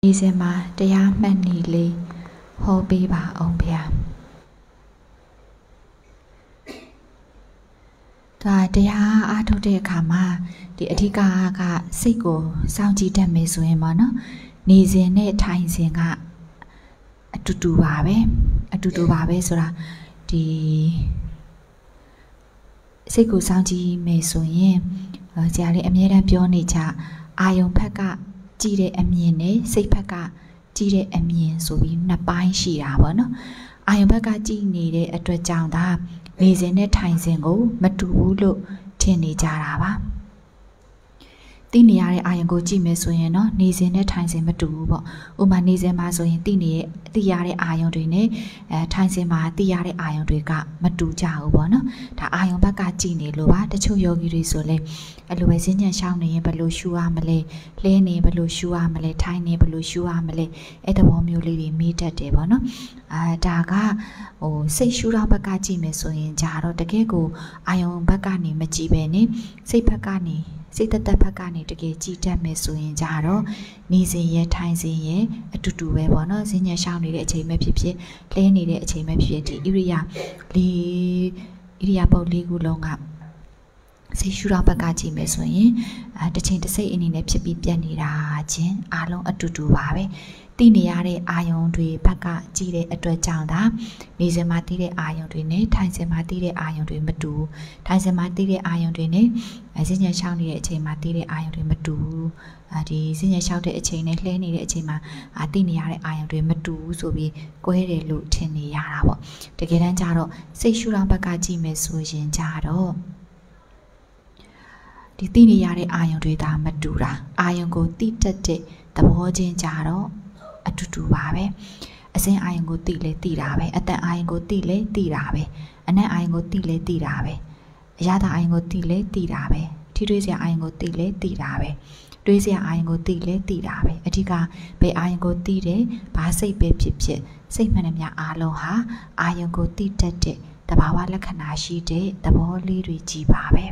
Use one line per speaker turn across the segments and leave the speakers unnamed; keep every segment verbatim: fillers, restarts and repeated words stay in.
ဒီစင်မှာတရားမှတ်နည်းလေးဟောပေးပါအောင်ဗျာဒါတရားအားထုတ်တဲ့အခါမှာဒီအဓိကကစိတ်ကိုစောင့်ကြည့်တတ်မယ်ဆိုရင်ပေါ့နော်နေစဉ်နဲ့ထိုင်စဉ်ကအတူတူပါပဲအတူတူပါပဲဆိုတာဒီစိတ်ကိုစောင့်ကြည့်မယ်ဆိုရင်ဆရာလေးအမြဲတမ်းပြောနေကြအာယုံဘက်ကကြည့်တဲ့အမြင်နဲ့စိတ်ဘက်ကကြည့်တဲ့အမြင်ဆိုပြီးနှစ်ပိုင်းရှိတာပေါ့နော်အာယုံဘက်ကကြည့်နေတဲ့အတွက်ကြောင့်ဒါနေစဉ်နဲ့ထိုင်စဉ်ကိုမတူဘူးလို့ထင်နေကြတာပါသိနေရတဲ့အာယုံကိုကြည့်မယ်ဆိုရင်တော့နေစဉ်နဲ့ထိုင်စဉ်မတူဘူးပေါ့ဥပမာနေစဉ်မှာဆိုရင်သိနေတဲ့သိရတဲ့အာယုံတွေနဲ့အဲထိုင်စဉ်မှာသိရတဲ့အာယုံတွေကမတူကြဘူးပေါ့နော်ဒါအာယုံဘက်ကကြည့်နေလို့ပါတချို့ယောဂီတွေဆိုလဲအဲ့လိုပဲစဉ်းညံရှောင်းနေရင်ဘယ်လိုရှူရမလဲလှဲနေဘယ်လိုရှူရမလဲထိုင်နေဘယ်လိုရှူရမလဲအဲ့တဘောမျိုးလေးတွေမေးတတ်တယ်ပေါ့နော်အာဒါကဟိုစိတ်ရှူတာဘက်ကကြည့်မယ်ဆိုရင်ဂျာတော့တကယ်ကိုအာယုံဘက်ကနေမကြည့်ပဲနေစိတ်ဘက်ကနေစိတ်သက်သက်ဘက်ကနေတကယ်ကြည်တတ်မယ်ဆိုရင်ကြတော့နေစဉ်ရထိုင်စဉ်ရအတူတူပဲပေါ့နော်ဈဉ္ညာရှောင်းနေတဲ့အချိန်ပဲဖြစ်ဖြစ်လဲနေတဲ့အချိန်ပဲဖြစ်ဖြစ်ဒီဣရိယာလေးဣရိယာပုတ်လေးခုလုံးကစိတ်ရှုတော့ဘက်ကကြည့်မယ်ဆိုရင်အဲတစ်ချိန်တစ်စိတ်အနေနဲ့ဖြစ်ပြီးပြတ်နေတာချင်းအားလုံးအတူတူပါပဲသိနေရတဲ့အာယုံတွေဘက်ကကြည့်တဲ့အတွက်ကြောင့်ဒါနေစဉ်မှာသိတဲ့အာယုံတွေနဲ့ထိုင်စဉ်မှာသိတဲ့အာယုံတွေမတူထိုင်စဉ်မှာသိတဲ့အာယုံတွေနဲ့အဲဈဉ္ညာရှောင်းနေတဲ့အချိန်မှာသိတဲ့အာယုံတွေမတူအဲဒီဈဉ္ညာရှောင်းတဲ့အချိန်နဲ့လှဲနေတဲ့အချိန်မှာအာသိနေရတဲ့အာယုံတွေမတူဘူးဆိုပြီးကွဲတယ်လို့ထင်နေရတာပေါ့တကယ်တမ်းကျတော့စိတ်ရှုတော့ဘက်ကကြည့်မယ်ဆိုရင်ကြတော့ဒီသိနေရတဲ့အာယုံတွေဒါမတူတာအာယုံကိုသိတတ်တဲ့သဘောချင်းကြတော့အတူတူပါပဲအစင်းအာယုံကိုသိလဲသိတာပဲအတန်အာယုံကိုသိလဲသိတာပဲအနက်အာယုံကိုသိလဲသိတာပဲအရသာအာယုံကိုသိလဲသိတာပဲထိတွေးစရာအာယုံကိုသိလဲသိတာပဲတွေးစရာအာယုံကိုသိလဲသိတာပဲအဓိကဘယ်အာယုံကိုသိတယ်ဘာစိတ်ပဲဖြစ်ဖြစ်စိတ်မှန်သမျှအားလုံးဟာအာယုံကိုသိတတ်တဲ့သဘာဝလက္ခဏာရှိတဲ့သဘောလေးတွေကြီးပါပဲ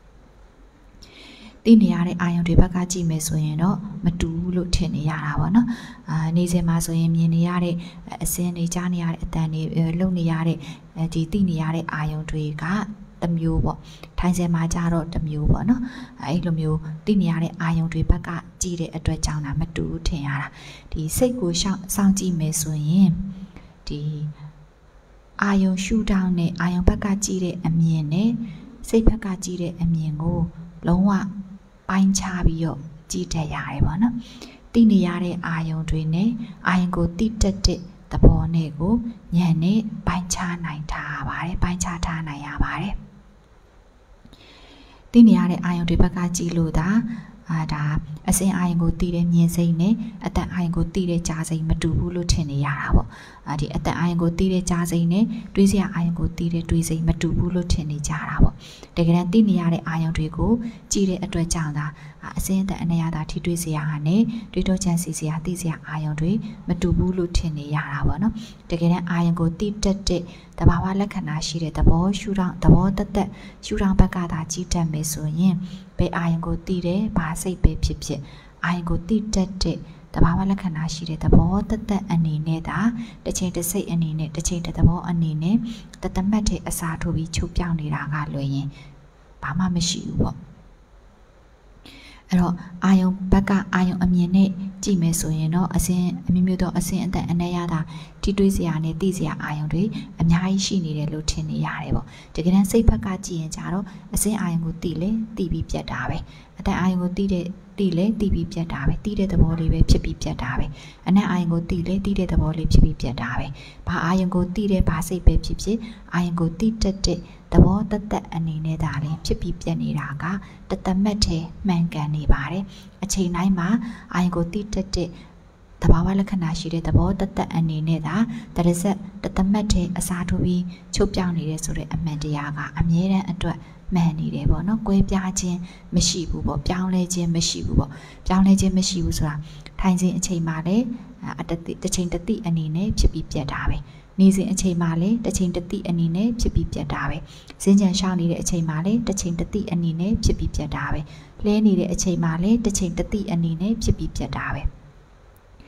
သိနေရတဲ့အာယုံတွေဘက်ကကြည့်မယ်ဆိုရင်တော့မတူဘူးလို့ထင်နေရတာပေါ့နော်အာနေစဉ်မှာဆိုရင်မြင်နေရတဲ့အစင်းတွေကြားနေရတဲ့အတန်တွေလုံနေရတဲ့ဒီသိနေရတဲ့အာယုံတွေကတစ်မျိုးပေါ့ထိုင်စဉ်မှာကြတော့တစ်မျိုးပေါ့နော်အဲ့လိုမျိုးသိနေရတဲ့အာယုံတွေဘက်ကကြည့်တဲ့အတွက်ကြောင့်ဒါမတူဘူးထင်ရတာဒီစိတ်ကိုရှောင်စောင့်ကြည့်မယ်ဆိုရင်ဒီအာယုံရှုထောင်းနဲ့အာယုံဘက်ကကြည့်တဲ့အမြင်နဲ့စိတ်ဘက်ကကြည့်တဲ့အမြင်ကိုလုံးဝပိုင်းခြားပြီးတော့ကြည့်တတ်ရတယ်ပေါ့နော်သိနေရတဲ့အာယုံတွေနဲ့အာယုံကိုသိတတ်တဲ့သဘောနဲ့ကိုဉာဏ်နဲ့ပိုင်းခြားနိုင်ထားပါတယ်ပိုင်းခြားထားနိုင်ရပါတယ်သိနေရတဲ့အာယုံတွေဘက်ကကြည့်လို့ဒါအာဒါအစင်အာယုံကိုသိတဲ့မြင်စိတ်နဲ့အတန်အာယုံကိုသိတဲ့ကြားစိတ်မတူဘူးလို့ထင်နေရတာပေါ့အာဒီအတန်အာယုံကိုသိတဲ့ကြားစိတ်နဲ့တွေးစရာအာယုံကိုသိတဲ့တွေးစိတ်မတူဘူးလို့ထင်နေကြတာပေါ့တကယ်တမ်းသိနေရတဲ့အာယုံတွေကိုကြည့်တဲ့အတွက်ကြောင့်ဒါအစင်အတန်အနေရတာထိတွေးစရာဟာနဲ့တွေးတော့ချမ်းစီစရာသိစရာအာယုံတွေမတူဘူးလို့ထင်နေရတာပေါ့နော်တကယ်တမ်းအာယုံကိုသိတတ်တဲ့တဘာဝလက္ခဏာရှိတဲ့သဘောရှုထောင့်သဘောတသက်ရှုထောင့်ဘက်ကသာကြည့်တတ်မယ်ဆိုရင်ဘယ်အာယုံကိုသိတယ်ဘာစိတ်ပဲဖြစ်ဖြစ်အာယုံကိုသိတတ်တဲ့တဘာဝလက္ခဏာရှိတဲ့သဘောတသက်အနေနဲ့ဒါတစ်ချိန်တစ်စိတ်အနေနဲ့တစ်ချိန်တစ်သဘောအနေနဲ့တသမတ်တဲ့အစာထိုးပြီးချုပ်ပြောင်းနေတာကလွယ်ရင်ဘာမှမရှိဘူးပေါ့အဲ့တော့အာယုံဘက်ကအာယုံအမြင်နဲ့ကြည့်မယ်ဆိုရင်တော့အစင်အမျိုးမျိုးသောအစင်အသက်အနက်ရတာထိတွေးစရာနဲ့သိစရာအာယုံတွေအများကြီးရှိနေတယ်လို့ထင်နေရတယ်ပေါ့တကယ်တမ်းစိတ်ဘက်ကကြည့်ရင်ကြတော့အစင်အာယုံကိုသိလဲသိပြီးပြတ်တာပဲအသက်အာယုံကိုသိတဲ့သိလဲသိပြီးပြတ်တာပဲသိတဲ့သဘောလေးပဲဖြစ်ပြီးပြတ်တာပဲအနက်အာယုံကိုသိလဲသိတဲ့သဘောလေးဖြစ်ပြီးပြတ်တာပဲဘာအာယုံကိုသိတဲ့ဘာစိတ်ပဲဖြစ်ဖြစ်အာယုံကိုသိတတ်တဲ့သဘောတသက်အနေနဲ့ဒါလည်းဖြစ်ပြီးပြတ်နေတာကတသမတ်ထဲမှန်ကန်နေပါတယ်အချိန်တိုင်းမှာအာယုံကိုသိတတ်တဲ့သဘာဝလက္ခဏာရှိတဲ့သဘောတသက်အနေနဲ့ဒါတရဆက်တသမတ်ထဲအစားထိုးပြီးချုပ်ပြောင်းနေတယ်ဆိုတဲ့အမှန်တရားကအမြဲတမ်းအတွက်မှန်နေတယ်ပေါ့နော်ကွဲပြားခြင်းမရှိဘူးပေါ့ပြောင်းလဲခြင်းမရှိဘူးပေါ့ပြောင်းလဲခြင်းမရှိဘူးဆိုတာထိုင်စဉ်အချိန်မှာလည်းအတတိတစ်ချိန်တတိအနေနဲ့ဖြစ်ပြီးပြတ်တာပဲနေစဉ်အချိန်မှာလည်းတစ်ချိန်တတိအနေနဲ့ဖြစ်ပြီးပြတ်တာပဲဈဉ္ကြံရှောင်းနေတဲ့အချိန်မှာလည်းတစ်ချိန်တတိအနေနဲ့ဖြစ်ပြီးပြတ်တာပဲလှဲနေတဲ့အချိန်မှာလည်းတစ်ချိန်တတိအနေနဲ့ဖြစ်ပြီးပြတ်တာပဲ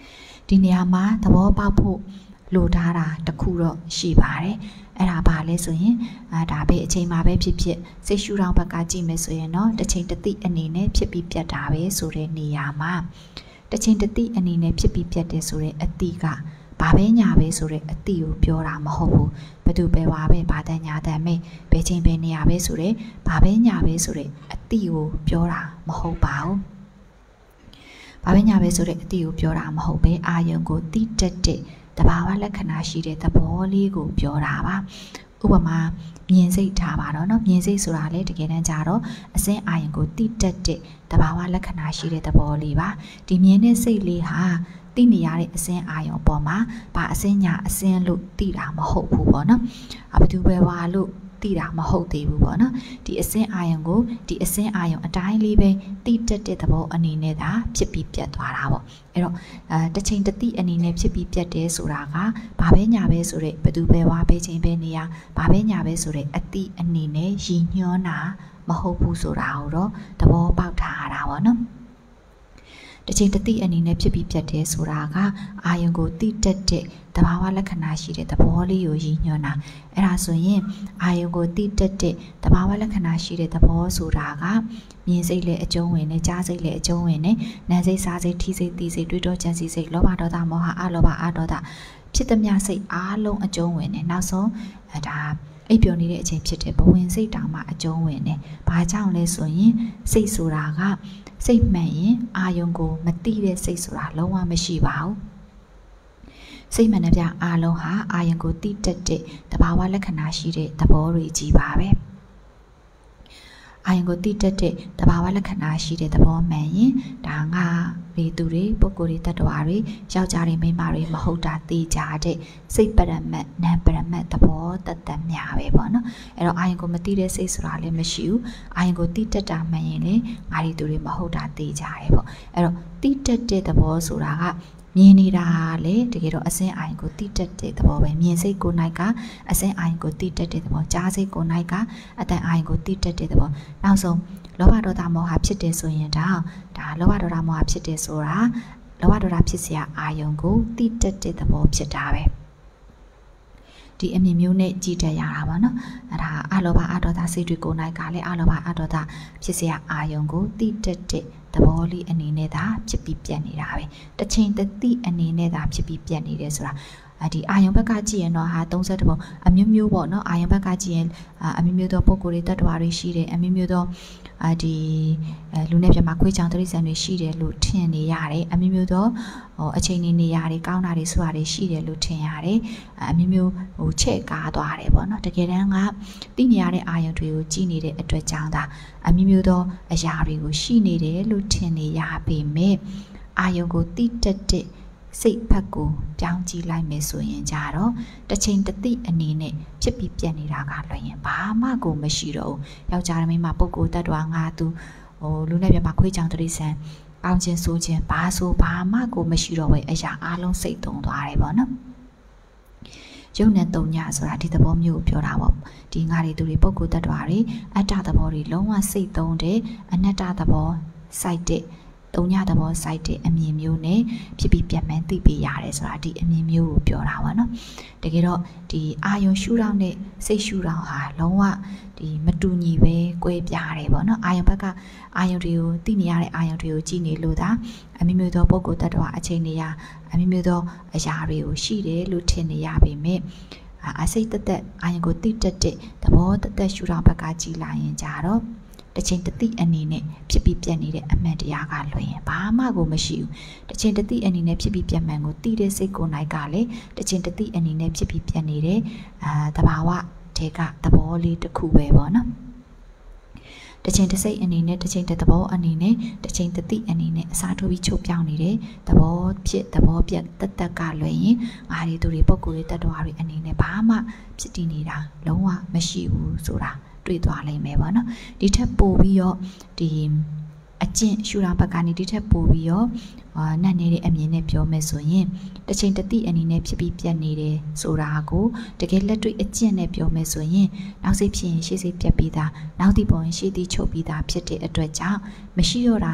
ဒီနေရာမှာသဘောပေါက်ဖို့လိုထားတာတခုတော့ရှိပါတယ်အဲ့ဒါပါလဲဆိုရင်အာဒါပဲအချိန်မှာပဲဖြစ်ဖြစ်စိတ်ရှုထောင့်ဘက်ကကြည့်မယ်ဆိုရင်เนาะတစ်ချိန်တစ်သိအနေနဲ့ဖြစ်ပြီးပြတ်တာပဲဆိုတဲ့နေရာမှာတစ်ချိန်တစ်သိအနေနဲ့ဖြစ်ပြီးပြတ်တယ်ဆိုတဲ့အတိကဘာပဲညာပဲဆိုတဲ့အတိကိုပြောတာမဟုတ်ဘူးဘယ်သူပဲဝါပဲဘာတန်ညာတန်မေးဘယ်ချိန်ပဲနေရာပဲဆိုတဲ့ဘာပဲညာပဲဆိုတဲ့အတိကိုပြောတာမဟုတ်ပါဘူးဘာပဲညာပဲဆိုတဲ့အတိကိုပြောတာမဟုတ်ပဲအာယုံကိုတိတက်တဲ့တဘာဝလက္ခဏာရှိတဲ့သဘောလေးကိုပြောတာပါဥပမာမြင်စိတ်ထားပါတော့เนาะမြင်စိတ်ဆိုတာလေတကယ်တမ်းကျတော့အစင်းအာယုံကိုတိတက်တဲ့တဘာဝလက္ခဏာရှိတဲ့သဘောလေးပါဒီမြင်တဲ့စိတ်လေးဟာသိနေရတဲ့အစင်းအာယုံပေါ်မှာဘာအစင်းညာအစင်းလို့သိတာမဟုတ်ဘူးပေါ့နော်အဘသူပဲဝါလို့သိတာမဟုတ်သေးဘူးပေါ့နော်ဒီအစင်းအာယုံကိုဒီအစင်းအာယုံအတိုင်းလေးပဲတိတက်တဲ့သဘောအနေနဲ့သာဖြစ်ပြီးပြတ်သွားတာပေါ့အဲ့တော့အဲတစ်ချိန်တစ်သိအနေနဲ့ဖြစ်ပြီးပြတ်တယ်ဆိုတာကဘာပဲညာပဲဆိုတဲ့ဘသူပဲဝါပဲချိန်ပဲနေရဘာပဲညာပဲဆိုတဲ့အတိအနေနဲ့ရည်ညွှန်းတာမဟုတ်ဘူးဆိုတာကိုတော့သဘောပေါက်ထားရတာပေါ့နော်တစ်ချိန်တစ်သိအနေနဲ့ဖြစ်ပြီးပြတ်တယ်ဆိုတာကအာယုံကိုတိတက်တဲ့တဘာဝလက္ခဏာရှိတဲ့သဘောလေးကိုရည်ညွှန်းတာအဲ့ဒါဆိုရင်အာယုံကိုတိတက်တဲ့တဘာဝလက္ခဏာရှိတဲ့သဘောဆိုတာကမြင်စိတ်လည်းအကျုံးဝင်နေကြားစိတ်လည်းအကျုံးဝင်နေနာစိတ်စားစိတ်ထိစိတ်သိစိတ်တွေးတောကြံစည်စိတ်လောဘဒေါသမောဟအလောဘအဒေါသဖြစ်သမျှစိတ်အားလုံးအကျုံးဝင်နေနောက်ဆုံးအဲဒါအိပ်ပျော်နေတဲ့အချိန်ဖြစ်တဲ့ဘဝင်စိတ်တောင်မှအကျုံးဝင်နေဘာကြောင့်လဲဆိုရင်စိတ်ဆိုတာကစိတ်မှန်ရင်အာယုံကိုမတိတဲ့စိတ်ဆိုတာလုံးဝမရှိပါဘူးစိတ်မှန်တဲ့ပြအားလုံးဟာအာယုံကိုတိတက်တဲ့တဘာဝလက္ခဏာရှိတဲ့သဘောတွေကြီးပါပဲအာယုံကိုတိတက်တဲ့တဘာဝလက္ခဏာရှိတဲ့သဘောမှန်ရင်ဒါငါတွေသူတွေပုဂ္ဂိုလ်တွေတ attva တွေယောက်ျားတွေမိန်းမတွေမဟုတ်တာသိကြတဲ့စိတ်ပရမတ်နာမ်ပရမတ်သဘောတတ်တတ်များပဲပေါ့နော်အဲ့တော့အာယုံကိုမတိတဲ့စိတ်ဆိုတာလည်းမရှိဘူးအာယုံကိုတိတက်တာမှန်ရင်လေငါတွေသူတွေမဟုတ်တာသိကြတယ်ပေါ့အဲ့တော့တိတက်တဲ့သဘောဆိုတာကမြင်နေတာလေတကယ်တော့အစင်းအာယုံကိုတိတက်တဲ့သဘောပဲမြင်စိတ်ကိုနိုင်ကအစင်းအာယုံကိုတိတက်တဲ့သဘောကြားစိတ်ကိုနိုင်ကအတန်အာယုံကိုတိတက်တဲ့သဘောနောက်ဆုံးလောဘဒေါသမောဟဖြစ်တယ်ဆိုရင်ဒါဒါလောဘဒေါသမောဟဖြစ်တယ်ဆိုတာလောဘဒေါသဖြစ်เสียအာယုံကိုတိတက်တဲ့သဘောဖြစ်တာပဲဒီအမြင်မျိုးနဲ့ကြည့်တတ်ရတာပါနော်အဲ့ဒါအလောဘအဒေါသစိတ်တွေကိုနိုင်ကလည်းအလောဘအဒေါသဖြစ်เสียအာယုံကိုတိတက်တဲ့သဘောလေးအနေနဲ့သာဖြစ်ပြီးပြတ်နေတာပဲတစ်ချိန်တစ်သိအနေနဲ့သာဖြစ်ပြီးပြတ်နေတယ်ဆိုတာဒီအာယုံဘက်ကကြည့်ရင်တော့ဟာသုံးဆယ့်ပုံအမျိုးမျိုးပေါ့နော်အာယုံဘက်ကကြည့်ရင်အမျိုးမျိုးသောပုံကိုယ်တွေတ attva တွေရှိတယ်အမျိုးမျိုးသောအာဒီလူနဲ့ပြမခွေးချောင်တရိษံတွေရှိတယ်လို့ထင်နေရတယ်အမျိုးမျိုးသောဟိုအချိန်နေနေရတယ်ကောင်းတာတွေဆိုတာတွေရှိတယ်လို့ထင်ရတယ်အမျိုးမျိုးဟိုချက်ကားသွားတယ်ပေါ့နော်တကယ်တမ်းကသိနေရတဲ့အာယုံတွေကိုကြည့်နေတဲ့အတွက်ကြောင့်ဒါအမျိုးမျိုးသောအရာတွေကိုရှိနေတယ်လို့ထင်နေရပေမဲ့အာယုံကိုတိတက်တဲ့စိတ်ဘက်ကိုပြောင်းကြည့်လိုက်မယ်ဆိုရင်ကြတော့တစ်ချိန်တစ်သိအနေနဲ့ဖြစ်ပြီးပြတ်နေတာကလွှဲရင်ဘာမှကိုမရှိတော့ဘူးယောက်ျားမိန်းမပုဂ္ဂိုလ်တ attva ငါသူဟိုလူနဲ့ပြမခွေးချောင်တရိษံကောင်းခြင်းဆိုးခြင်းဘာဆိုဘာမှကိုမရှိတော့ဘူးအရာအလုံးစိတ်သုံးသွားတယ်ပေါ့နော်ယုံနဲ့တုံညဆိုတာဒီသဘောမျိုးကိုပြောတာပေါ့ဒီငါတွေသူတွေပုဂ္ဂိုလ်တ attva တွေအတ္တသဘောတွေလုံးဝစိတ်သုံးတယ်အနတ္တသဘောစိုက်တဲ့တုံညသဘောစိုက်တဲ့အမြင်မျိုးနဲ့ဖြစ်ပြီးပြန်မှန်းသိပေးရတယ်ဆိုတာဒီအမြင်မျိုးကိုပြောတာပါနော်တကယ်တော့ဒီအာယုံရှုထောင့်နဲ့စိတ်ရှုထောင့်ဟာလုံးဝဒီမတူညီပဲကွဲပြားတယ်ပေါ့နော်အာယုံဘက်ကအာယုံတွေကိုသိနေရတဲ့အာယုံတွေကိုကြည့်နေလို့ဒါအမျိုးမျိုးသောပုဂ္ဂိုလ်တ attva အချိန်နေရအမျိုးမျိုးသောအရာတွေကိုရှိတယ်လို့ထင်နေရပေမဲ့အစိတ်သက်သက်အာယုံကိုသိတတ်တဲ့သဘောသက်သက်ရှုထောင့်ဘက်ကကြည့်လိုက်ရင်ကြတော့တစ်ချိန်တစ်သိအနေနဲ့ဖြစ်ပြီးပြတ်နေတဲ့အမှန်တရားကလွှဲရင်ဘာမှကိုမရှိဘူးတစ်ချိန်တစ်သိအနေနဲ့ဖြစ်ပြီးပြတ်မှန်ကိုသိတဲ့စိတ်ကိုယ်နိုင်ကလည်းတစ်ချိန်တစ်သိအနေနဲ့ဖြစ်ပြီးပြတ်နေတဲ့အာသဘာဝတဲကသဘောလေးတစ်ခုပဲပေါ့နော်တစ်ချိန်တစ်စိတ်အနေနဲ့တစ်ချိန်တစ်သဘောအနေနဲ့တစ်ချိန်တစ်သိအနေနဲ့အစားထိုးပြီးချုပ်ပြောင်းနေတဲ့သဘောဖြစ်သဘောပြတ်တက်တက်ကလွှဲရင်ငါတွေသူတွေပုံကိုယ်တွေတ attva တွေအနေနဲ့ဘာမှဖြစ်တည်နေတာလုံးဝမရှိဘူးဆိုတာတွေ့သွားလိမ့်မယ်ပေါ့နော်ဒီထက်ပိုပြီးတော့ဒီအကျင့်ရှုထောင့်ဘက်ကနေဒီထက်ပိုပြီးတော့အာနတ်နေတဲ့အမြင်နဲ့ပြောမယ်ဆိုရင်တစ်ချိန်တစ်သိအနေနဲ့ဖြစ်ပြီးပြတ်နေတယ်ဆိုတာကိုတကယ်လက်တွေ့အကျင့်နဲ့ပြောမယ်ဆိုရင်နောက်စိတ်ဖြစ်ရင်ရှေ့စိတ်ပြတ်ပြီးသားနောက်တိပေါ်ရင်ရှေ့တိချုပ်ပြီးသားဖြစ်တဲ့အတွက်ကြောင့်မရှိတော့တာ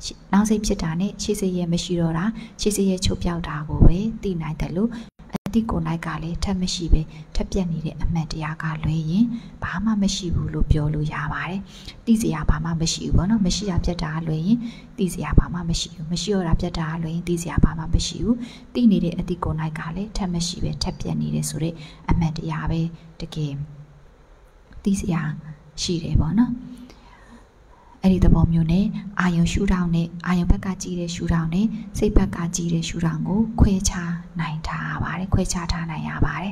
နောက်စိတ်ဖြစ်တာနဲ့ရှေ့စိတ်ရဲ့မရှိတော့တာရှေ့စိတ်ရဲ့ချုပ်ပြောက်တာကိုပဲသိနိုင်တယ်လို့အတိကိုနိုင်ကလည်းထပ်မရှိပဲထပ်ပြက်နေတဲ့အမှန်တရားကလွဲရင်ဘာမှမရှိဘူးလို့ပြောလို့ရပါတယ်သိစရာဘာမှမရှိဘူးပေါ့နော်မရှိရပြက်တာလွဲရင်သိစရာဘာမှမရှိဘူးမရှိရတာပြက်တာလွဲရင်သိစရာဘာမှမရှိဘူးသိနေတဲ့အတိကိုနိုင်ကလည်းထပ်မရှိပဲထပ်ပြက်နေတယ်ဆိုတဲ့အမှန်တရားပဲတကယ်သိစရာရှိတယ်ပေါ့နော်အဲ့ဒီသဘောမျိုးနဲ့အာယုံရှုထောင့်နဲ့အာယုံဘက်ကကြည့်တဲ့ရှုထောင့်နဲ့စိတ်ဘက်ကကြည့်တဲ့ရှုထောင့်ကိုခွဲခြားနိုင်ထားပါတယ်ခွဲခြားထားနိုင်ရပါတယ်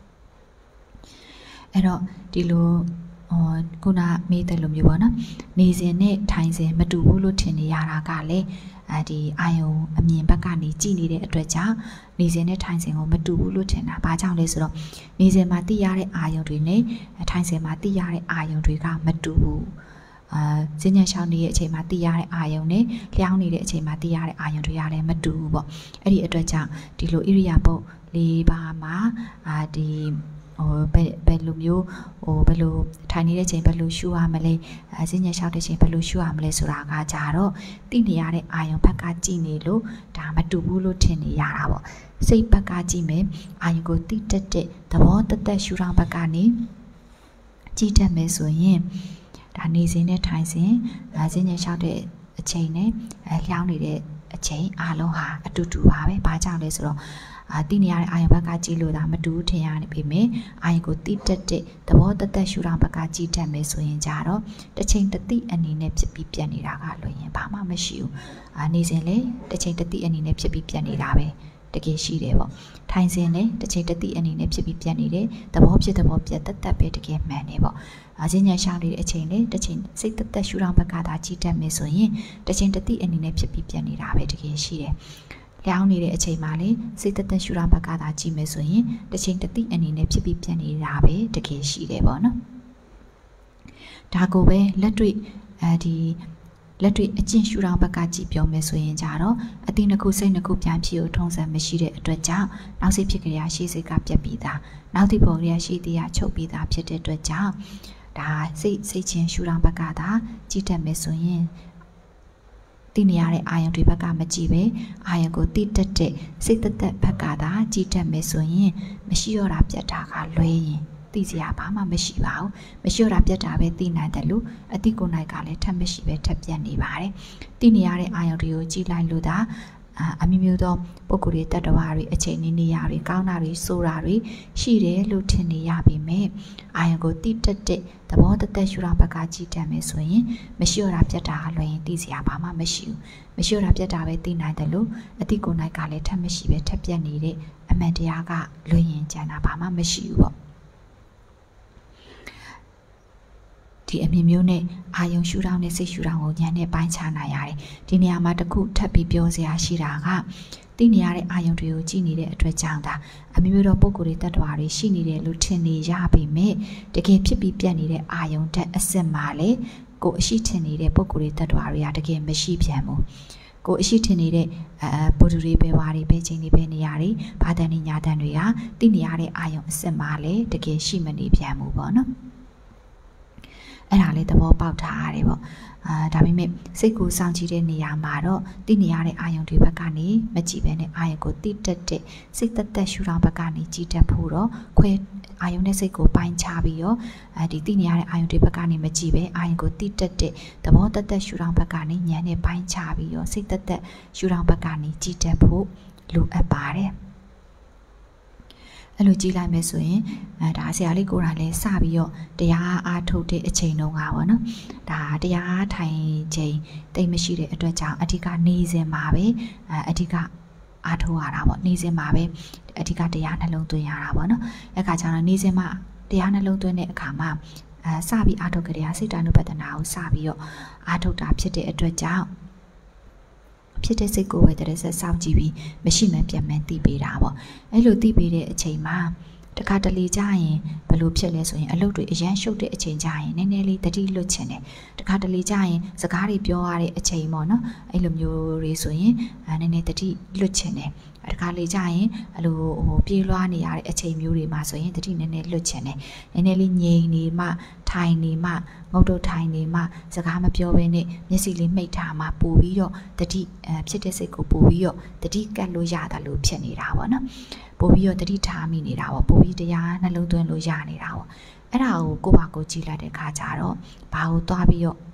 အဲ့တော့ဒီလိုဟောခုနမေးတဲ့လိုမျိုးပေါ့နော်နေစဉ်နဲ့ထိုင်စဉ်မတူဘူးလို့ထင်နေရတာကလည်းအဲဒီအာယုံအမြင်ဘက်ကနေကြည့်နေတဲ့အတွက်ကြောင့်နေစဉ်နဲ့ထိုင်စဉ်ကိုမတူဘူးလို့ထင်တာဘာကြောင့်လဲဆိုတော့နေစဉ်မှာသိရတဲ့အာယုံတွေနဲ့ထိုင်စဉ်မှာသိရတဲ့အာယုံတွေကမတူဘူးအာဈဉ္ဉံရှောင်းနေတဲ့အချိန်မှာသိရတဲ့အာယုံနဲ့လျှောင်းနေတဲ့အချိန်မှာသိရတဲ့အာယုံတွေကလည်းမတူဘူးပေါ့အဲ့ဒီအတွက်ကြောင့်ဒီလိုဣရိယာပုတ်လေးပါးမှာအာဒီဟိုဘယ်ဘယ်လိုမျိုးဟိုဘယ်လိုထိုင်နေတဲ့အချိန်ဘယ်လိုရှုရမလဲအဲဈဉ္ဉံလျှောက်တဲ့အချိန်ဘယ်လိုရှုရမလဲဆိုတာကကြတော့သိနေရတဲ့အာယုံဘက်ကကြည့်နေလို့ဒါမတူဘူးလို့ထင်နေရတာပေါ့စိတ်ဘက်ကကြည့်မယ်အာယုံကိုသိတတ်တဲ့သဘောတသက်ရှုထောင့်ဘက်ကနေကြည့်တတ်မယ်ဆိုရင်ဒါနေစဉ်နဲ့ထိုင်စဉ်ဈဉ္ဉံလျှောက်တဲ့အချိန်နဲ့အဲလျှောင်းနေတဲ့အချိန်အားလုံးဟာအတူတူပါပဲဘာကြောင့်လဲဆိုတော့အာသိနေရတဲ့အာယုံဘက်ကကြည့်လို့ဒါမတူထင်ရနေပြီမယ်အာယုံကိုတိတက်တဲ့သဘောတသက်ရှုထောင့်ဘက်ကကြည့်တတ်မယ်ဆိုရင်ကြတော့တစ်ချိန်တစ်တိအနေနဲ့ဖြစ်ပြီးပြတ်နေတာကလွင်ရင်ဘာမှမရှိဘူးအာနေစဉ်လေတစ်ချိန်တစ်တိအနေနဲ့ဖြစ်ပြီးပြတ်နေတာပဲတကယ်ရှိတယ်ပေါ့ထိုင်စဉ်နဲ့တစ်ချိန်တစ်တိအနေနဲ့ဖြစ်ပြီးပြတ်နေတယ်သဘောဖြစ်သဘောပြတ်တတ်တတ်ပဲတကယ်မှန်တယ်ပေါ့အချင်းညာရှောင်းနေတဲ့အချိန်လေတစ်ချိန်စိတ်တသက်ရှုထောင့်ဘက်ကသာကြည့်တတ်မယ်ဆိုရင်တစ်ချိန်တစ်တိအနေနဲ့ဖြစ်ပြီးပြတ်နေတာပဲတကယ်ရှိတယ်လျောင်းနေတဲ့အချိန်မှာလေစိတ်သက်သက်ရှုထောင့်ဘက်ကသာကြည့်မယ်ဆိုရင်တစ်ချိန်တစ်တိအနေနဲ့ဖြစ်ပြီးပြတ်နေတာပဲတကယ်ရှိတယ်ပေါ့နော်ဒါကိုပဲလက်တွေ့အဲဒီလက်တွေ့အကျင့်ရှုထောင့်ဘက်ကကြည့်ပြောမယ်ဆိုရင်ကြတော့အတိနှစ်ခုစိတ်နှစ်ခုပြန်ဖြစ်ကိုထုံးစံမရှိတဲ့အတွက်ကြောင့်နောက်စိတ်ဖြစ်ကြရရှေ့စိတ်ကပြတ်ပြီးသားနောက်တိပေါ်ကြရရှေ့တရားချုပ်ပြီးသားဖြစ်တဲ့အတွက်ကြောင့်ဒါစိတ်စိတ်ချင်းရှုထောင့်ဘက်ကသာကြည့်တတ်မယ်ဆိုရင်သိနေရတဲ့အာယုံတွေဘက်ကမကြည့်ပဲအာယုံကိုသိတတ်တဲ့စိတ်သက်သက်ဘက်ကသာကြည့်တတ်မယ်ဆိုရင်မရှိတော့တာပြတ်တာကလွဲရင်သိစရာဘာမှမရှိပါဘူးမရှိတော့တာပြတ်တာပဲသိနိုင်တယ်လို့အတိကိုယ်နိုင်ကလည်းထပ်မရှိပဲထပ်ပြတ်နေပါတယ်သိနေရတဲ့အာယုံတွေကိုကြည့်လိုက်လို့ဒါအမျိုးမျိုးသောပုံကိုယ်တွေတတ္တဝါတွေအချိန်နေနေရတွေကောင်းတာတွေဆိုးတာတွေရှိတယ်လို့ထင်နေရပြီမဲ့အာယုံကိုတိတက်တဲ့သဘောတသက်ရှုထောင့်ဘက်ကကြည့်တတ်မယ်ဆိုရင်မရှိတော့တာပြတ်တာလွယ်ရင်သိစရာဘာမှမရှိဘူးမရှိတော့တာပြတ်တာပဲသိနိုင်တယ်လို့အတိကိုယ်နိုင်ကလည်းထပ်မရှိပဲထပ်ပြတ်နေတဲ့အမှန်တရားကလွယ်ရင်ကျန်တာဘာမှမရှိဘူးပေါ့ဒီအမြင်မျိုးနဲ့အာယုံရှုထောင့်နဲ့စိတ်ရှုထောင့်ကိုဉာဏ်နဲ့ပိုင်းခြားနိုင်ရတယ်ဒီနေရာမှာတခုထပ်ပြီးပြောစရာရှိတာကသိနေရတဲ့အာယုံတွေကိုကြည့်နေတဲ့အတွက်ကြောင့်ဒါအမျိုးမျိုးသောပုံကိုယ်တွေတ attva တွေရှိနေတယ်လို့ထင်နေရပေမဲ့တကယ်ဖြစ်ပြီးပြတ်နေတဲ့အာယုံတက်အစစ်မှာလေကိုအရှိထင်နေတဲ့ပုံကိုယ်တွေတ attva တွေကတကယ်မရှိပြန်ဘူးကိုအရှိထင်နေတဲ့အဲပုဒ်တွေပဲဝါတွေပဲချင်းတွေပဲနေရာတွေဘာတန်နေညာတန်တွေကသိနေရတဲ့အာယုံအစစ်မှာလေတကယ်ရှိမနေပြန်ဘူးပေါ့နော်အဲ့ဒါလေးသဘောပေါက်ထားရတယ်ပေါ့အာဒါပေမဲ့စိတ်ကိုစောင့်ကြည့်တဲ့နေရာမှာတော့သိနေရတဲ့အာယုံတွေဘက်ကနေမကြည့်ဘဲနဲ့အာယုံကိုတိတက်တဲ့စိတ်သက်သက်ရှုထောင့်ဘက်ကနေကြည့်တတ်ဖို့တော့ခွဲအာယုံနဲ့စိတ်ကိုပိုင်းခြားပြီးတော့အဲဒီသိနေရတဲ့အာယုံတွေဘက်ကနေမကြည့်ပဲအာယုံကိုတိတက်တဲ့သဘောသက်သက်ရှုထောင့်ဘက်ကနေဉာဏ်နဲ့ပိုင်းခြားပြီးတော့စိတ်သက်သက်ရှုထောင့်ဘက်ကနေကြည့်တတ်ဖို့လိုအပ်ပါတယ်အဲ့လိုကြည့်လိုက်မယ်ဆိုရင်အဲဒါဆရာလေးကိုယ်တိုင်လည်းစပြီးတော့တရားအားထုတ်တဲ့အချိန်တုန်းကပေါ့နော်ဒါတရားထိုင်ချိန်တိတ်မရှိတဲ့အတွက်ကြောင့်အဓိကနေစဉ်မှာပဲအဲအဓိကအားထုတ်ရတာပေါ့နေစဉ်မှာပဲအဓိကတရားနှလုံးသွင်းရတာပေါ့နော်အဲ့ခါကျတော့နေစဉ်မှာတရားနှလုံးသွင်းတဲ့အခါမှာအဲစပြီးအားထုတ်ကြတဲ့စိတ်တ ानु ပတနာကိုစပြီးတော့အားထုတ်တာဖြစ်တဲ့အတွက်ကြောင့်ဖြစ်တဲ့စိတ်ကိုပဲတည်းဆက်စောင့်ကြည့်ပြီးမရှိမှပြန်မှန်သိပေးတာပေါ့အဲ့လိုသိပေးတဲ့အချိန်မှာတခါတလေကြာရင်ဘယ်လိုဖြစ်လဲဆိုရင်အလုပ်တွေအရန်ရှုပ်တဲ့အချိန်ကြာရင်နည်းနည်းလေးတတိလွတ်ချင်တယ်တခါတလေကြာရင်စကားတွေပြောရတဲ့အချိန်ပေါ့နော်အဲ့လိုမျိုးတွေဆိုရင်နည်းနည်းတတိလွတ်ချင်တယ်တခါလေကြာရင်အဲ့လိုဟိုပြေးလွှားနေရတဲ့အချိန်မျိုးတွေမှာဆိုရင်တတိနည်းနည်းလွတ်ချင်တယ်နည်းနည်းလေးငြိမ်နေမှထိုင်နေမှငုတ်တုတ်ထိုင်နေမှစကားမပြောဘဲနဲ့မျက်စိလေးမှိတ်ထားမှပို့ပြီးတော့တတိအဲဖြစ်တဲ့စိတ်ကိုပို့ပြီးတော့တတိကတ်လို့ရတာလို့ဖြစ်နေတာပေါ့နော်ပို့ပြီးတော့တတိထားမိနေတာပေါ့ပို့ပြီးတရားနှလုံးသွင်းလို့ရနေတာပေါ့အဲ့ဒါကိုကိုယ့်ဘာကိုကြည့်လိုက်တဲ့ခါကျတော့ဘာကိုသွားပြီးတော့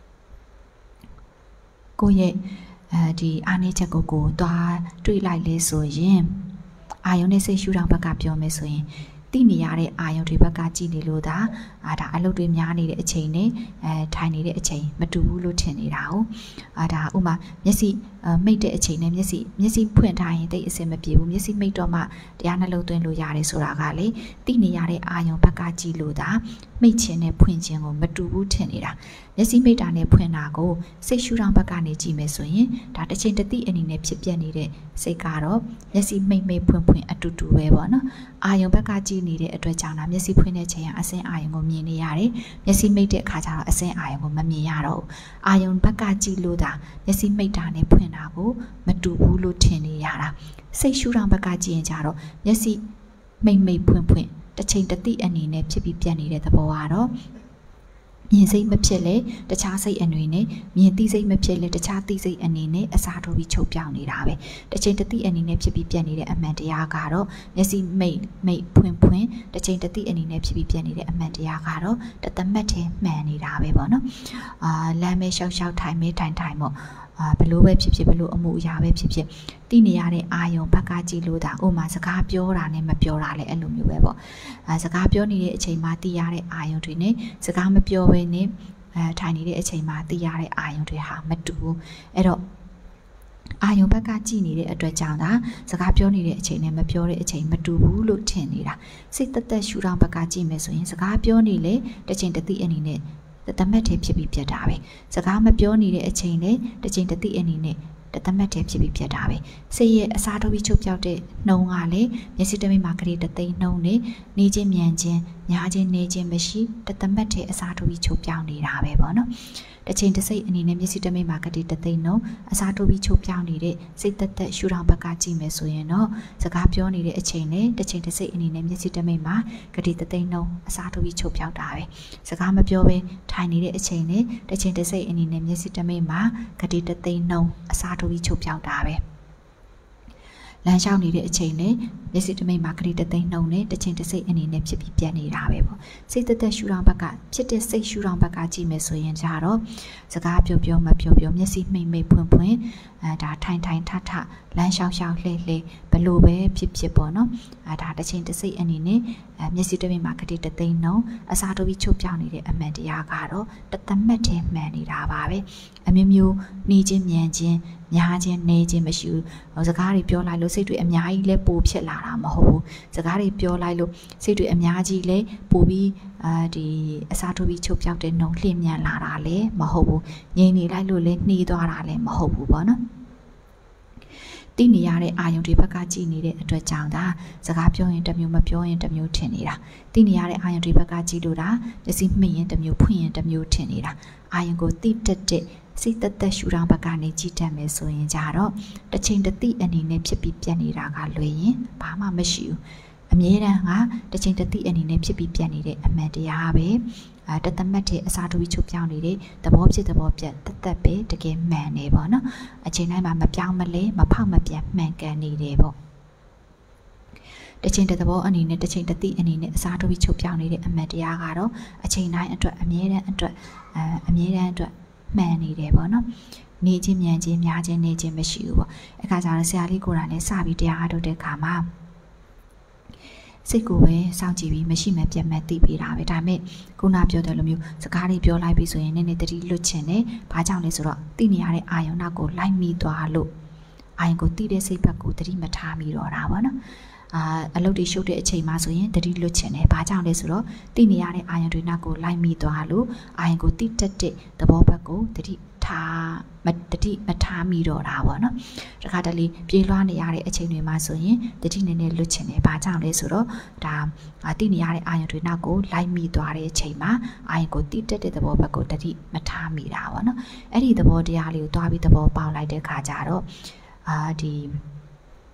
ကိုယ့်ရဲ့အဲဒီအားနည်းချက်ကိုကိုသွားတွေးလိုက်လဲဆိုရင်အာယုန်နဲ့စိတ်ရှုထောင့်ဘက်ကပြောမယ်ဆိုရင်တိနေရတဲ့အာယုန်တွေဘက်ကကြည့်နေလို့ဒါအာဒါအလုပ်တွေများနေတဲ့အချိန်နဲ့အဲထိုင်နေတဲ့အချိန်မတူဘူးလို့ထင်နေတာဟုတ်အာဒါဥမာမျက်စိမိတ်တဲ့အချိန်နဲ့မျက်စိမျက်စိဖွင့်ထားရင်တိတ်အစင်မပြေဘူးမျက်စိမိတ်တော့မှတရားနှလုံးသွင်းလို့ရတယ်ဆိုတာကလေတိနေရတဲ့အာယုန်ဘက်ကကြည့်လို့ဒါမိတ်ခြင်းနဲ့ဖွင့်ခြင်းကိုမတူဘူးထင်နေတာမျက်စိမိတ်တာနဲ့ဖွင့်တာကိုစိတ်ရှုထောင့်ဘက်ကနေကြည့်မယ်ဆိုရင်ဒါတစ်ချိန်တစ်တိအနေနဲ့ဖြစ်ပြနေတဲ့စိတ်ကတော့မျက်စိမိတ်မိတ်ဖွင့်ဖွင့်အတူတူပဲပေါ့နော်အာယုန်ဘက်ကကြည့်နေတဲ့အတွက်ကြောင့်ဒါမျက်စိဖွင့်တဲ့ချိန်ကအစင်းအာယုန်ကိုမြင်နေရတယ်မျက်စိမိတ်တဲ့အခါကျတော့အစင်းအာယုန်ကိုမမြင်ရတော့ဘူးအာယုန်ဘက်ကကြည့်လို့ဒါမျက်စိမိတ်တာနဲ့ဖွင့်တာကိုမတူဘူးလို့ထင်နေရတာစိတ်ရှုထောင့်ဘက်ကကြည့်ရင်ကြတော့မျက်စိမိတ်မိတ်ဖွင့်ဖွင့်တစ်ချိန်တစ်တိအနေနဲ့ဖြစ်ပြီးပြတ်နေတဲ့သဘောကတော့မြင်စိတ်မဖြစ်လေတခြားစိတ်အနေနဲ့မြင်သိစိတ်မဖြစ်လေတခြားသိစိတ်အနေနဲ့အစားထိုးပြီးချုပ်ပြောင်းနေတာပဲတစ်ချိန်တစ်တိအနေနဲ့ဖြစ်ပြီးပြတ်နေတဲ့အမှန်တရားကတော့မျက်စိမိတ်မိတ်ဖွင့်ဖွင့်တစ်ချိန်တစ်တိအနေနဲ့ဖြစ်ပြီးပြတ်နေတဲ့အမှန်တရားကတော့တသမတ်ထဲမှန်နေတာပဲပေါ့နော်အာလမ်းမဲရှောက်ရှောက်ထိုင်မဲထိုင်ထိုင်ပေါ့အာဘလို့ပဲဖြစ်ဖြစ်ဘလို့အမှုအရာပဲဖြစ်ဖြစ်တိနေရတဲ့အာယုံဘက်ကကြည့်လို့ဒါဥမာစကားပြောတာနဲ့မပြောတာလည်းအဲ့လိုမျိုးပဲပေါ့အာစကားပြောနေတဲ့အချိန်မှာတိရတဲ့အာယုံတွေနဲ့စကားမပြောဘဲနဲ့အဲထိုင်နေတဲ့အချိန်မှာတိရတဲ့အာယုံတွေဟာမတူဘူးအဲ့တော့အာယုံဘက်ကကြည့်နေတဲ့အတွက်ကြောင့်ဒါစကားပြောနေတဲ့အချိန်နဲ့မပြောတဲ့အချိန်မတူဘူးလို့ထင်နေတာစိတ်သက်သက်ရှုထောင့်ဘက်ကကြည့်မယ်ဆိုရင်စကားပြောနေလေတစ်ချိန်တစ်သိအနေနဲ့တသမတ်ထဲဖြစ်ပြီးပြတ်တာပဲစကားမပြောနေတဲ့အချိန်နဲ့တစ်ချိန်တစ်သိအနေနဲ့တသမတ်ထဲဖြစ်ပြီးပြတ်တာပဲစိတ်ရဲ့အစားထိုးပြီးချုပ်ပြောက်တဲ့နှုံကလည်းမျက်စိတမိတ်မှာကလေးတသိန်းနှုံနဲ့နေချင်းမြန်ချင်းညာချင်းနေချင်းမရှိတသမတ်ထဲအစားထိုးပြီးချုပ်ပြောက်နေတာပဲပေါ့နော်တစ်ချိန်တစ်စိတ်အနေနဲ့မျက်စိတမိတ်မှာကလေးတသိန်းနှုံအစားထိုးပြီးချုပ်ပြောက်နေတဲ့စိတ်သက်သက်ရှုထောင့်ဘက်ကကြည့်မယ်ဆိုရင်တော့စကားပြောနေတဲ့အချိန်နဲ့တစ်ချိန်တစ်စိတ်အနေနဲ့မျက်စိတမိတ်မှာကလေးတသိန်းနှုံအစားထိုးပြီးချုပ်ပြောက်တာပဲစကားမပြောဘဲထိုင်နေတဲ့အချိန်နဲ့တစ်ချိန်တစ်စိတ်အနေနဲ့မျက်စိတမိတ်မှာကလေးတသိန်းနှုံအစားထိုးပြီးချုပ်ပြောက်တာပဲလမ်းလျှောက်နေတဲ့အချိန်နဲ့မျက်စိတမိတ်မှာကလေးတသိန်းနှုံနဲ့တစ်ချိန်တစ်စိတ်အနေနဲ့ဖြစ်ပြီးပြတ်နေတာပဲပေါ့စိတ်သက်သက်ရှုထောင့်ဘက်ကဖြစ်တဲ့စိတ်ရှုထောင့်ဘက်ကကြည့်မယ်ဆိုရင်ကြတော့စကားပြောပြောမပြောပြောမျက်စိမိတ်မိတ်ဖွင့်ဖွင့်အဲဒါထိုင်ထိုင်ထထလမ်းလျှောက်လျှောက်လှဲလှဲဘလို့ပဲဖြစ်ဖြစ်ပေါ့နော်အဲဒါတစ်ချိန်တစ်စိတ်အနေနဲ့အဲမျက်စိတမိတ်မှာကလေးတသိန်းနှုံအစားထိုးပြီးချုပ်ပြောင်းနေတဲ့အမှန်တရားကတော့တသမတ်ထဲမှန်နေတာပါပဲအမျိုးမျိုးနေချင်းမြန်ချင်းများချင်းနေချင်းမရှိဘူးစကားတွေပြောလိုက်လို့စိတ်တွေအများကြီးလဲပိုဖြစ်လာတာမဟုတ်ဘူးစကားတွေပြောလိုက်လို့စိတ်တွေအများကြီးလဲပိုပြီးအာဒီအစားထိုးပြီးချုပ်ပြောက်တဲ့နှုံလှည့်မြန်လာတာလဲမဟုတ်ဘူးငြိမ်နေလိုက်လို့လဲနှီးသွားတာလဲမဟုတ်ဘူးပေါ့နော်တိနေရတဲ့အာယုံတွေဘက်ကကြည်နေတဲ့အတွက်ကြောင့်ဒါစကားပြောရင်တစ်မျိုးမပြောရင်တစ်မျိုးထင်နေတာတိနေရတဲ့အာယုံတွေဘက်ကကြည်လို့ဒါမျက်စိမှိတ်ရင်တစ်မျိုးဖွင့်ရင်တစ်မျိုးထင်နေတာအာယုံကိုတိတက်တဲ့စိတ်သက်သက်ရှုထောင့်ဘက်ကနေကြည့်တတ်မယ်ဆိုရင်ကြတော့တစ်ချိန်တစ်သိအနေနဲ့ဖြစ်ပြီးပြတ်နေတာကလွယ်ရင်ဘာမှမရှိဘူးအမြဲတမ်းကတစ်ချိန်တစ်သိအနေနဲ့ဖြစ်ပြီးပြတ်နေတဲ့အမှန်တရားပဲအဲတသမတ်တဲ့အစားထိုးပြီးချုပ်ပြောင်းနေတဲ့သဘောဖြစ်သဘောပြတ်တသက်ပဲတကယ်မှန်နေပေါ့နော်အချိန်တိုင်းမှာမပြောင်းမလဲမဖောက်မပြန်မှန်ကန်နေတယ်ပေါ့တစ်ချိန်တစ်သဘောအနေနဲ့တစ်ချိန်တစ်သိအနေနဲ့အစားထိုးပြီးချုပ်ပြောင်းနေတဲ့အမှန်တရားကတော့အချိန်တိုင်းအတွက်အမြဲတမ်းအတွက်အဲအမြဲတမ်းအတွက်မှန်နေတယ်ပေါ့နော်နေချင်းမြန်ချင်းများချင်းနေချင်းမရှိဘူးပေါ့အခါကျတော့ဆရာလေးကိုယ်တိုင်လည်းစပြီးတရားအားထုတ်တဲ့အခါမှာစိတ်ကိုပဲစောင့်ကြည့်ပြီးမရှိမှပြတ်မှတ်သိပေးတာပဲဒါပေမဲ့ခုနပြောတဲ့လိုမျိုးစကားလေးပြောလိုက်ပြီးဆိုရင်နည်းနည်းတတိလွတ်ချင်တယ်ဘာကြောင့်လဲဆိုတော့သိနေရတဲ့အာယုံနောက်ကိုလိုက်မိသွားလို့အာယုံကိုသိတဲ့စိတ်ဘက်ကိုတတိမထားမိတော့တာပေါ့နော်အာအလုပ်တွေရှုပ်တဲ့အချိန်မှာဆိုရင်တတိလွတ်ချင်တယ်ဘာကြောင့်လဲဆိုတော့သိနေရတဲ့အာယုံတွေနောက်ကိုလိုက်မိသွားလို့အာယုံကိုသိတတ်တဲ့သဘောဘက်ကိုတတိထားမတတိမထားမိတော့တာပေါ့နော်တခါတလေပြေးလွှားနေရတဲ့အချိန်တွေမှာဆိုရင်တတိနည်းနည်းလွတ်ချင်တယ်ဘာကြောင့်လဲဆိုတော့ဒါသိနေရတဲ့အာယုံတွေနောက်ကိုလိုက်မိသွားတဲ့အချိန်မှာအာယုံကိုတိတက်တဲ့သဘောဘက်ကိုတတိမထားမိတာပေါ့နော်အဲ့ဒီသဘောတရားလေးကိုတွားပြီးသဘောပေါက်လိုက်တဲ့ခါကျတော့အာဒီ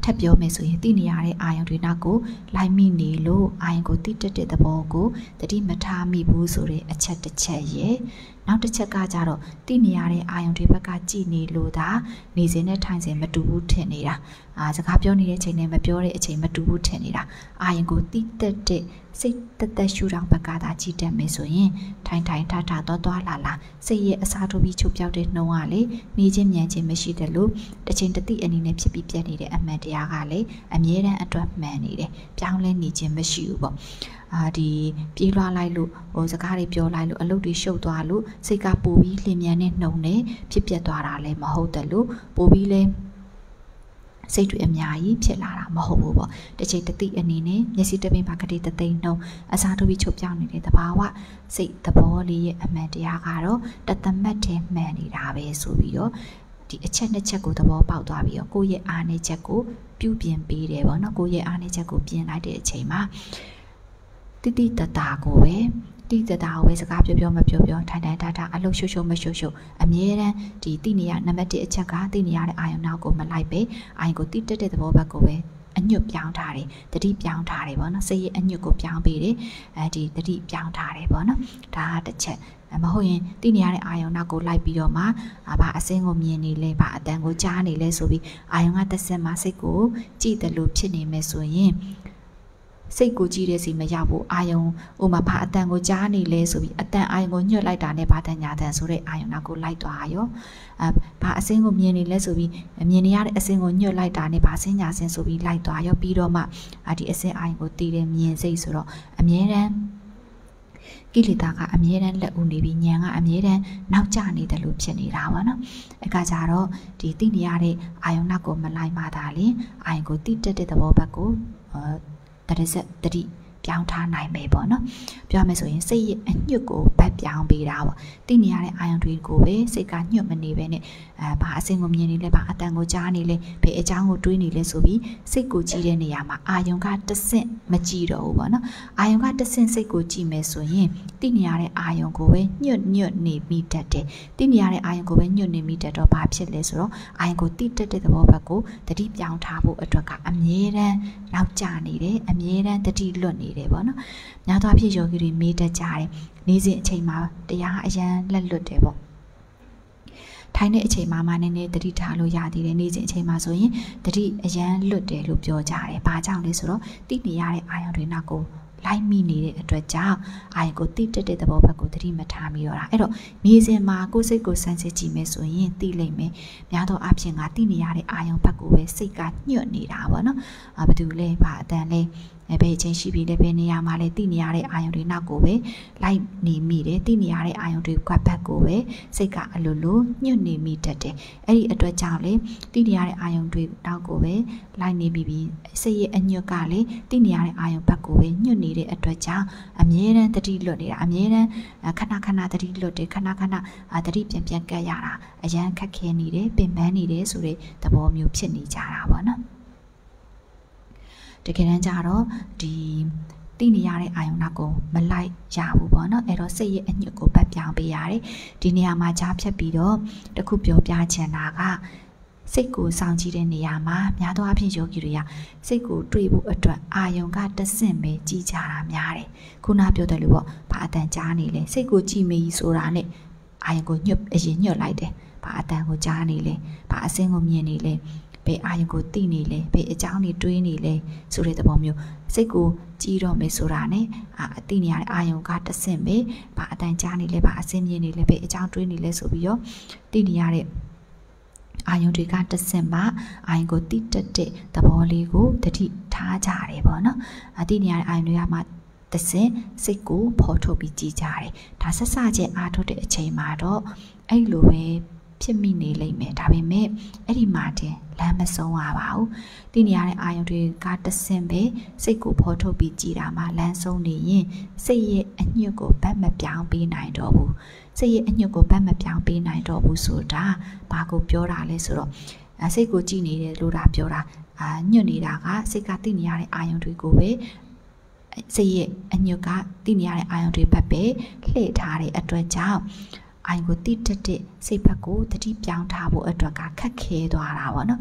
ထပ်ပြောမယ်ဆိုရင်သိနေရတဲ့အာယုံတွေနောက်ကိုလိုက်မိနေလို့အာယုံကိုတိတက်တဲ့သဘောကိုတတိမထားမိဘူးဆိုတဲ့အချက်တစ်ချက်ရဲ့နောက်တစ်ချက်ကကြတော့သိနေရတဲ့အာယုံတွေဘက်ကကြည်နေလို့ဒါနေစဉ်နဲ့ထိုင်စဉ်မတူဘူးထင်နေတာအာစကားပြောနေတဲ့အချိန်နဲ့မပြောတဲ့အချိန်မတူဘူးထင်နေတာအာယုံကိုတိတက်တဲ့စိတ်တက်တက်ရှူတောင်ဘက်ကသာကြည်တက်မယ်ဆိုရင်ထိုင်ထိုင်ထထသွားသွားလာလာစိတ်ရဲ့အစားထိုးပြီးချုပ်ပြောက်တဲ့နှုံးကလေနေချင်းမြန်ချင်းမရှိတယ်လို့တစ်ချိန်တစ်တိအနေနဲ့ဖြစ်ပြီးပြတ်နေတဲ့အမှန်တရားကလေအမြဲတမ်းအတွက်မှန်နေတယ်ပြောင်းလဲနေခြင်းမရှိဘူးပေါ့အာဒီပြေးလွှားလိုက်လို့ဟိုစကားတွေပြောလိုက်လို့အလုပ်တွေရှုပ်သွားလို့စိတ်ကပိုပြီးလျင်မြန်နဲ့နှုံနဲ့ဖြစ်ပြတ်သွားတာလည်းမဟုတ်တယ်လို့ပိုပြီးလဲစိတ်တွေအများကြီးဖြစ်လာတာမဟုတ်ဘူးပေါ့တစ်ချိန်တစ်တိအနေနဲ့မျက်စိတစ်ပင်ပါကတိတသိန်းနှုံအစားထိုးပြီးချုပ်ပြောင်းနေတဲ့သဘာဝစိတ်သဘောလေးရဲ့အမှန်တရားကတော့တသမတ်ထဲမှန်နေတာပဲဆိုပြီးတော့ဒီအချက်နှစ်ချက်ကိုသဘောပေါက်သွားပြီးတော့ကိုယ့်ရဲ့အားနည်းချက်ကိုပြုပြင်ပေးတယ်ပေါ့နော်ကိုယ့်ရဲ့အားနည်းချက်ကိုပြင်လိုက်တဲ့အချိန်မှာတိတိတတာကိုပဲတိတတာကိုပဲစကားပြောပြောမပြောပြောထိုင်ထိုင်ထားထားအလုပ်ရှုပ်ရှုပ်မရှုပ်ရှုပ်အမြဲတမ်းဒီတိနေရနံပါတ်တစ်အချက်ကတိနေရတဲ့အာယုံနောက်ကိုမလိုက်ပဲအာယုံကိုတိတက်တဲ့သဘောဘက်ကိုပဲအညွတ်ပြောင်းထားတယ်တတိပြောင်းထားတယ်ပေါ့နော်စိတ်ရဲ့အညွတ်ကိုပြောင်းပေးတယ်အဲဒီတတိပြောင်းထားတယ်ပေါ့နော်ဒါကတစ်ချက်မဟုတ်ရင်တိနေရတဲ့အာယုံနောက်ကိုလိုက်ပြီးတော့မှဘာအစင်းကိုမြင်နေလဲဘာအတန်ကိုကြားနေလဲဆိုပြီးအာယုံကတစ်ဆက်မှစိတ်ကိုကြည့်တယ်လို့ဖြစ်နေမယ်ဆိုရင်စိတ်ကိုကြည့်တဲ့စီမရောက်ဘူးအာယုံဥမာဘာအတန်ကိုကြားနေလဲဆိုပြီးအတန်အာယုံကိုညှွတ်လိုက်တာနဲ့ဘာတန်ညာတန်ဆိုတဲ့အာယုံနောက်ကိုလိုက်သွားရောအဲဘာအစင်းကိုမြင်နေလဲဆိုပြီးမြင်နေရတဲ့အစင်းကိုညှွတ်လိုက်တာနဲ့ဘာစင်းညာစင်းဆိုပြီးလိုက်သွားရောပြီးတော့မှဒီအစင်းအာယုံကိုတည်တယ်မြင်စိတ်ဆိုတော့အမြဲတမ်းကိလေသာကအမြဲတမ်းလက်ဦးနေပြီးဉာဏ်ကအမြဲတမ်းနောက်ကျနေတယ်လို့ဖြစ်နေတာပါနော်အဲကကြတော့ဒီသိနေရတဲ့အာယုံနောက်ကိုမလိုက်မှသာလေအာယုံကိုတိတက်တဲ့သဘောဘက်ကိုတရစက်တတိပြောင်းထားနိုင်မယ်ပေါ့နော်ပြောမယ်ဆိုရင်စိတ်ရဲ့အညွတ်ကိုဗတ်ပြောင်းပေးတာပေါ့သိနေရတဲ့အာယုံတွေကိုပဲစိတ်ကညွတ်မနေပဲနဲ့အဲဘာအစင်ကိုမြင်နေလဲဘာအတန်ကိုကြားနေလဲဘယ်အကြောင်းကိုတွေးနေလဲဆိုပြီးစိတ်ကိုကြည့်တဲ့နေရာမှာအာယုံကတဆင့်မကြည့်တော့ဘူးပေါ့နော်အာယုံကတဆင့်စိတ်ကိုကြည့်မယ်ဆိုရင်သိနေရတဲ့အာယုံကိုပဲညွတ်ညွတ်နေမိတတ်တယ်သိနေရတဲ့အာယုံကိုပဲညွတ်နေမိတတ်တော့ဘာဖြစ်လဲဆိုတော့အာယုံကိုတိတက်တဲ့သဘောဘက်ကိုတတိပြောင်းထားဖို့အတွက်ကအမြဲတမ်းနောက်ကျနေတယ်အမြဲတမ်းတတိလွတ်နေတယ်ပေါ့နော်များသောအားဖြင့်ယောဂီတွေမေးတတ်ကြတယ်နေ့စဉ်အချိန်မှာတရားအရန်လက်လွတ်တယ်ပေါ့ထိုင်တဲ့အချိန်မှာမှနည်းနည်းတတိထားလို့ရသေးတယ်နေ့စဉ်အချိန်မှာဆိုရင်တတိအရန်လွတ်တယ်လို့ပြောကြတယ်ဘာကြောင့်လဲဆိုတော့တိနေရတဲ့အာယုံတွေနောက်ကိုလိုက်မိနေတဲ့အတွက်ကြောင့်အာယုံကိုတိတက်တဲ့သဘောဘက်ကိုတတိမထားမိတော့တာအဲ့တော့နေ့စဉ်မှာကိုယ်စိတ်ကိုစမ်းစစ်ကြည့်မယ်ဆိုရင်သိလိမ့်မယ်များသောအားဖြင့်ကတိနေရတဲ့အာယုံဘက်ကိုပဲစိတ်ကညှွတ်နေတာပေါ့နော်ဘာတူလဲဘာအတန်လဲဘယ်အချိန်ရှိပြီလဲဘယ်နေရာမှာလဲတိနေရတဲ့အာယုံတွေနောက်ကိုပဲလိုက်နေမိတယ်တိနေရတဲ့အာယုံတွေကဘက်ကိုပဲစိတ်ကအလိုလိုညှွတ်နေမိတတ်တယ်အဲ့ဒီအတွက်ကြောင့်လေတိနေရတဲ့အာယုံတွေနောက်ကိုပဲလိုက်နေပြီးပြီးစိတ်ရဲ့အညွတ်ကလေတိနေရတဲ့အာယုံဘက်ကိုပဲညှွတ်နေတဲ့အတွက်ကြောင့်အမြဲတမ်းတတိလွတ်နေတာအမြဲတမ်းခဏခဏတတိလွတ်တယ်ခဏခဏတတိပြန်ပြန်ကပ်ရတာအရန်ခက်ခဲနေတယ်ပင်ပန်းနေတယ်ဆိုတဲ့သဘောမျိုးဖြစ်နေကြတာပေါ့နော်တကယ်တမ်းကျတော့ဒီသိနေရတဲ့အာယုံနောက်ကိုမလိုက်ရဘူးပေါ့နော်အဲ့တော့စိတ်ရဲ့အညွတ်ကိုပတ်ပြောင်းပေးရတယ်ဒီနေရာမှာကြားဖြတ်ပြီးတော့တခုပြောပြချင်တာကစိတ်ကိုစောင့်ကြည့်တဲ့နေရာမှာများသောအားဖြင့်ယောဂီတွေကစိတ်ကိုတွေ့ဖို့အတွက်အာယုံကတဆင့်ပဲကြည်ကြတာများတယ်ခုနပြောတယ်လို့ပေါ့ဘာအတန်ကြားနေလဲစိတ်ကိုကြည်မေးဆိုတာနဲ့အာယုံကိုညွတ်အရင်ညွတ်လိုက်တယ်ဘာအတန်ကိုကြားနေလဲဘာအစင်းကိုမြင်နေလဲဘယ်အာယုံကိုသိနေလဲဘယ်အကြောင်းတွေတွေးနေလဲဆိုတဲ့သဘောမျိုးစိတ်ကိုကြည်တော့မယ်ဆိုတာနဲ့အာအသိနေရတဲ့အာယုံကတဆင့်ပဲဘာအတန်ကြားနေလဲဘာအစင်းမြင်နေလဲဘယ်အကြောင်းတွေးနေလဲဆိုပြီးတော့သိနေရတဲ့အာယုံတွေကတဆင့်မှအာယုံကိုတိတက်တဲ့သဘောလေးကိုတတိထားကြတယ်ပေါ့နော်အသိနေရတဲ့အာယုံတွေကမှတဆင့်စိတ်ကိုဖော်ထုတ်ပြီးကြည်ကြတယ်ဒါဆက်စချင်းအားထုတ်တဲ့အချိန်မှာတော့အဲ့လိုပဲဖြစ်မိနေလိမ့်မယ်ဒါပေမဲ့အဲ့ဒီမှာတင်လမ်းမဆုံးရပါဘူးသိနေရတဲ့အာယုံတွေကတဆင့်ပဲစိတ်ကိုဖော်ထုတ်ပြီးကြည်တာမှလမ်းဆုံးနေရင်စိတ်ရဲ့အညွတ်ကိုဗတ်မပြောင်းပေးနိုင်တော့ဘူးစိတ်ရဲ့အညွတ်ကိုဗတ်မပြောင်းပေးနိုင်တော့ဘူးဆိုတာဘာကိုပြောတာလဲဆိုတော့စိတ်ကိုကြည်နေတယ်လို့ဒါပြောတာအာညွတ်နေတာကစိတ်ကသိနေရတဲ့အာယုံတွေကိုပဲစိတ်ရဲ့အညွတ်ကသိနေရတဲ့အာယုံတွေဘက်ပဲလှည့်ထားတဲ့အတွက်ကြောင့်အာယုံကိုတိတက်တဲ့စိတ်ဘက်ကိုတတိပြောင်းထားဖို့အတွက်ကခက်ခဲသွားတာပေါ့နော်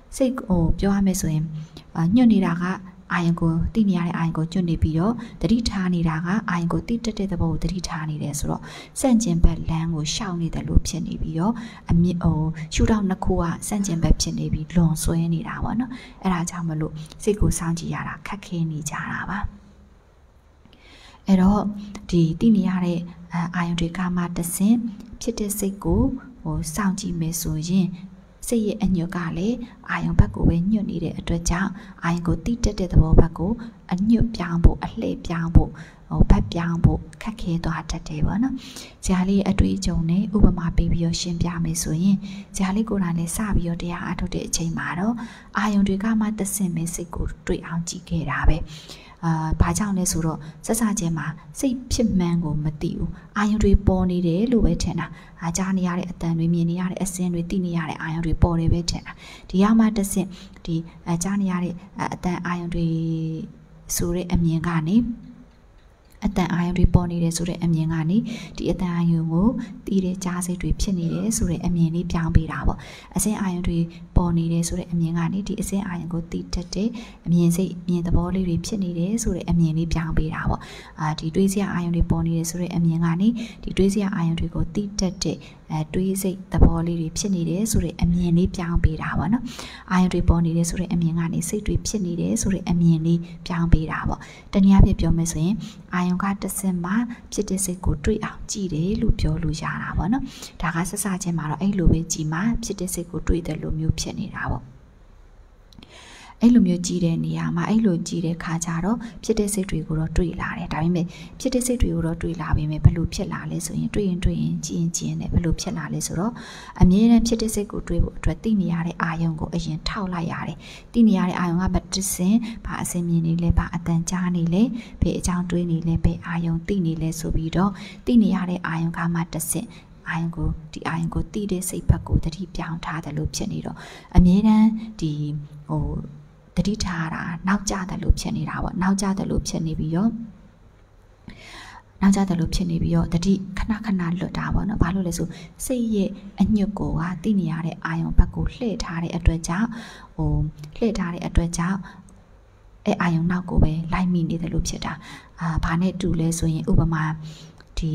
စိတ်ကိုပြောရမယ်ဆိုရင်ညွတ်နေတာကအာယုံကိုတိနေရတဲ့အာယုံကိုညွတ်နေပြီးတော့တတိထားနေတာကအာယုံကိုတိတက်တဲ့သဘောကိုတတိထားနေတယ်ဆိုတော့စန့်ကျင်ဘက်လမ်းကိုရှောင်နေတယ်လို့ဖြစ်နေပြီးတော့အမြင့်ဟိုရှုထောင့်နှစ်ခုကစန့်ကျင်ဘက်ဖြစ်နေပြီးလွန်ဆွဲနေတာပေါ့နော်အဲ့ဒါကြောင့်မလို့စိတ်ကိုစောင့်ကြည့်ရတာခက်ခဲနေကြတာပါအဲ့တော့ဒီတိနေရတဲ့အာယုံတွေကမှတဆင့်ဖြစ်တဲ့စိတ်ကိုဟိုစောင့်ကြည့်မယ်ဆိုရင်စိတ်ရဲ့အညွတ်ကလည်းအာယုံဘက်ကိုပဲညွတ်နေတဲ့အတွက်ကြောင့်အာယုံကိုတိတက်တဲ့သဘောဘက်ကိုအညွတ်ပြောင်းဖို့အလှည့်ပြောင်းဖို့ဟိုဘက်ပြောင်းဖို့ခက်ခဲသွားတတ်တယ်ပေါ့နော်။ဇာလေးအတွေ့အကြုံနဲ့ဥပမာပေးပြီးတော့ရှင်းပြမယ်ဆိုရင်ဇာလေးကိုယ်တိုင်လည်းစပြီးတော့တရားအထုတ်တဲ့အချိန်မှာတော့အာယုံတွေကမှတဆင့်ပဲစိတ်ကိုတွေ့အောင်ကြည့်ခဲ့တာပဲ။အာဘာကြောင့်လဲဆိုတော့စစချင်းမှာစိတ်ဖြစ်မှန်းကိုမသိဘူးအာယုံတွေပေါ်နေတယ်လို့ပဲထင်တာအားကြားနေရတဲ့အတန်တွေမြင်နေရတဲ့အစင်းတွေသိနေရတဲ့အာယုံတွေပေါ်တယ်ပဲထင်တာဒီရောက်မှတစ်ဆင့်ဒီအားကြားနေရတဲ့အတန်အာယုံတွေဆိုတဲ့အမြင်ကနေအတန်အာယုံတွေပေါ်နေတယ်ဆိုတဲ့အမြင်ကနေဒီအတန်အာယုံကိုတီးတဲ့ကြားစိတ်တွေဖြစ်နေတယ်ဆိုတဲ့အမြင်လေးပြောင်းပေးတာပေါ့အစင်းအာယုံတွေပေါ်နေတယ်ဆိုတဲ့အမြင်ကနေဒီအစင်းအာယုံကိုတီးတတ်တဲ့အမြင်စိတ်မြင်သဘောလေးတွေဖြစ်နေတယ်ဆိုတဲ့အမြင်လေးပြောင်းပေးတာပေါ့အာဒီတွေးစရာအာယုံတွေပေါ်နေတယ်ဆိုတဲ့အမြင်ကနေဒီတွေးစရာအာယုံတွေကိုတီးတတ်တဲ့အဲတွေးစိတ်သဘောလေးတွေဖြစ်နေတယ်ဆိုတဲ့အမြင်လေးပြောင်းပေးတာပေါ့နော်အာယုံတွေပေါ်နေတယ်ဆိုတဲ့အမြင်ကနေစိတ်တွေဖြစ်နေတယ်ဆိုတဲ့အမြင်လေးပြောင်းပေးတာပေါ့တနည်းအားဖြင့်ပြောမယ်ဆိုရင်အာယုံကတစ်စင်မှာဖြစ်တဲ့စိတ်ကိုတွေ့အောင်ကြည့်တယ်လို့ပြောလို့ရတာပေါ့နော်ဒါကစစချင်းမှာတော့အဲ့လိုပဲကြည်မှာဖြစ်တဲ့စိတ်ကိုတွေ့တယ်လို့မျိုးဖြစ်နေတာပေါ့အဲ့လိုမျိုးကြည့်တဲ့နေရာမှာအဲ့လိုကြည့်တဲ့ခါကျတော့ဖြစ်တဲ့စိတ်တွေကိုတော့တွေ့လာတယ်ဒါပေမဲ့ဖြစ်တဲ့စိတ်တွေကိုတော့တွေ့လာပေမဲ့ဘယ်လိုဖြစ်လာလဲဆိုရင်တွေ့ရင်တွေ့ရင်ကြည့်ရင်ကြည့်ရင်လည်းဘယ်လိုဖြစ်လာလဲဆိုတော့အမြဲတမ်းဖြစ်တဲ့စိတ်ကိုတွေ့ဖို့အတွက်သိနေရတဲ့အာယုံကိုအရင်ထောက်လိုက်ရတယ်သိနေရတဲ့အာယုံကဘယ်တစ်စင်ဘာအစင်မြင်နေလဲဘာအတန်ကြားနေလဲဘယ်အကြောင်းတွေးနေလဲဘယ်အာယုံသိနေလဲဆိုပြီးတော့သိနေရတဲ့အာယုံကမှတစ်စင်အာယုံကိုဒီအာယုံကိုသိတဲ့စိတ်ဘက်ကိုတတိပြောင်းထားတယ်လို့ဖြစ်နေတော့အမြဲတမ်းဒီဟိုတတိထားတာနောက်ကျတယ်လို့ဖြစ်နေတာပေါ့နောက်ကျတယ်လို့ဖြစ်နေပြီးတော့နောက်ကျတယ်လို့ဖြစ်နေပြီးတော့တတိခဏခဏလွတ်တာပေါ့နော်ဘာလို့လဲဆိုစိတ်ရဲ့အညွတ်ကိုကသိနေရတဲ့အာယုံဘက်ကိုလှည့်ထားတဲ့အတွက်ကြောင့်ဟိုလှည့်ထားတဲ့အတွက်ကြောင့်အဲအာယုံနောက်ကိုပဲလိုက်မိနေတယ်လို့ဖြစ်တာအာဘာနဲ့တူလဲဆိုရင်ဥပမာဒီ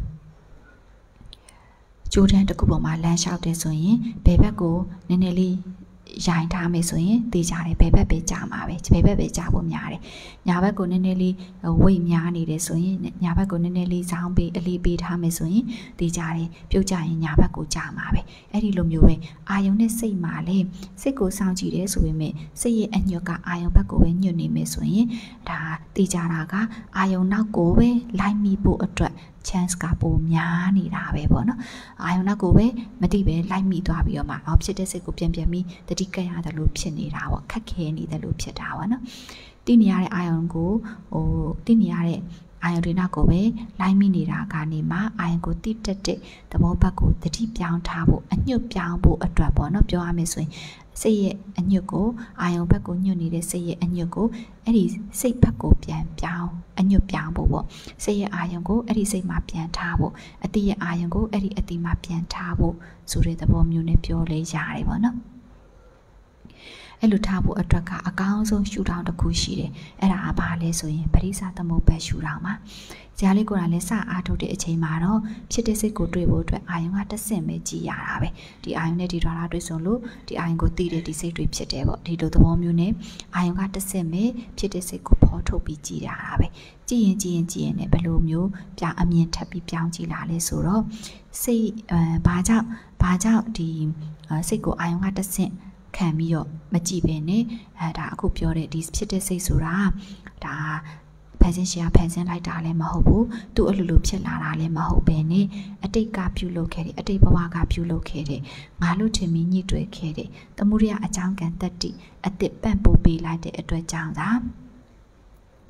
ကြိုးတန်းတစ်ခုပေါ်မှာလမ်းလျှောက်တယ်ဆိုရင်ဘယ်ဘက်ကိုနည်းနည်းလေးရိုင်းထားမယ်ဆိုရင်သိကြတယ်ဘယ်ဘက်ပဲကြာမှာပဲဘယ်ဘက်ပဲကြာဖို့များတယ်ညာဘက်ကိုနည်းနည်းလေးဝိတ်များနေတယ်ဆိုရင်ညာဘက်ကိုနည်းနည်းလေးဇောင်းပေးအလေးပေးထားမယ်ဆိုရင်သိကြတယ်ပြုတ်ကြရင်ညာဘက်ကိုကြာမှာပဲအဲ့ဒီလိုမျိုးပဲအာယုံနဲ့စိတ်မှာလေစိတ်ကိုစောင့်ကြည့်တယ်ဆိုပေမဲ့စိတ်ရဲ့အညွတ်ကအာယုံဘက်ကိုပဲညွတ်နေမယ်ဆိုရင်ဒါသိကြတာကအာယုံနောက်ကိုပဲလိုက်မိဖို့အတွက်chance ကပိုများနေတာပဲပေါ့နော်အာယုံနောက်ကိုပဲမသိပဲလိုက်မိသွားပြီးတော့မှအော်ဖြစ်တဲ့စိတ်ကိုပြန်ပြန်ပြီးတတိကရရတယ်လို့ဖြစ်နေတာပေါ့ခက်ခဲနေတယ်လို့ဖြစ်တာပေါ့နော်သိနေရတဲ့အာယုံကိုဟိုသိနေရတဲ့အာယုံတွေနောက်ကိုပဲလိုက်မိနေတာကနေမှအာယုံကိုတိတက်တဲ့သဘောဘက်ကိုတတိပြောင်းထားဖို့အညွတ်ပြောင်းဖို့အတွက်ပေါ့နော်ပြောရမယ်ဆိုရင်စိတ်ရဲ့အညွတ်ကိုအာယုံဘက်ကိုညွတ်နေတဲ့စိတ်ရဲ့အညွတ်ကိုအဲ့ဒီစိတ်ဘက်ကိုပြန်ပြောင်းအညွတ်ပြောင်းဖို့ပေါ့စိတ်ရဲ့အာယုံကိုအဲ့ဒီစိတ်မှာပြန်ထားဖို့အတိရဲ့အာယုံကိုအဲ့ဒီအတိမှာပြန်ထားဖို့ဆိုတဲ့သဘောမျိုးနဲ့ပြောလဲရတယ်ပေါ့နော်အဲ့လိုထားဖို့အတွက်ကအကောင်းဆုံးရှုထောင့်တစ်ခုရှိတယ်အဲ့ဒါကဘာလဲဆိုရင်ပရိစ္ဆသမုပ္ပါရှုထောင့်ပါဇာလေးကိုယ်တိုင်လည်းစအားထုတ်တဲ့အချိန်မှာတော့ဖြစ်တဲ့စိတ်ကိုတွေ့ဖို့အတွက်အာယုံကတစ်ဆင့်ပဲကြည်ရတာပဲဒီအာယုံနဲ့ဒီထွားတာတွေ့ဆုံလို့ဒီအာယုံကိုသိတဲ့ဒီစိတ်တွေဖြစ်တယ်ပေါ့ဒီလိုသဘောမျိုးနဲ့အာယုံကတစ်ဆင့်ပဲဖြစ်တဲ့စိတ်ကိုဖော်ထုတ်ပြီးကြည်ရတာပဲကြည်ရင်ကြည်ရင်ကြည်ရင်လည်းဘယ်လိုမျိုးပြအမြင်ထပ်ပြီးပြောင်းကြည့်လာလဲဆိုတော့စိတ်အဲဘာကြောင့်ဘာကြောင့်ဒီစိတ်ကိုအာယုံကတစ်ဆင့်ခံပြီးတော့မကြည့်ပဲနဲ့အဲဒါအခုပြောတဲ့ဒီဖြစ်တဲ့စိတ်ဆိုတာဒါဖန်ဆင်းရှင်ကဖန်ဆင်းလိုက်တာလည်းမဟုတ်ဘူးသူ့အလိုလိုဖြစ်လာတာလည်းမဟုတ်ပဲနဲ့အတိတ်ကပြုလုပ်ခဲ့တယ်အတိတ်ဘဝကပြုလုပ်ခဲ့တယ်ငါလို့ထင်ပြီးညှိတွယ်ခဲ့တယ်သမုဒိယအကြောင်းကံတတ္တိအတစ်ပန့်ပိုးပေးလိုက်တဲ့အတွက်ကြောင့်သာဖြ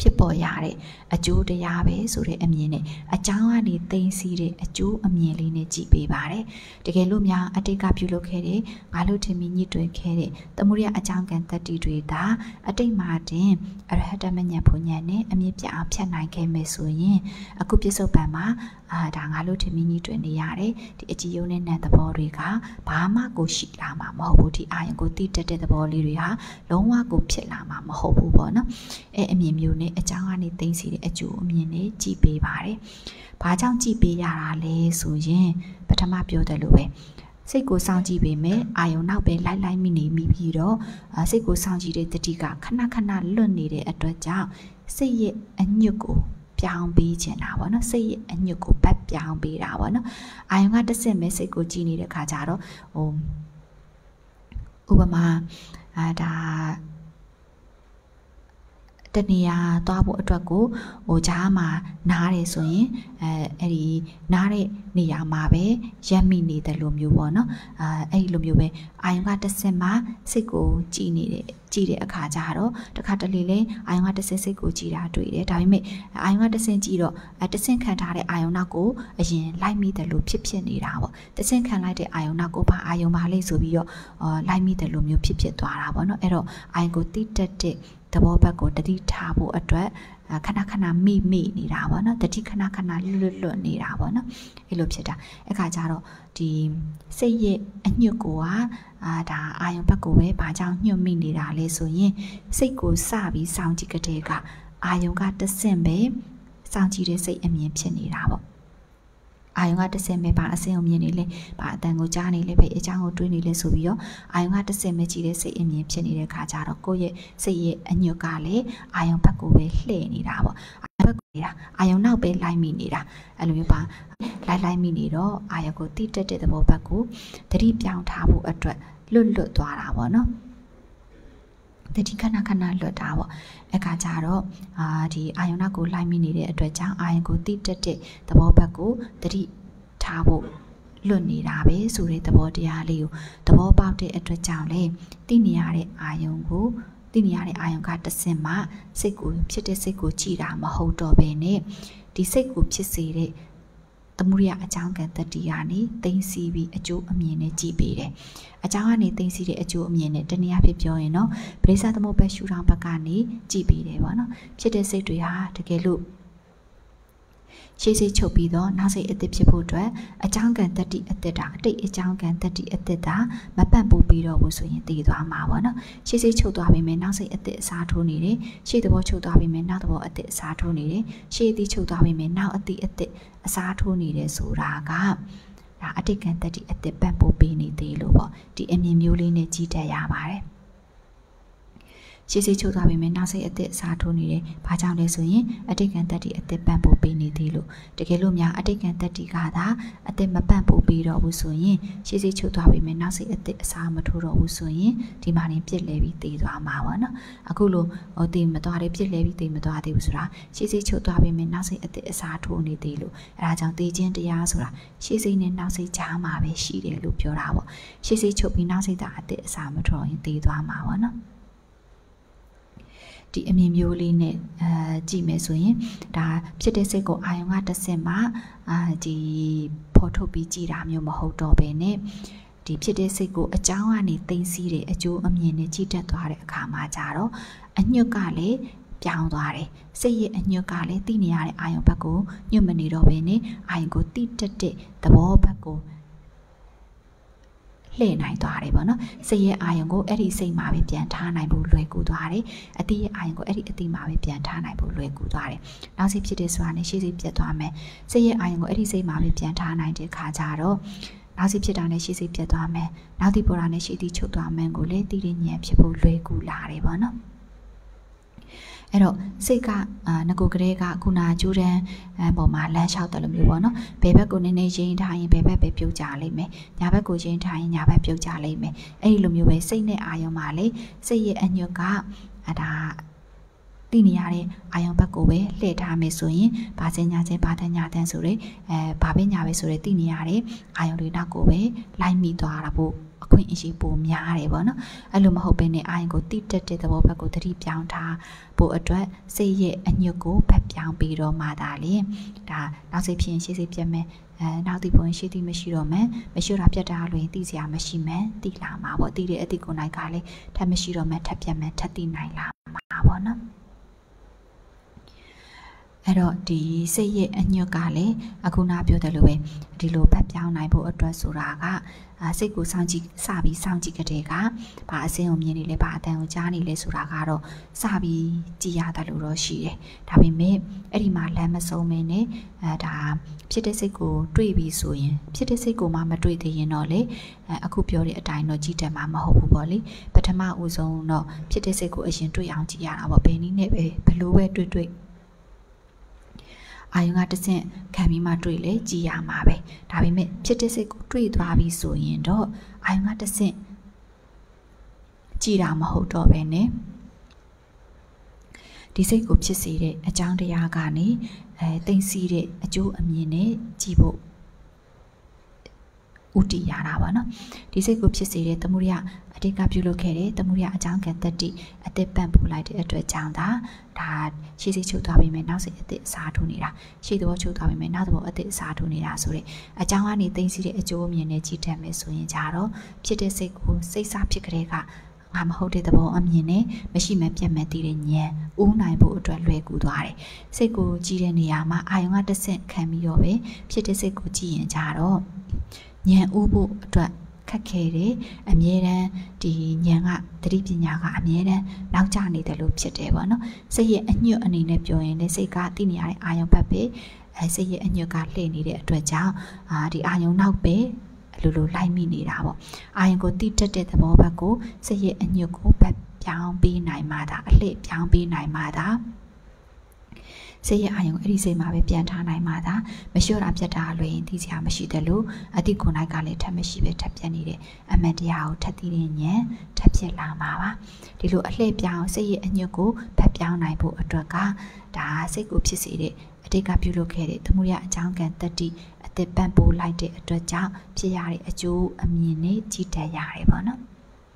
ဖြစ်ပေါ်ရတဲ့အကျိုးတရားပဲဆိုတဲ့အမြင်နဲ့အကြောင်းကနေသိသိတဲ့အကျိုးအမြင်လေးနဲ့ကြည့်ပေးပါတယ်တကယ်လို့များအတိတ်ကပြုလုပ်ခဲ့တဲ့ငါလို့ထင်ပြီးညှိတွင်ခဲ့တဲ့သမုဒိယအကြောင်းကံတတ္တိတွေဒါအတိတ်မှာတင်အရဟတမဉ္ဇဉ်ဘုံဉဏ်နဲ့အမြင့်ပြအောင်ဖြတ်နိုင်ခဲ့မယ်ဆိုရင်အခုပြစ္ဆုတ်ပံမှာအာဒါငါလို့ထင်ပြီးညှိတွင်နေရတယ်ဒီအကြည်ယုံနဲ့နံသဘောတွေကဘာမှကိုရှိလာမှာမဟုတ်ဘူးဒီအာယုံကိုတိတက်တဲ့သဘောလေးတွေဟာလုံးဝကိုဖြစ်လာမှာမဟုတ်ဘူးပေါ့နော်အဲအမြင်မျိုးနဲ့အကြောင်းကနေသိသိတဲ့အကျိုးအမြင်နဲ့ကြည့်ပေးပါတယ်ဘာကြောင့်ကြည့်ပေးရတာလဲဆိုရင်ပထမပြောတယ်လို့ပဲစိတ်ကိုစောင့်ကြည့်ပေမဲ့အာယုံနောက်ပဲလိုက်လိုက်မိနေမိပြီးတော့စိတ်ကိုစောင့်ကြည့်တဲ့တတိကခဏခဏလွတ်နေတဲ့အတွက်ကြောင့်စိတ်ရဲ့အညွတ်ကိုပြောင်းပေးချင်တာပေါ့နော်စိတ်ရဲ့အညွတ်ကိုပတ်ပြောင်းပေးတာပေါ့နော်အာယုံကတစ်စက်မဲ့စိတ်ကိုကြည့်နေတဲ့ခါကျတော့ဟိုဥပမာအာဒါတနေရာသွားဖို့အတွက်ကိုဟိုကြားမှာနားတယ်ဆိုရင်အဲအဲ့ဒီနားတဲ့နေရာမှာပဲရက်မိနေတယ်လို့မျိုးပေါ့နော်အဲအဲ့ဒီလိုမျိုးပဲအာယုံကတစ်စက်မှာစိတ်ကိုကြည်နေတယ်ကြည်တဲ့အခါကျတော့တခါတလေလဲအာယုံကတစ်စက်စိတ်ကိုကြည်တာတွေ့တယ်ဒါပေမဲ့အာယုံကတစ်စက်ကြည်တော့အဲတစ်စက်ခံထားတဲ့အာယုံနောက်ကိုအရင်လိုက်မိတယ်လို့ဖြစ်ဖြစ်နေတာပေါ့တစ်စက်ခံလိုက်တဲ့အာယုံနောက်ကိုပါအာယုံပါလေးဆိုပြီးတော့အော်လိုက်မိတယ်လို့မျိုးဖြစ်ဖြစ်သွားတာပေါ့နော်အဲ့တော့အာယုံကိုတိတက်တဲ့သဘောဘက်ကိုတတိထားဖို့အတွက်ခဏခဏမိမိနေတာပေါ့နော်တတိခဏခဏလွတ်လွတ်လွတ်နေတာပေါ့နော်အဲ့လိုဖြစ်တာအခါကျတော့ဒီစိတ်ရဲ့အညွတ်ကိုကအာဒါအာယုံဘက်ကိုပဲဘာကြောင့်ညှို့မိနေတာလဲဆိုရင်စိတ်ကိုစပြီးစောင့်ကြည့်ကြတဲ့ကအာယုံကတဆင့်ပဲစောင့်ကြည့်တဲ့စိတ်အမြင်ဖြစ်နေတာပေါ့အာယုံကတစ်စင်ပဲပါအစင်ကိုမြင်နေလဲပါအတန်ကိုကြားနေလဲပဲအချောင်းကိုတွေးနေလဲဆိုပြီးတော့အာယုံကတစ်စင်ပဲကြည့်တဲ့စိတ်အမြင်ဖြစ်နေတဲ့ခါကျတော့ကိုယ့်ရဲ့စိတ်ရဲ့အညွတ်ကလည်းအာယုံဘက်ကိုပဲလှည့်နေတာပေါ့အာယုံဘက်ကိုနေတာအာယုံနောက်ပဲလိုက်မိနေတာအဲ့လိုမျိုးပါလိုက်လိုက်မိနေတော့အာယုံကိုတိတက်တဲ့သဘောဘက်ကိုသတိပြောင်းထားဖို့အတွက်လွတ်လွတ်သွားတာပေါ့နော်တတိခဏခဏလွတ်တာပေါ့အခါကျတော့အာဒီအာယုံနောက်ကိုလိုက်မိနေတဲ့အတွက်ကြောင့်အာယုံကိုတိတက်တဲ့သဘောဘက်ကိုတတိထားဖို့လွတ်နေတာပဲဆိုတဲ့သဘောတရားလေးကိုသဘောပေါက်တဲ့အတွက်ကြောင့်လေသိနေရတဲ့အာယုံကိုသိနေရတဲ့အာယုံကတစ်စင်မှစိတ်ကိုဖြစ်တဲ့စိတ်ကိုကြည်တာမဟုတ်တော့ဘဲနဲ့ဒီစိတ်ကိုဖြစ်စေတဲ့သမုဒိယအကြောင်းကံတတိယနေသိသိပြီးအကျိုးအမြင်နဲ့ကြည်ပေးတယ်အကြောင်းကနေသိသိတဲ့အကျိုးအမြင်နဲ့တနည်းအားဖြင့်ပြောရင်တော့ပရိစ္ဆသမုပ္ပါရှုထောင့်ဘက်ကနေကြည်ပေးတယ်ပေါ့နော်ဖြစ်တဲ့စိတ်တွေဟာတကယ်လို့ရှေ့စိတ်ချုပ်ပြီးတော့နောက်စိတ်အသစ်ဖြစ်ဖို့အတွက်အကြောင်းကံတတိအသစ်တာအတိတ်အကြောင်းကံတတိအသစ်တာမပန့်ပို့ပြီးတော့ဘူးဆိုရင်တည်သွားမှာပေါ့နော်ရှေ့စိတ်ချုပ်သွားပြီမယ်နောက်စိတ်အသစ်အစားထိုးနေတယ်ရှေ့သဘောချုပ်သွားပြီမယ်နောက်သဘောအသစ်အစားထိုးနေတယ်ရှေ့အသစ်ချုပ်သွားပြီမယ်နောက်အသစ်အသစ်အစားထိုးနေတယ်ဆိုတာကဒါအတိတ်ကံတတိအသစ်ပန့်ပို့ပေးနေသေးလို့ပေါ့ဒီအမြင်မျိုးလေးနဲ့ကြည့်တတ်ရပါတယ်ရှေ့စိတ်ချုပ်သွားပြီမယ်နောက်စိတ်အသစ်အစားထိုးနေတယ်။ဘာကြောင့်လဲဆိုရင်အတိတ်ကံတတ္တိအသစ်ပန့်ပို့ပေးနေသေးလို့တကယ်လို့များအတိတ်ကံတတ္တိကသာအသစ်မပန့်ပို့ပေးတော့ဘူးဆိုရင်ရှေ့စိတ်ချုပ်သွားပြီမယ်နောက်စိတ်အသစ်အစားမထိုးတော့ဘူးဆိုရင်ဒီမှာနေပြစ်လဲပြီးတည်သွားမှာပေါ့နော်။အခုလိုဟိုတည်မသွားတယ်ပြစ်လဲပြီးတည်မသွားသေးဘူးဆိုတာရှေ့စိတ်ချုပ်သွားပြီမယ်နောက်စိတ်အသစ်အစားထိုးနေသေးလို့အဲဒါကြောင့်တည်ခြင်းတရားဆိုတာရှေ့စိတ်နဲ့နောက်စိတ်ကြားမှာပဲရှိတယ်လို့ပြောတာပေါ့။ရှေ့စိတ်ချုပ်ပြီးနောက်စိတ်သာအသစ်အစားမထိုးရင်တည်သွားမှာပေါ့နော်။ဒီအမြင်မျိုးလေးနဲ့အဲကြည့်မယ်ဆိုရင်ဒါဖြစ်တဲ့စိတ်ကိုအာယုံကတစ်စင်မှာအာဒီဖော်ထုတ်ပြီးကြည်တာမျိုးမဟုတ်တော့ဘဲနဲ့ဒီဖြစ်တဲ့စိတ်ကိုအကြောင်းကနေသိသိတဲ့အကျိုးအမြင်နဲ့ကြည်တက်သွားတဲ့အခါမှာကြတော့အညွတ်ကလည်းပြောင်းသွားတယ်စိတ်ရဲ့အညွတ်ကလည်းသိနေရတဲ့အာယုံဘက်ကိုညွတ်မနေတော့ဘဲနဲ့အာယုံကိုတိတက်တဲ့သဘောဘက်ကိုလှည့်နိုင်သွားတယ်ပေါ့နော်စိတ်ရဲ့အာယုံကိုအဲ့ဒီစိတ်မှာပဲပြန်ထားနိုင်ဖို့လွယ်ကူသွားတယ်အတိရဲ့အာယုံကိုအဲ့ဒီအတိမှာပဲပြန်ထားနိုင်ဖို့လွယ်ကူသွားတယ်နောက်စိတ်ဖြစ်တဲ့ဆိုတာနဲ့ရှေ့စိတ်ပြတ်သွားမယ်စိတ်ရဲ့အာယုံကိုအဲ့ဒီစိတ်မှာပဲပြန်ထားနိုင်တဲ့ခါကျတော့နောက်စိတ်ဖြစ်တာနဲ့ရှေ့စိတ်ပြတ်သွားမယ်နောက်တိပေါ်တာနဲ့ရှေ့တိချုပ်သွားမှန်းကိုလေတိတဲ့ဉာဏ်ဖြစ်ဖို့လွယ်ကူလာတယ်ပေါ့နော်အဲ့တော့စိတ်ကအာငကိုကလေးကခုနကျိုးတန်းအပေါ်မှာလမ်းလျှောက်တယ်လို့မျိုးပေါ့နော်ဘယ်ဘက်ကိုနည်းနည်းရင်ထားရင်ဘယ်ဘက်ပဲပြုတ်ကြလိမ့်မယ်ညာဘက်ကိုရင်ထားရင်ညာဘက်ပြုတ်ကြလိမ့်မယ်အဲ့ဒီလိုမျိုးပဲစိတ်နဲ့အာယုံမှာလေစိတ်ရဲ့အညွတ်ကအဲဒါသိနေရတဲ့အာယုံဘက်ကိုပဲလှည့်ထားမယ်ဆိုရင်ဘာစင်ညာချင်းဘာတညာတန်းဆိုရဲအဲဘာပဲညာပဲဆိုရဲသိနေရတဲ့အာယုံတွေနောက်ကိုပဲလိုက်မိသွားတာပေါ့အခွင့်အရေးပိုများတယ်ပေါ့နော်အဲ့လိုမဟုတ်ဘဲနဲ့အာရုံကိုတိတက်တဲ့သဘောဘက်ကိုသတိပြောင်းထားဖို့အတွက်စိတ်ရဲ့အညွတ်ကိုဖက်ပြောင်းပြီးတော့မှသာလေဒါနောက်စိတ်ဖြစ်ရင်ရှေ့စိတ်ပြတ်မယ်အဲနောက်တိပုံရှေ့တိမရှိတော့မယ်မရှိတော့ပြတ်တာလို့ရင်သိစရာမရှိမယ်တိလာမှာပေါ့တိတဲ့အတိကိုနိုင်ကလည်းထပ်မရှိတော့မယ်ထပ်ပြတ်မယ်ထပ်တိနိုင်လာမှာပေါ့နော်အဲ့တော့ဒီစိတ်ရဲ့အညွတ်ကလည်းအခုနပြောတယ်လို့ပဲဒီလိုဖက်ပြောင်းနိုင်ဖို့အတွက်ဆိုတာကစိတ်ကိုစောင့်ကြည့်စပြီးစောင့်ကြည့်ကြတဲ့ကဘာအစင်းကိုမြင်နေလဲဘာအတန်ကိုကြားနေလဲဆိုတာကတော့စပြီးကြည်ရတယ်လို့တော့ရှိတယ်ဒါပေမဲ့အဲ့ဒီမှာလမ်းမဆုံးမင်းနဲ့အဲဒါဖြစ်တဲ့စိတ်ကိုတွေးပြီးဆိုရင်ဖြစ်တဲ့စိတ်ကိုမှမတွေးသေးရင်တော့လေအခုပြောတဲ့အတိုင်းတော့ကြည့်တယ်မှာမဟုတ်ဘူးပေါ့လေပထမဦးဆုံးတော့ဖြစ်တဲ့စိတ်ကိုအရင်တွေးအောင်ကြည့်ရတာပေါ့ဘယ်နည်းနဲ့ပဲဘလို့ပဲတွေးတွေးအာယုံကတစ်ဆင့်ခံပြီးမှတွေ့လေကြည်ရမှာပဲဒါပေမဲ့ဖြစ်တဲ့စိတ်ကိုတွေ့သွားပြီဆိုရင်တော့အာယုံကတစ်ဆင့်ကြည်တာမဟုတ်တော့ပဲねဒီစိတ်ကိုဖြစ်စေတဲ့အကြောင်းတရားကနေအဲသိသိတဲ့အကျိုးအမြင်နဲ့ကြည်ဖို့ဥတီရတာပါနော်ဒီစိတ်ကိုဖြစ်စေတဲ့သမုဒယအတိတ်ကပြုလုပ်ခဲ့တဲ့သမုဒယအကြောင်းကတ္တိအသက်ပံ့ပိုးလိုက်တဲ့အတွက်ကြောင့်ဒါဒါရှေ့စိတ်ချုပ်သွားပြီမဲ့နောက်စိတ်အသက်အစားထိုးနေတာရှေ့သဘောချုပ်သွားပြီမဲ့နောက်သဘောအသက်အစားထိုးနေတာဆိုတဲ့အကြောင်းကနေသိသိတဲ့အကျိုးအမြင်နဲ့ကြည့်တတ်မယ်ဆိုရင်ကြတော့ဖြစ်တဲ့စိတ်ကိုစိတ်စားဖြစ်ကြတဲ့ကငါမဟုတ်တဲ့သဘောအမြင်နဲ့မရှိမပြတ်မဲ့တည်တဲ့ဉာဏ်ဥနိုင်ဖို့အတွက်လွယ်ကူသွားတယ်စိတ်ကိုကြည့်တဲ့နေရာမှာအာယုံကတစ်ဆင့်ခံပြီးတော့ပဲဖြစ်တဲ့စိတ်ကိုကြည့်ရင်ကြတော့ဉာဏ်ဥဖို့အတွက်ခက်ခဲတယ်အမြဲတမ်းဒီဉာဏ်ကသတိပညာကအမြဲတမ်းနောက်ကျနေတယ်လို့ဖြစ်တယ်ပေါ့နော်စိတ်ရဲ့အညွတ်အနေနဲ့ပြောရင်လည်းစိတ်ကသိနေရတဲ့အာယုံဘက်ပဲအဲစိတ်ရဲ့အညွတ်ကလှည့်နေတဲ့အတွက်ကြောင့်အာဒီအာယုံနောက်ပဲလိုလိုလိုက်မိနေတာပေါ့အာယုံကိုတိတက်တဲ့သဘောဘက်ကိုစိတ်ရဲ့အညွတ်ကိုဘက်ပြောင်းပေးနိုင်မှသာအလှည့်ပြောင်းပေးနိုင်မှသာစိတ်ရဲ့အာယုံအဲ့ဒီစိတ်မှာပဲပြန်ထားနိုင်မှသာမလျှော့တာပြတ်တာလွယ်ရင်သိစရာမရှိတယ်လို့အတိကိုယ်နိုင်ကလည်းထပ်မရှိပဲထပ်ပြတ်နေတယ်အမှန်တရားကိုထပ်သိတဲ့ဉာဏ်ထပ်ဖြစ်လာမှာပါဒီလိုအလှည့်ပြောင်းစိတ်ရဲ့အညွတ်ကိုဖက်ပြောင်းနိုင်ဖို့အတွက်ကဒါစိတ်ကိုဖြစ်စေတဲ့အတိတ်ကပြုလုပ်ခဲ့တဲ့သမုဒယအကြောင်းကံတတ္တိအသက်ပံ့ပိုးလိုက်တဲ့အတွက်ကြောင့်ဖြစ်ရတဲ့အကျိုးအမြင်နဲ့ကြည်တတ်ရတယ်ပေါ့နော်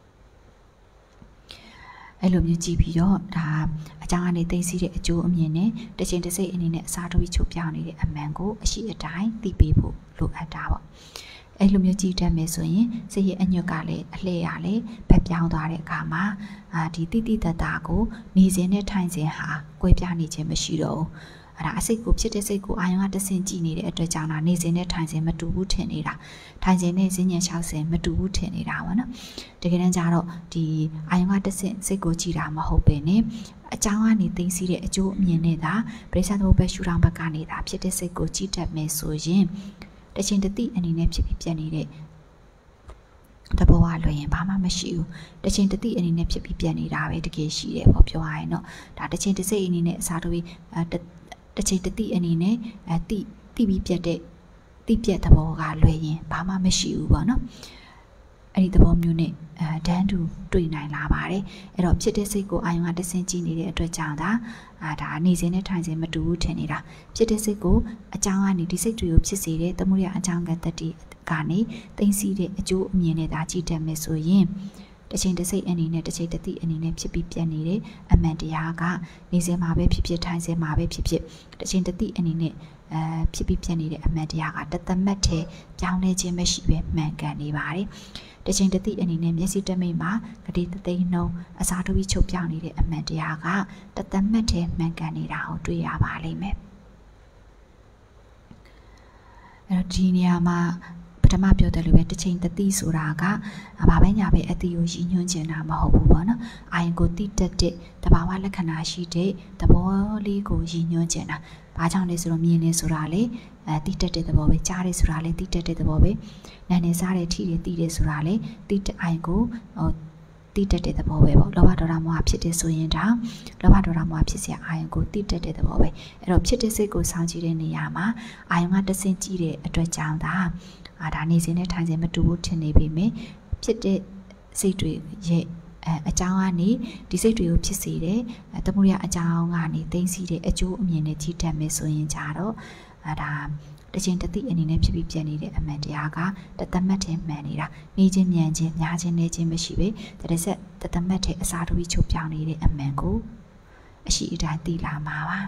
အဲ့လိုမျိုးကြည့်ပြီးတော့ဒါအကြောင်းကနေသိသိတဲ့အကျိုးအမြင်နဲ့တစ်ချိန်တစ်စိတ်အနေနဲ့အစားထိုးပြီးချုပ်ပြောင်းနေတဲ့အမှန်ကိုအရှိအတိုင်းသိပေးဖို့လိုအပ်တာပေါ့အဲ့လိုမျိုးကြည့်တတ်မယ်ဆိုရင်စိတ်ရဲ့အညွတ်ကလည်းအလှည့်ရလေဖက်ပြောင်းသွားတဲ့အခါမှာအာဒီတိတိတတ်တာကိုနေစဉ်နဲ့ထိုင်စဉ်ဟာကွဲပြားနေခြင်းမရှိတော့ဘူးအဲ့ဒါအစိတ်ကိုဖြစ်တဲ့စိတ်ကိုအာယုံကတဆင့်ကြည့်နေတဲ့အတွက်ကြောင့်ဒါနေစဉ်နဲ့ထိုင်စဉ်မတူဘူးထင်နေတာထိုင်စဉ်နဲ့စဉ်ညင်လျှောက်စဉ်မတူဘူးထင်နေတာပေါ့နော်တကယ်တမ်းကျတော့ဒီအာယုံကတဆင့်စိတ်ကိုကြည့်တာမဟုတ်ပဲねအကြောင်းကနေသိသိတဲ့အကျိုးအမြင်နဲ့သာပရိစ္ဆေသမုပ္ပါရှုထောင့်ဘက်ကနေသာဖြစ်တဲ့စိတ်ကိုကြည့်တတ်မယ်ဆိုရင်တစ်ချိန်တစ်သိအနေနဲ့ဖြစ်ပြီးပြတ်နေတဲ့တဘောကလွယ်ရင်ဘာမှမရှိဘူးတစ်ချိန်တစ်သိအနေနဲ့ဖြစ်ပြီးပြတ်နေတာပဲတကယ်ရှိတယ်ပေါ့ပြောရရင်တော့ဒါတစ်ချိန်တစ်စိတ်အနေနဲ့အစားထိုးပြီးအဲတစ်ချိန်တစ်သိအနေနဲ့အဲသိသိပြီးပြတ်တဲ့သိပြတ်သဘောကလွယ်ရင်ဘာမှမရှိဘူးပေါ့နော်အဲ့ဒီသဘောမျိုးနဲ့အဲဒန်းတူတွေ့နိုင်လာပါတယ်အဲ့တော့ဖြစ်တဲ့စိတ်ကိုအာယုံကတဆင့်ကြည့်နေတဲ့အတွက်ကြောင့်ဒါအာဒါနေစဉ်နဲ့ထိုင်စဉ်မတူဘူးထင်နေတာဖြစ်တဲ့စိတ်ကိုအကြောင်းကနေဒီစိတ်တွေကိုဖြစ်စေတဲ့သမုဒယအကြောင်းကတတ္တိကနေသိသိတဲ့အကျိုးအမြင်နဲ့ဒါကြည့်တတ်မယ်ဆိုရင်တစ်ချိန်တစ်စိတ်အနေနဲ့တစ်ချိန်တစ်သိအနေနဲ့ဖြစ်ပြီးပြတ်နေတဲ့အမှန်တရားကနေစဉ်မှာပဲဖြစ်ဖြစ်ထိုင်စဉ်မှာပဲဖြစ်ဖြစ်တစ်ချိန်တစ်သိအနေနဲ့အဲဖြစ်ပြီးပြတ်နေတဲ့အမှန်တရားကတသမတ်ထဲပြောင်းလဲခြင်းမရှိပဲမှန်ကန်နေပါတယ်တစ်ချိန်တစ်သိအနေနဲ့မျက်စိတမိတ်မှာဂတိတသိန်းနှုံးအစားထိုးပြီးချုပ်ပြောင်းနေတဲ့အမှန်တရားကတသမတ်ထဲမှန်ကန်နေတာကိုတွေ့ရပါလိမ့်မယ်အဲ့တော့ဒီနေရာမှာပထမပြောတယ်လို့ပဲတစ်ချိန်တသိဆိုတာကဘာပဲညာပဲအတိကိုရည်ညွှန်းချင်တာမဟုတ်ဘူးပေါ့နော်အာယုံကိုတိတက်တဲ့တဘာဝလက္ခဏာရှိတဲ့သဘောလေးကိုရည်ညွှန်းချင်တာဘာကြောင့်လဲဆိုတော့မြင်နေဆိုတာလေအဲတိတက်တဲ့သဘောပဲကြားတယ်ဆိုတာလေတိတက်တဲ့သဘောပဲနာနေစားတယ်ထိတယ်တိတယ်ဆိုတာလေတိတက်အာယုံကိုဟိုတိတက်တဲ့သဘောပဲပေါ့လောဘဒေါသမောဟဖြစ်တယ်ဆိုရင်ဒါလောဘဒေါသမောဟဖြစ်စရာအာယုံကိုတိတက်တဲ့သဘောပဲအဲ့တော့ဖြစ်တဲ့စိတ်ကိုစောင့်ကြည့်တဲ့နေရာမှာအာယုံကတဆင့်ကြည့်တဲ့အတွက်ကြောင့်ဒါအာဒါနေစဉ်နဲ့ထိုင်စဉ်မတူဘူးထင်နေပေမဲ့ဖြစ်တဲ့စိတ်တွေရဲ့အဲအကြောင်းကနေဒီစိတ်တွေကိုဖြစ်စေတဲ့သမုဒယအကြောင်းကနေသိသိတဲ့အကျိုးအမြင်နဲ့ကြည့်တတ်မယ်ဆိုရင်ကြတော့အဲဒါတချင်းတတိအနေနဲ့ဖြစ်ပြီးပြတ်နေတဲ့အမှန်တရားကတသမတ်ထဲမှန်နေတာနေချင်းမြန်ချင်းများချင်းနေချင်းမရှိပဲတရဆက်တသမတ်ထဲအစာတူပြီးချုပ်ပြောင်းနေတဲ့အမှန်ကိုအရှိအတိုင်းသိလာမှာပါ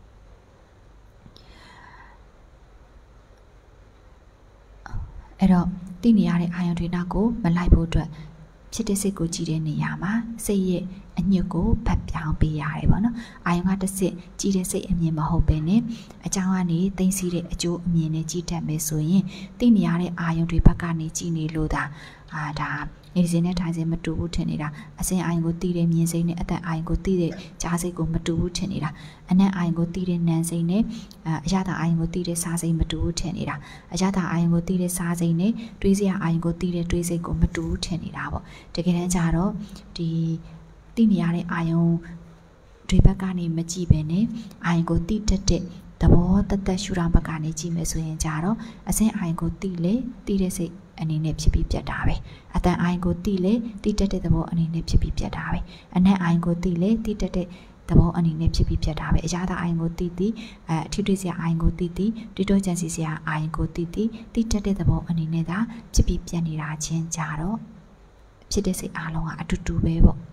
အဲ့တော့သိနေရတဲ့အာယုံတွေနောက်ကိုမလိုက်ဖို့အတွက်ဖြစ်တဲ့စိတ်ကိုကြည့်တဲ့နေရာမှာစိတ်ရဲ့အညွတ်ကိုဖတ်ပြောင်းပေးရတယ်ပေါ့နော်အာယုံကတစ်စစ်ကြည့်တဲ့စိတ်အမြင်မဟုတ်ပဲနဲ့အကြောင်းကနေသိသိတဲ့အကျိုးအမြင်နဲ့ကြည့်တတ်မယ်ဆိုရင်သိနေရတဲ့အာယုံတွေဘက်ကနေကြည့်နေလို့ဒါအာဒါနေစဉ်နဲ့ထိုင်စဉ်မတူဘူးထင်နေတာအစဉ်အာယုံကိုသိတဲ့မြင်စိတ်နဲ့အသက်အာယုံကိုသိတဲ့ကြားစိတ်ကိုမတူဘူးထင်နေတာအနက်အာယုံကိုသိတဲ့နာမ်စိတ်နဲ့အရသာအာယုံကိုသိတဲ့စားစိတ်မတူဘူးထင်နေတာအရသာအာယုံကိုသိတဲ့စားစိတ်နဲ့တွေးစရာအာယုံကိုသိတဲ့တွေးစိတ်ကိုမတူဘူးထင်နေတာပေါ့တကယ်တမ်းကျတော့ဒီသိနေရတဲ့အာယုံတွေဘက်ကနေမကြည့်ပဲနဲ့အာယုံကိုသိတတ်တဲ့သဘောတသက်ရှုထောင့်ဘက်ကနေကြည့်မယ်ဆိုရင်ကြတော့အစဉ်အာယုံကိုသိလေသိတဲ့စိတ်အနေနဲ့ဖြစ်ပြီးပြတ်တာပဲအတန်အာယုံကိုသိလေသိတတ်တဲ့သဘောအနေနဲ့ဖြစ်ပြီးပြတ်တာပဲအနက်အာယုံကိုသိလေသိတတ်တဲ့သဘောအနေနဲ့ဖြစ်ပြီးပြတ်တာပဲအရာသာအာယုံကိုသိသိအဲအထူးတွေ့စရာအာယုံကိုသိသိတွေးတောကြံစည်စရာအာယုံကိုသိသိသိတတ်တဲ့သဘောအနေနဲ့သာဖြစ်ပြီးပြတ်နေတာချင်းကြတော့ဖြစ်တဲ့စိတ်အားလုံးကအတူတူပဲပေါ့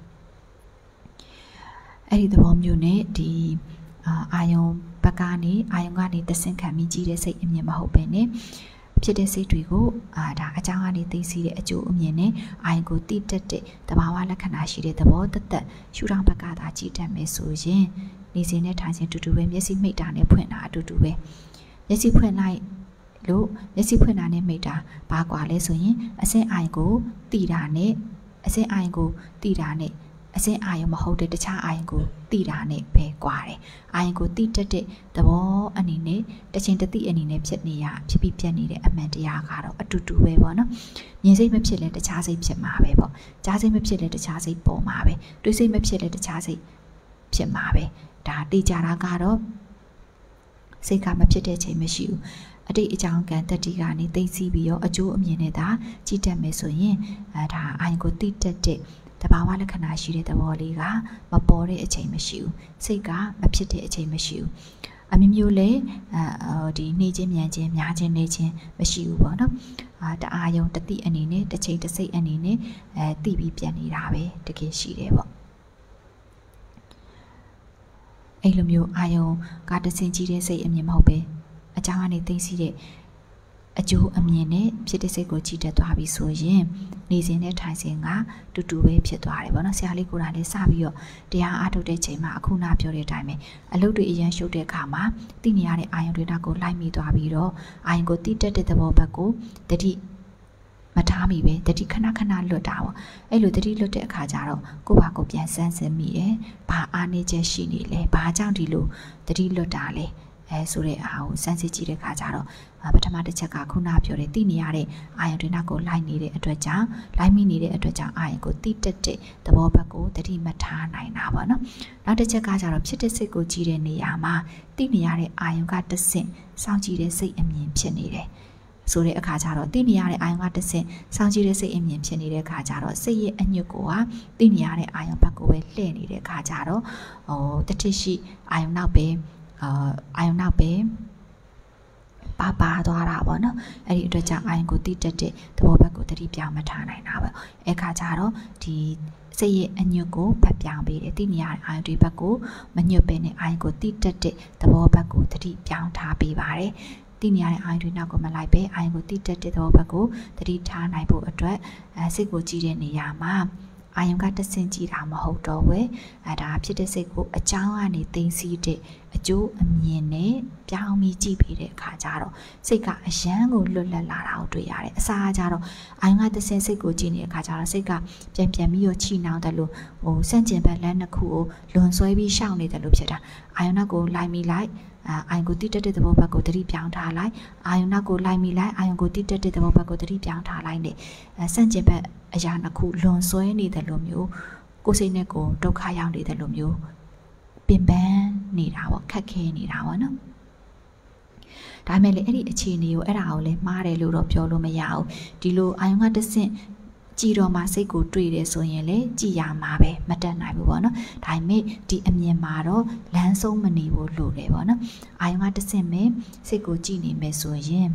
အဲ့ဒီသဘောမျိုးနဲ့ဒီအာယုံဘက်ကနေအာယုံကနေတဆင့်ခံပြီးကြည့်တဲ့စိတ်အမြင်မဟုတ်ပဲနဲ့ဖြစ်တဲ့စိတ်တွေကိုအာဒါအကြောင်းကနေသိသိတဲ့အကျိုးအမြင်နဲ့အာယုံကိုသိတတ်တဲ့သဘာဝလက္ခဏာရှိတဲ့သဘောတသက်ရှုထောင့်ဘက်ကသာကြည့်တတ်မယ်ဆိုရင်နေစဉ်နဲ့ထိုင်စဉ်တူတူပဲမျက်စိမိတ်တာနဲ့ဖွင့်တာအတူတူပဲမျက်စိဖွင့်လိုက်လို့မျက်စိဖွင့်တာနဲ့မိတ်တာဘာကွာလဲဆိုရင်အစင်းအာယုံကိုသိတာနဲ့အစင်းအာယုံကိုသိတာနဲ့အစဉ်အာယုံမဟုတ်တဲ့တခြားအာယုံကိုသိတာနဲ့ပဲကွာတယ်အာယုံကိုသိတတ်တဲ့သဘောအနေနဲ့တချင်းတတိအနေနဲ့ဖြစ်နေရဖြစ်ပြီးပြတ်နေတဲ့အမှန်တရားကတော့အတူတူပဲပေါ့နော်မြင်စိတ်မဖြစ်လဲတခြားစိတ်ဖြစ်မှာပဲပေါ့ကြားစိတ်မဖြစ်လဲတခြားစိတ်ပေါ်မှာပဲတွေးစိတ်မဖြစ်လဲတခြားစိတ်ဖြစ်မှာပဲဒါသိကြတာကတော့စိတ်ကမဖြစ်တဲ့ချိန်မရှိဘူးအတိတ်အကြောင်းကံတတိကနေသိသိပြီးရောအကျိုးအမြင်နဲ့သာကြည့်တတ်မယ်ဆိုရင်အဲဒါအာယုံကိုသိတတ်တဲ့တဘာဝလက္ခဏာရှိတဲ့သဘောလေးကမပေါ်တဲ့အချိန်မရှိဘူးစိတ်ကမဖြစ်တဲ့အချိန်မရှိဘူးအမျိုးမျိုးလဲအဲဒီနှိမ့်ချင်းမြန်ချင်းများချင်းနေချင်းမရှိဘူးပေါ့နော်အာတအာယုံတတိအနေနဲ့တစ်ချိန်တစ်စိတ်အနေနဲ့အဲသိပြီးပြန်နေတာပဲတကယ်ရှိတယ်ပေါ့အဲ့လိုမျိုးအာယုံကတဆင်ကြီးတဲ့စိတ်အမြင်မဟုတ်ပဲအကြောင်းကနေသိသိတဲ့အကျိုးအမြင်နဲ့ဖြစ်တဲ့စိတ်ကိုကြည့်တတ်သွားပြီဆိုရင်နေစဉ်နဲ့ထိုင်စဉ်ကတူတူပဲဖြစ်သွားတယ်ပေါ့နော်ဆရာလေးကိုယ်တိုင်လည်းစပြီးတော့တရားအားထုတ်တဲ့ချိန်မှာအခုနပြောတဲ့အတိုင်းပဲအလုပ်တွေအရန်ရှုပ်တဲ့အခါမှာသိနေရတဲ့အာယုံတွေတော့ကိုလိုက်မိသွားပြီးတော့အာယုံကိုတိတက်တဲ့သဘောဘက်ကိုတတိမထားမိပဲတတိခဏခဏလွတ်တာပေါ့အဲ့လိုတတိလွတ်တဲ့အခါကျတော့ကိုယ့်ဘာကိုပြန်စမ်းစစ်မိတယ်ဘာအားနေချက်ရှိနေလဲဘာကြောင့်ဒီလိုတတိလွတ်တာလဲအဲဆိုတဲ့အားကိုစမ်းစစ်ကြည့်တဲ့အခါကျတော့ပထမတစ်ချက်ကခုနပြောတဲ့သိနေရတဲ့အာယုံတွေနောက်ကိုလိုက်နေတဲ့အတွက်ကြောင့်လိုက်မိနေတဲ့အတွက်ကြောင့်အာယုံကိုတိတက်တဲ့သဘောဘက်ကိုတတိမထားနိုင်တာပေါ့နော်နောက်တစ်ချက်ကကျတော့ဖြစ်တဲ့စိတ်ကိုကြည့်တဲ့နေရာမှာသိနေရတဲ့အာယုံကတစ်ဆင့်စောင့်ကြည့်တဲ့စိတ်အမြင်ဖြစ်နေတယ်ဆိုတဲ့အခါကျတော့သိနေရတဲ့အာယုံကတစ်ဆင့်စောင့်ကြည့်တဲ့စိတ်အမြင်ဖြစ်နေတဲ့အခါကျတော့စိတ်ရဲ့အညွတ်ကိုကသိနေရတဲ့အာယုံဘက်ကိုပဲလှည့်နေတဲ့အခါကျတော့ဟိုတတိရှိအာယုံနောက်ပဲအာအာယုံနောက်ပဲပါပါသွားတာပေါ့နော်အဲ့ဒီအတွက်ကြောင့်အာယုံကိုတိတက်တဲ့သဘောဘက်ကိုတတိပြောင်းမထားနိုင်တာပဲအဲ့ခါကျတော့ဒီစိတ်ရဲ့အညွတ်ကိုဖတ်ပြောင်းပေးတယ်တိနေရတဲ့အာယုံတွေဘက်ကိုမညွတ်ပဲနဲ့အာယုံကိုတိတက်တဲ့သဘောဘက်ကိုတတိပြောင်းထားပေးပါတယ်တိနေရတဲ့အာယုံတွေနောက်ကိုမလိုက်ပဲအာယုံကိုတိတက်တဲ့သဘောဘက်ကိုတတိထားနိုင်ဖို့အတွက်အဲစိတ်ကိုကြည့်တဲ့နေရာမှာအာယုံကတဆင့်ကြည့်တာမဟုတ်တော့ဘူးအဲဒါဖြစ်တဲ့စိတ်ကိုအကြောင်းကနေသိသိတဲ့အကျိုးအမြင်နဲ့ပြောင်းပြီးကြည့်ပြီးတဲ့အခါကျတော့စိတ်ကအယမ်းကိုလွတ်လပ်လာတာကိုတွေ့ရတယ်အစားကျတော့အာယုံကတဆင့်စိတ်ကိုကြည့်နေတဲ့အခါကျတော့စိတ်ကပြန်ပြန်ပြီးတော့ချီနှောင်တယ်လို့ဟိုစန့်ကျင်ဘက်လမ်းတစ်ခုကိုလွန်ဆွဲပြီးရှောင်နေတယ်လို့ဖြစ်တာအာယုံနောက်ကိုလိုက်မိလိုက်အာယုံကိုတိတက်တဲ့သဘောဘက်ကိုတတိပြောင်းထားလိုက်အာယုံနောက်ကိုလိုက်မိလိုက်အာယုံကိုတိတက်တဲ့သဘောဘက်ကိုတတိပြောင်းထားလိုက်နေဆန့်ကျင်ဘက်အရာတစ်ခုလွန်ဆွဲနေတယ်လို့မျိုးကိုယ်စိတ်နဲ့ကိုယ်ဒုက္ခရောက်နေတယ်လို့မျိုးပင်ပန်းနေတာပေါ့ခက်ခဲနေတာပေါ့နော်ဒါပေမဲ့လေအဲ့ဒီအခြေအနေကိုအဲ့ဒါကိုလည်းမှားတယ်လို့တော့ပြောလို့မရဘူးဒီလိုအာယုံကတဆင့်ကြည်တော်မှာစိတ်ကိုတွေ့တယ်ဆိုရင်လေကြည်ရမှာပဲမတက်နိုင်ဘူးပေါ့နော်ဒါပေမဲ့ဒီအမြင်မှာတော့လမ်းဆုံးမနေဘူးလို့တယ်ပေါ့နော်အာယုံကတဆင့်ပဲစိတ်ကိုကြည်နေမယ်ဆိုရင်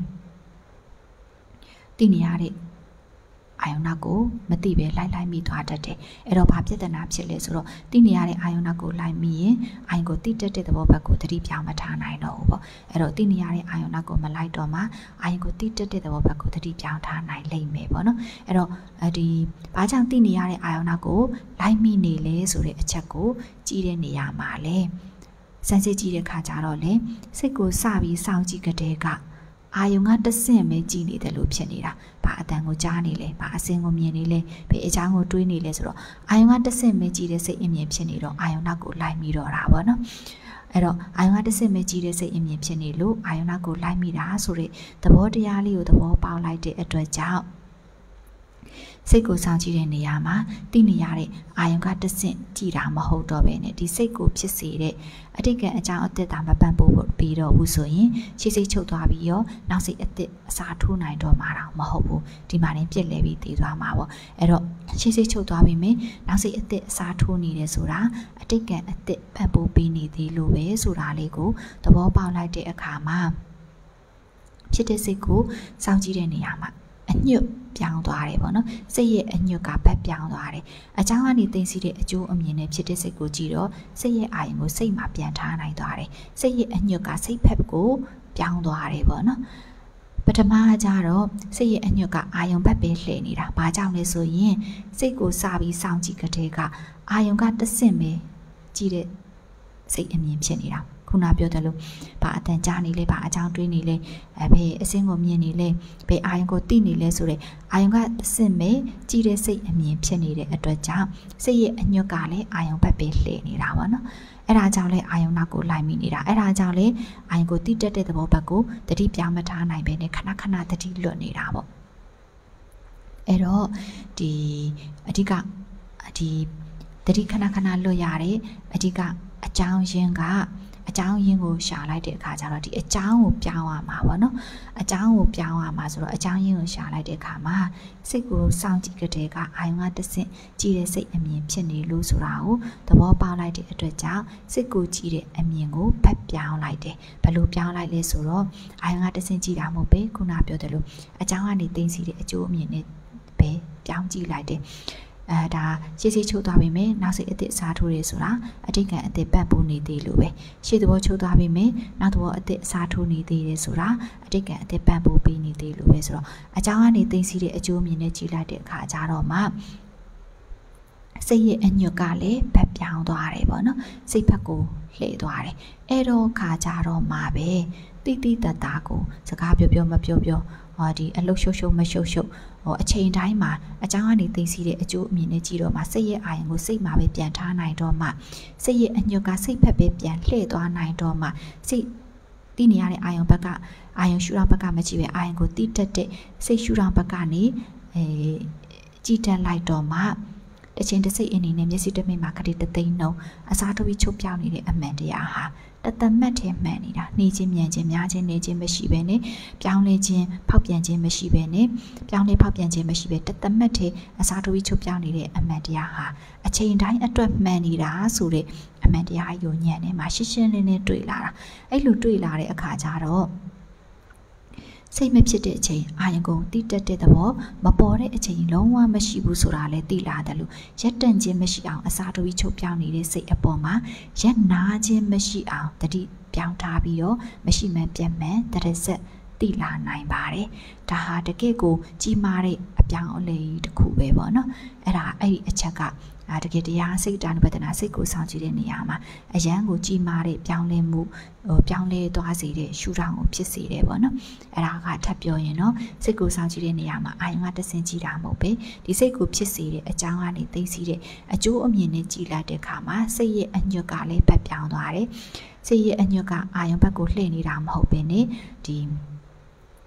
သိနေရတဲ့အာယုံနာကိုမသိပဲလိုက်လိုက်မိသွားတတ်တယ်အဲ့တော့ဘာပြဿနာဖြစ်လဲဆိုတော့သိနေရတဲ့အာယုံနာကိုလိုက်မိရင်အာယုံကိုသိတတ်တဲ့သဘောဘက်ကိုသတိပြောင်းမထားနိုင်တော့ဘူးပေါ့အဲ့တော့သိနေရတဲ့အာယုံနာကိုမလိုက်တော့မှအာယုံကိုသိတတ်တဲ့သဘောဘက်ကိုသတိပြောင်းထားနိုင်လိမ့်မယ်ပေါ့နော်အဲ့တော့ဒီဘာကြောင့်သိနေရတဲ့အာယုံနာကိုလိုက်မိနေလဲဆိုတဲ့အချက်ကိုကြည့်တဲ့နေရာမှာလဲစမ်းစစ်ကြည့်တဲ့ခါကျတော့လေစိတ်ကိုစပြီးစောင့်ကြည့်ကြတဲ့ကအာယုံကတဆင့်ပဲကြည်နေတယ်လို့ဖြစ်နေတာဘာအတန်ကိုကြားနေလဲဘာအစင်းကိုမြင်နေလဲဘယ်အချောင်းကိုတွေးနေလဲဆိုတော့အာယုံကတဆင့်ပဲကြည်တဲ့စိတ်အမြင်ဖြစ်နေတော့အာယုံနောက်ကိုလိုက်မိတော့တာပေါ့နော်အဲ့တော့အာယုံကတဆင့်ပဲကြည်တဲ့စိတ်အမြင်ဖြစ်နေလို့အာယုံနောက်ကိုလိုက်မိတာဆိုတဲ့သဘောတရားလေးကိုသဘောပေါက်လိုက်တဲ့အတွက်ကြောင့်စိတ်ကိုစောင့်ကြည့်တဲ့နေရာမှာသိနေရတဲ့အာယုံကတဆင့်ကြည်တာမဟုတ်တော့ဘဲနဲ့ဒီစိတ်ကိုဖြစ်စေတဲ့အတိတ်ကအကြောင်းအသက်တာမပန့်ပို့ပြီးတော့ဘူးဆိုရင်ရှေ့စိတ်ချုပ်သွားပြီးရောနောက်စိတ်အသက်အစာထိုးနိုင်တော့မှာတော့မဟုတ်ဘူးဒီမှာနေပြက်လဲပြီးတည်သွားမှာပေါ့အဲ့တော့ရှေ့စိတ်ချုပ်သွားပြီးမယ်နောက်စိတ်အသက်အစာထိုးနေတယ်ဆိုတာအတိတ်ကအသက်ပန့်ပို့ပြီးနေသေးလို့ပဲဆိုတာလေးကိုသဘောပေါက်လိုက်တဲ့အခါမှာဖြစ်တဲ့စိတ်ကိုစောင့်ကြည့်တဲ့နေရာမှာအညွတ်ပြောင်းသွားတယ်ပေါ့နော်စိတ်ရဲ့အညွတ်ကဘက်ပြောင်းသွားတယ်အကြောင်းကနေသိသိတဲ့အကျိုးအမြင်နဲ့ဖြစ်တဲ့စိတ်ကိုကြည့်တော့စိတ်ရဲ့အာရုံကိုစိတ်မှာပြန်ထားနိုင်သွားတယ်စိတ်ရဲ့အညွတ်ကစိတ်ဖက်ကိုပြောင်းသွားတယ်ပေါ့နော်ပထမကျတော့စိတ်ရဲ့အညွတ်ကအာယုံဘက်ပဲလှည့်နေတာဘာကြောင့်လဲဆိုရင်စိတ်ကိုစပြီးစောင့်ကြည့်ကြတဲ့ကအာယုံကတဆင့်ပဲကြည့်တဲ့စိတ်အမြင်ဖြစ်နေတာခုနပြောတယ်လို့ဘာအတန်ကြားနေလဲဘာအကြောင်းတွေးနေလဲအဲဘယ်အစင်းကိုမြင်နေလဲဘယ်အာယုံကိုသိနေလဲဆိုတဲ့အာယုံကတဆင့်ပဲကြည့်တဲ့စိတ်အမြင်ဖြစ်နေတဲ့အတွက်ကြောင့်စိတ်ရဲ့အညွတ်ကလည်းအာယုံဘက်ပဲလှည့်နေတာပေါ့နော်အဲ့ဒါကြောင့်လဲအာယုံနောက်ကိုလိုက်မိနေတာအဲ့ဒါကြောင့်လဲအာယုံကိုတိတက်တဲ့သဘောဘက်ကိုတတိပြောင်းမထားနိုင်ပဲနဲ့ခဏခဏတတိလွတ်နေတာပေါ့အဲ့တော့ဒီအဓိကဒီတတိခဏခဏလွတ်ရတဲ့အဓိကအကြောင်းရင်းကအကြောင်းရင်းကိုရှာလိုက်တဲ့အခါကျတော့ဒီအကြောင်းကိုပြောင်းရမှာပေါ့နော်အကြောင်းကိုပြောင်းရမှာဆိုတော့အကြောင်းရင်းကိုရှာလိုက်တဲ့အခါမှာစိတ်ကိုစောင့်ကြည့်ကြတဲ့ကအာယုံကတဆင့်ကြည့်တဲ့စိတ်အမြင်ဖြစ်နေလို့ဆိုတာကိုသဘောပေါက်လိုက်တဲ့အတွက်ကြောင့်စိတ်ကိုကြည့်တဲ့အမြင်ကိုဖက်ပြောင်းလိုက်တယ်ဘယ်လိုပြောင်းလိုက်လဲဆိုတော့အာယုံကတဆင့်ကြည့်တာမဟုတ်ပဲခုနပြောတယ်လို့အကြောင်းကနေသိသိတဲ့အကျိုးအမြင်နဲ့ပဲပြောင်းကြည့်လိုက်တယ်အဲဒါရှေ့စိတ်ချုပ်သွားပြီမယ်နောက်စိတ်အသစ်စားထိုးရဲဆိုတာအတိတ်ကအသစ်ပတ်ပူနေသေးလို့ပဲရှေ့သဘောချုပ်သွားပြီမယ်နောက်သဘောအသစ်စားထိုးနေသေးတယ်ဆိုတာအတိတ်ကအသစ်ပတ်ပူပြီးနေသေးလို့ပဲဆိုတော့အကြောင်းကနေသိသိတဲ့အကျိုးမြင်နဲ့ကြည့်လိုက်တဲ့အခါကျတော့မှစိတ်ရဲ့အညွတ်ကလည်းဘက်ပြောင်းသွားတယ်ပေါ့နော်စိတ်ဘက်ကိုလှည့်သွားတယ်အဲ့တော့ခါကြတော့မှပဲတိတိတတ်တာကိုစကားပြောပြောမပြောပြောဟောဒီအလုတ်ရှုပ်ရှုပ်မရှုပ်ရှုပ်ဟောအချိန်တိုင်းမှာအကြောင်းကနေသိသိတဲ့အကျိုးအမြင်နဲ့ကြည့်တော့မှစိတ်ရဲ့အာရုံကိုစိတ်မှာပဲပြန်ထားနိုင်တော့မှစိတ်ရဲ့အညွတ်ကစိတ်ဖက်ပဲပြန်လှည့်သွားနိုင်တော့မှစိတ်တိနေရတဲ့အာရုံဘက်ကအာရုံရှုထောင့်ဘက်ကမကြည့်ပဲအာရုံကိုတိတက်တဲ့စိတ်ရှုထောင့်ဘက်ကနေအဲကြည့်တက်လိုက်တော့မှတချင်းတစိတ်အနေနဲ့မျက်စိတမိတ်မှာခတိတသိန်းနှုံအစားထိုးပြီးချုပ်ပြောင်းနေတဲ့အမှန်တရားဟာတသမတ်ထဲမှန်နေတာနေချင်းမြန်ချင်းများချင်းနေချင်းမရှိဘဲနဲ့ပြောင်းလဲခြင်းဖောက်ပြန်ခြင်းမရှိဘဲနဲ့ပြောင်းလဲဖောက်ပြန်ခြင်းမရှိဘဲတသမတ်ထဲအစားထိုးပြီးချုပ်ပြောင်းနေတဲ့အမှန်တရားဟာအချိန်တိုင်းအတွက်မှန်နေတာဆိုတဲ့အမှန်တရားယုံညံ့နေမှာရှင်းရှင်းလင်းလင်းတွေ့လာတာအဲ့လိုတွေ့လာတဲ့အခါကျတော့စိတ်မဖြစ်တဲ့အချိန်အာယုံကိုတိတက်တဲ့သဘောမပေါ်တဲ့အချိန်လုံးဝမရှိဘူးဆိုတာလည်းသိလာတယ်လို့ရက်တန့်ခြင်းမရှိအောင်အစားထိုးပြီးချုပ်ပြောင်းနေတဲ့စိတ်အပေါ်မှာရက်နာခြင်းမရှိအောင်တတိပြောင်းထားပြီးတော့မရှိမှန်ပြတ်မှန်တရဆက်သိလာနိုင်ပါတယ်ဒါဟာတကယ့်ကိုကြီးမားတဲ့အပြောင်းအလဲတစ်ခုပဲပေါ့နော်အဲ့ဒါအဲ့ဒီအချက်ကအာတကယ်တရားစိတ်တ ानु ပဒနာစိတ်ကိုဆောင်ကြည့်တဲ့နေရာမှာအရန်ကိုကြီးမားတဲ့ပြောင်းလဲမှုဟိုပြောင်းလဲသွားစေတဲ့ရှုထောင့်ကိုဖြစ်စေတယ်ပေါ့နော်အဲ့ဒါကထပ်ပြောရင်တော့စိတ်ကိုဆောင်ကြည့်တဲ့နေရာမှာအာယုံကတဆင်ကြည့်တာမဟုတ်ပဲဒီစိတ်ကိုဖြစ်စေတဲ့အကြောင်းကနေသိသိတဲ့အကျိုးအမြင်နဲ့ကြည့်လိုက်တဲ့အခါမှာစိတ်ရဲ့အညွတ်ကလည်းပတ်ပြောင်းသွားတယ်စိတ်ရဲ့အညွတ်ကအာယုံဘက်ကိုလှည့်နေတာမဟုတ်ပဲねဒီ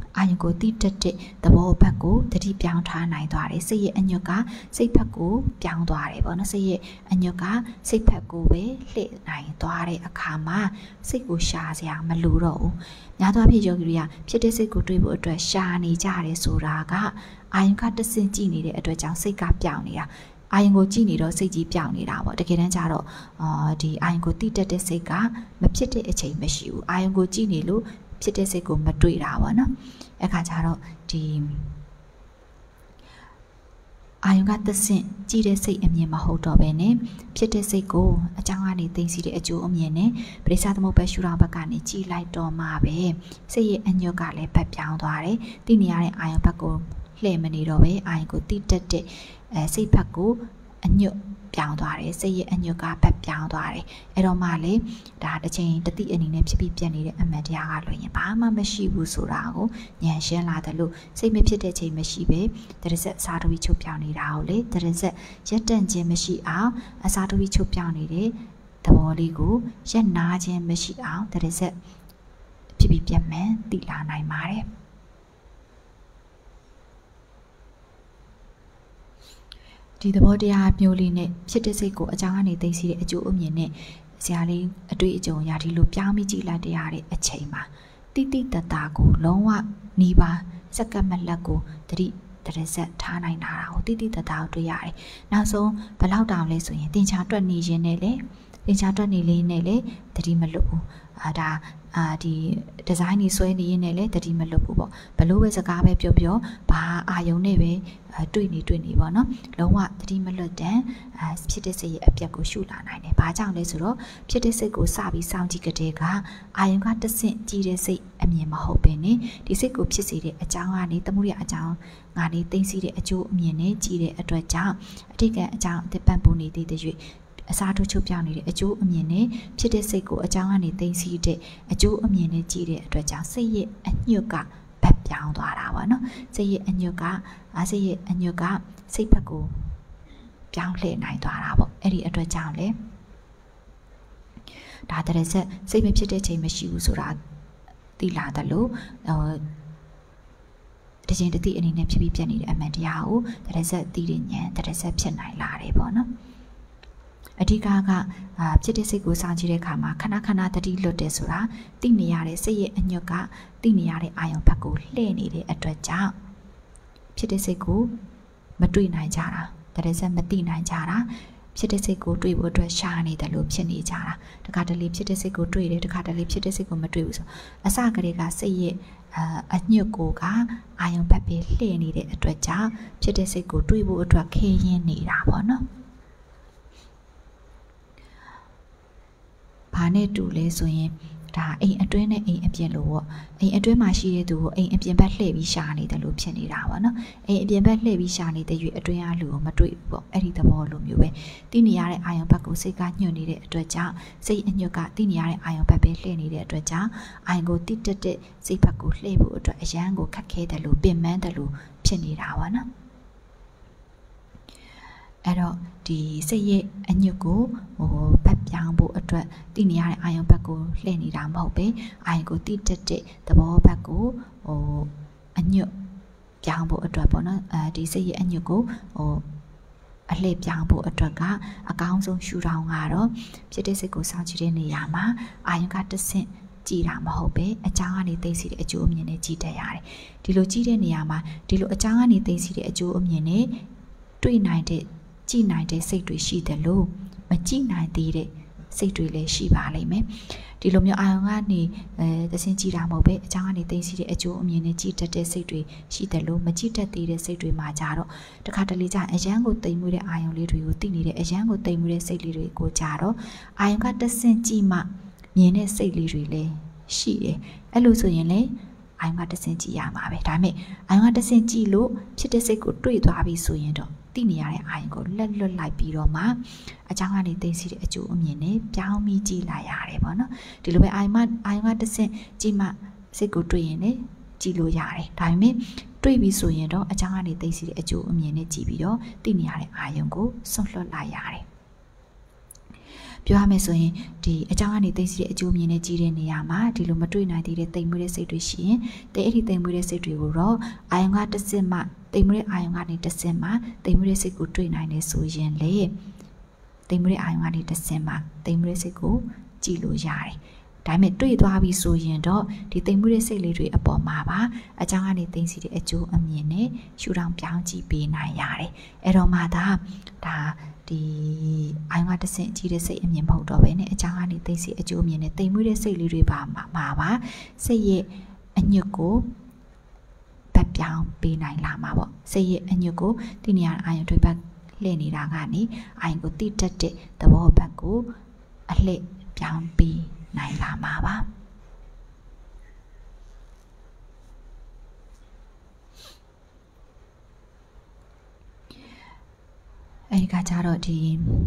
အာယုံကိုတိတက်တဲ့သဘောဘက်ကိုတတိပြောင်းထားနိုင်သွားတယ်စိတ်ရဲ့အညွတ်ကစိတ်ဘက်ကိုပြောင်းသွားတယ်ပေါ့နော်စိတ်ရဲ့အညွတ်ကစိတ်ဘက်ကိုပဲလှည့်နိုင်သွားတဲ့အခါမှာစိတ်ကိုရှာစရာမလိုတော့ဘူးများသောအားဖြင့်ယောဂီတွေကဖြစ်တဲ့စိတ်ကိုတွေးဖို့အတွက်ရှာနေကြတယ်ဆိုတာကအာယုံကတဆင့်ကြည့်နေတဲ့အတွက်ကြောင့်စိတ်ကပြောင်းနေတာအာယုံကိုကြည့်နေတော့စိတ်ကြီးပြောင်းနေတာပေါ့တကယ်တမ်းကျတော့အာဒီအာယုံကိုတိတက်တဲ့စိတ်ကမဖြစ်တဲ့အချိန်မရှိဘူးအာယုံကိုကြည့်နေလို့ဖြစ်တဲ့စိတ်ကိုမတွေ့တာပေါ့နော်အခါကျတော့ဒီအာယုံကသဆင့်ကြည့်တဲ့စိတ်အမြင်မဟုတ်တော့ဘဲနဲ့ဖြစ်တဲ့စိတ်ကိုအကြောင်းကနေသိသိတဲ့အကျိုးအမြင်နဲ့ပရိစ္ဆသမုပ္ပါရှုထောင့်ဘက်ကနေကြည်လိုက်တော့မှပဲစိတ်ရဲ့အညွတ်ကလည်းပတ်ပြောင်းသွားတယ်သိနေရတဲ့အာယုံဘက်ကိုလှည့်မနေတော့ပဲအာယုံကိုတိတက်တဲ့အဲစိတ်ဘက်ကိုအညွတ်ပြောင်းသွားတယ်စိတ်ရဲ့အညွတ်ကပတ်ပြောင်းသွားတယ်အဲ့တော့မှလေဒါတစ်ချိန်တတိအနေနဲ့ဖြစ်ပြီးပြတ်နေတဲ့အမှန်တရားကလွှင့်ရင်ဘာမှမရှိဘူးဆိုတာကိုဉာဏ်ရှင်းလာတယ်လို့စိတ်မဖြစ်တဲ့ချိန်မရှိပဲတရဇက်အစာတဝီချုပ်ပြောင်းနေတာကိုလေတရဇက်ရက်တန့်ခြင်းမရှိအောင်အစာတဝီချုပ်ပြောင်းနေတဲ့သဘောလေးကိုရက်နာခြင်းမရှိအောင်တရဇက်ဖြစ်ပြီးပြတ်မှန်သိလာနိုင်ပါတယ်ဒီသဘောတရားမျိုးလေးနဲ့ဖြစ်တဲ့စိတ်ကိုအကြောင်းကနေသိသိတဲ့အကျိုးအမြင်နဲ့ဇာလေးအတွေ့အကြုံရာဒီလိုပြောင်းပြီးကြည့်လိုက်တဲ့အချိန်မှာတိတိတတာကိုလုံးဝနီးပါစက္ကန့်မလက်ကိုတတိတရဇက်ထားနိုင်တာကိုတိတိတတာကိုတွေ့ရတယ်။နောက်ဆုံးဘလောက်တောင်လဲဆိုရင်တင်ချာတွက်နေခြင်းနဲ့လေတင်ချာတွက်နေလေးနဲ့လေတတိမလွတ်ဘူး။အာဒါအာဒီဒီဇိုင်းကြီးဆွဲနေရင်းနဲ့လေတတိမလွတ်ဘူးပေါ့ဘလို့ပဲစကားပဲပြောပြောဘာအာယုံနဲ့ပဲတွေ့နေတွေ့နေပေါ့နော်လုံးဝတတိမလွတ်တဲ့အာဖြစ်တဲ့စိတ်ရဲ့အပြက်ကိုရှုလာနိုင်တယ်ဘာကြောင့်လဲဆိုတော့ဖြစ်တဲ့စိတ်ကိုစပြီးစောင့်ကြည့်ကြတဲ့ကအာယုံကတဆင့်ကြည့်တဲ့စိတ်အမြင်မဟုတ်ပဲねဒီစိတ်ကိုဖြစ်စေတဲ့အကြောင်းကနေတမှုရအကြောင်းငါနေသိသိတဲ့အကျိုးအမြင်နဲ့ကြည့်တဲ့အတွက်ကြောင့်အတိတ်ကအကြောင်းအသက်ပံ့ပိုးနေသေးတဲ့အစားထိုးချုပ်ပြောင်းနေတဲ့အကျိုးအမြင်နဲ့ဖြစ်တဲ့စိတ်ကိုအကြောင်းကနေသိသိတဲ့အကျိုးအမြင်နဲ့ကြည့်တဲ့အတွက်ကြောင့်စိတ်ရဲ့အညွတ်ကဘက်ပြောင်းသွားတာပါနော်စိတ်ရဲ့အညွတ်ကအားစိတ်ရဲ့အညွတ်ကစိတ်ဘက်ကိုပြောင်းလှည့်နိုင်သွားတာပေါ့အဲ့ဒီအတွက်ကြောင့်လေဒါတရဇက်စိတ်မဖြစ်တဲ့ချိန်မရှိဘူးဆိုတာသိလာတယ်လို့ဟိုတခြင်းတတိအနေနဲ့ဖြစ်ပြီးပြတ်နေတဲ့အမှန်တရားကိုတရဇက်သိတဲ့ဉာဏ်တရဇက်ဖြစ်နိုင်လာတယ်ပေါ့နော်အဓိကကအာဖြစ်တဲ့စိတ်ကိုစောင့်ကြည့်တဲ့အခါမှာခဏခဏတတိလွတ်တယ်ဆိုတာသိနေရတဲ့စိတ်ရဲ့အညွတ်ကသိနေရတဲ့အာယုံဘက်ကိုလှည့်နေတဲ့အတွက်ကြောင့်ဖြစ်တဲ့စိတ်ကိုမတွေ့နိုင်ကြတာတရဇက်မသိနိုင်ကြတာဖြစ်တဲ့စိတ်ကိုတွေ့ဖို့အတွက်ရှာနေတယ်လို့ဖြစ်နေကြတာတခါတလေဖြစ်တဲ့စိတ်ကိုတွေ့တယ်တခါတလေဖြစ်တဲ့စိတ်ကိုမတွေ့ဘူးဆိုအစကတည်းကစိတ်ရဲ့အာအညွတ်ကိုကအာယုံဘက်ပဲလှည့်နေတဲ့အတွက်ကြောင့်ဖြစ်တဲ့စိတ်ကိုတွေ့ဖို့အတွက်ခဲရင်းနေတာပေါ့နော်ဘာနဲ့တူလဲဆိုရင်ဒါအိမ်အတွင်းနဲ့အိမ်အပြင်လို့ပေါ့အိမ်အတွင်းမှာရှိတဲ့သူကိုအိမ်အပြင်ဘက်လှည့်ပြီးရှာနေတယ်လို့ဖြစ်နေတာပေါ့နော်အိမ်အပြင်ဘက်လှည့်ပြီးရှာနေတဲ့ရွေအတွင်းအလူကိုမတွေ့ဘူးပေါ့အဲ့ဒီသဘောလိုမျိုးပဲသိနေရတဲ့အာယုံဘက်ကိုစိတ်ကညှို့နေတဲ့အတွက်ကြောင့်စိတ်အညွတ်ကသိနေရတဲ့အာယုံဘက်ပဲလှည့်နေတဲ့အတွက်ကြောင့်အာယုံကိုတိတက်တဲ့စိတ်ဘက်ကိုလှည့်ဖို့အတွက်အရန်ကိုခက်ခဲတယ်လို့ပင်ပန်းတယ်လို့ဖြစ်နေတာပေါ့နော်အဲ့တော့ဒီစိတ်ရဲ့အညွတ်ကိုဟိုဘက်ပြောင်းဖို့အတွက်သိနေရတဲ့အာယုံဘက်ကိုလှည့်နေတာမဟုတ်ပဲအာယုံကိုတိတက်တဲ့သဘောဘက်ကိုဟိုအညွတ်ပြောင်းဖို့အတွက်ပေါ့နော်အဲဒီစိတ်ရဲ့အညွတ်ကိုဟိုအလှည့်ပြောင်းဖို့အတွက်ကအကောင်းဆုံးရှုထောင့်ကတော့ဖြစ်တဲ့စိတ်ကိုစောင့်ကြည့်တဲ့နေရာမှာအာယုံကတဆင့်ကြည်တာမဟုတ်ပဲအကြောင်းကနေသိသိတဲ့အကျိုးအမြင်နဲ့ကြည်တတ်ရတယ်ဒီလိုကြည်တဲ့နေရာမှာဒီလိုအကြောင်းကနေသိသိတဲ့အကျိုးအမြင်နဲ့တွေ့နိုင်တဲ့ကြည်နိုင်တဲ့စိတ်တွေရှိတယ်လို့မကြည်နိုင်သေးတဲ့စိတ်တွေလည်းရှိပါလိမ့်မယ်ဒီလိုမျိုးအာယုံကနေအဲသစင်းကြည်တာမဟုတ်ပဲအကြောင်းကနေသိသိတဲ့အကျိုးအမြင်နဲ့ကြည်တတ်တဲ့စိတ်တွေရှိတယ်လို့မကြည်တတ်သေးတဲ့စိတ်တွေမှာကြတော့တခါတလေကျအရန်ကိုတိမ်မွေးတဲ့အာယုံလေးတွေကိုသိနေတဲ့အရန်ကိုတိမ်မွေးတဲ့စိတ်လေးတွေကိုကြတော့အာယုံကတဆင့်ကြည်မှမြင်တဲ့စိတ်လေးတွေလည်းရှိတယ်အဲ့လိုဆိုရင်လေအာယုံကတဆင့်ကြည်ရမှာပဲဒါပေမဲ့အာယုံကတဆင့်ကြည်လို့ဖြစ်တဲ့စိတ်ကိုတွေ့သွားပြီဆိုရင်တော့သိနေရတဲ့အာယုံကိုလက်လွတ်လိုက်ပြီးတော့မှအကြောင်းကနေသိသိတဲ့အကျိုးအမြင်နဲ့ပြောင်းပြီးကြည့်လိုက်ရတယ်ပေါ့နော်ဒီလိုပဲအာယုံမအာယုံကတဆင့်ကြည့်မှစိတ်ကိုတွေ့ရင်လည်းကြည့်လို့ရတယ်ဒါပေမဲ့တွေ့ပြီဆိုရင်တော့အကြောင်းကနေသိသိတဲ့အကျိုးအမြင်နဲ့ကြည့်ပြီးတော့သိနေရတဲ့အာယုံကိုဆွန့်လွတ်လိုက်ရတယ်ပြောရမယ်ဆိုရင်ဒီအကြောင်းကနေသိစီတဲ့အကျိုးမြင်နဲ့ကြီးတဲ့နေရာမှာဒီလိုမတွေ့နိုင်သေးတဲ့တိမ်မွေးတဲ့စိတ်တွေရှိရင်တဲ့အဲ့ဒီတိမ်မွေးတဲ့စိတ်တွေကိုတော့အာယုံကတစ်စက်မှတိမ်မွေးတဲ့အာယုံကနေတစ်စက်မှတိမ်မွေးတဲ့စိတ်ကိုတွေ့နိုင်နေဆိုရင်လေတိမ်မွေးတဲ့အာယုံကနေတစ်စက်မှတိမ်မွေးတဲ့စိတ်ကိုကြည့်လို့ရတယ်ဒါပေမဲ့တွေ့သွားပြီဆိုရင်တော့ဒီတိမ်မွေးတဲ့စိတ်လေးတွေအပေါ်မှာပါအကြောင်းကနေသိစီတဲ့အကျိုးအမြင်နဲ့ရှုထောင့်ပြောင်းကြည့်ပေးနိုင်ရတယ်အဲ့တော့မှဒါဒါဒီအာယုံကတစ်ဆင့်ကြီးတဲ့စိတ်အမြင်မဟုတ်တော့ဘဲနဲ့အကြောင်းကနေသိစီအကျိုးအမြင်နဲ့တိမ်မွေးတဲ့စိတ်လေးတွေပါမှာပါစိတ်ရဲ့အညွတ်ကိုပတ်ပြောင်းပေးနိုင်လာမှာပေါ့စိတ်ရဲ့အညွတ်ကိုဒီနေရာအာယုံတွေပတ်လှည့်နေတာကနေအာယုံကိုတိတက်တဲ့သဘောဘက်ကိုအလှည့်ပြောင်းပေးနိုင်လာမှာပါအဲဒီကကြတော့ဒီ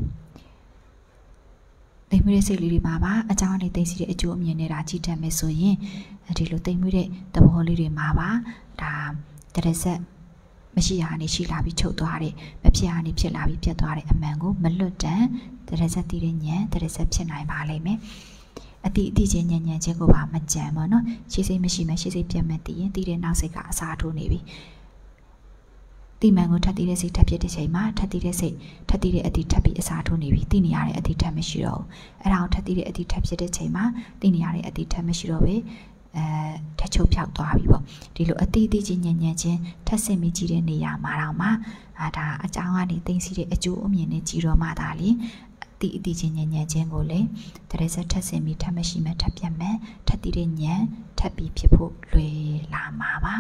တိမ်မွေးတဲ့စိတ်လေးတွေမှာပါအကြောင်းအနေသိစီတဲ့အကျိုးအမြင်နဲ့ဒါကြည့်တတ်မယ်ဆိုရင်ဒီလိုတိမ်မွေးတဲ့သဘောလေးတွေမှာပါဒါတရဆက်မရှိရအနေရှိလာပြီးချုပ်သွားတယ်မဖြစ်ရအနေဖြစ်လာပြီးပြတ်သွားတဲ့အမှန်ကိုမလွတ်တန်တရဆက်တည်တဲ့ဉာဏ်တရဆက်ဖြစ်နိုင်ပါလိမ့်မယ်အတိအတိချင်းဉာဏ်ဉာဏ်ချင်းကိုပါမကြံပါနော်ရှေ့စိတ်မရှိမှရှေ့စိတ်ပြတ်မဲ့တည်ရင်တည်တဲ့နောက်စိတ်ကအစားထိုးနေပြီတိမှန်ကိုထပ်တည်တဲ့စိတ်ထပ်ဖြစ်တဲ့ချိန်မှာထပ်တည်တဲ့စိတ်ထပ်တည်တဲ့အတိထပ်ပြီးအစားထိုးနေပြီတည်နေရတဲ့အတိထပ်မရှိတော့ဘူးအဲ့ဒါကိုထပ်တည်တဲ့အတိထပ်ဖြစ်တဲ့ချိန်မှာတည်နေရတဲ့အတိထပ်မရှိတော့ပဲအဲထပ်ချုပ်ဖြောက်သွားပြီပေါ့ဒီလိုအတိအတိချင်းဉာဏ်ဉာဏ်ချင်းထပ်ဆင့်ပြီးကြည့်တဲ့နေရာမှာတော့မှအာဒါအကြောင်းကနေသိသိတဲ့အကျိုးအမြင်နဲ့ကြည့်တော့မှဒါလေအတိအတိချင်းဉာဏ်ဉာဏ်ချင်းကိုလေတရေစက်ထပ်ဆင့်ပြီးထပ်မရှိမှထပ်ပြတ်မယ်ထပ်တည်တဲ့ဉာဏ်ထပ်ပြီးဖြစ်ဖို့လွယ်လာမှာပါ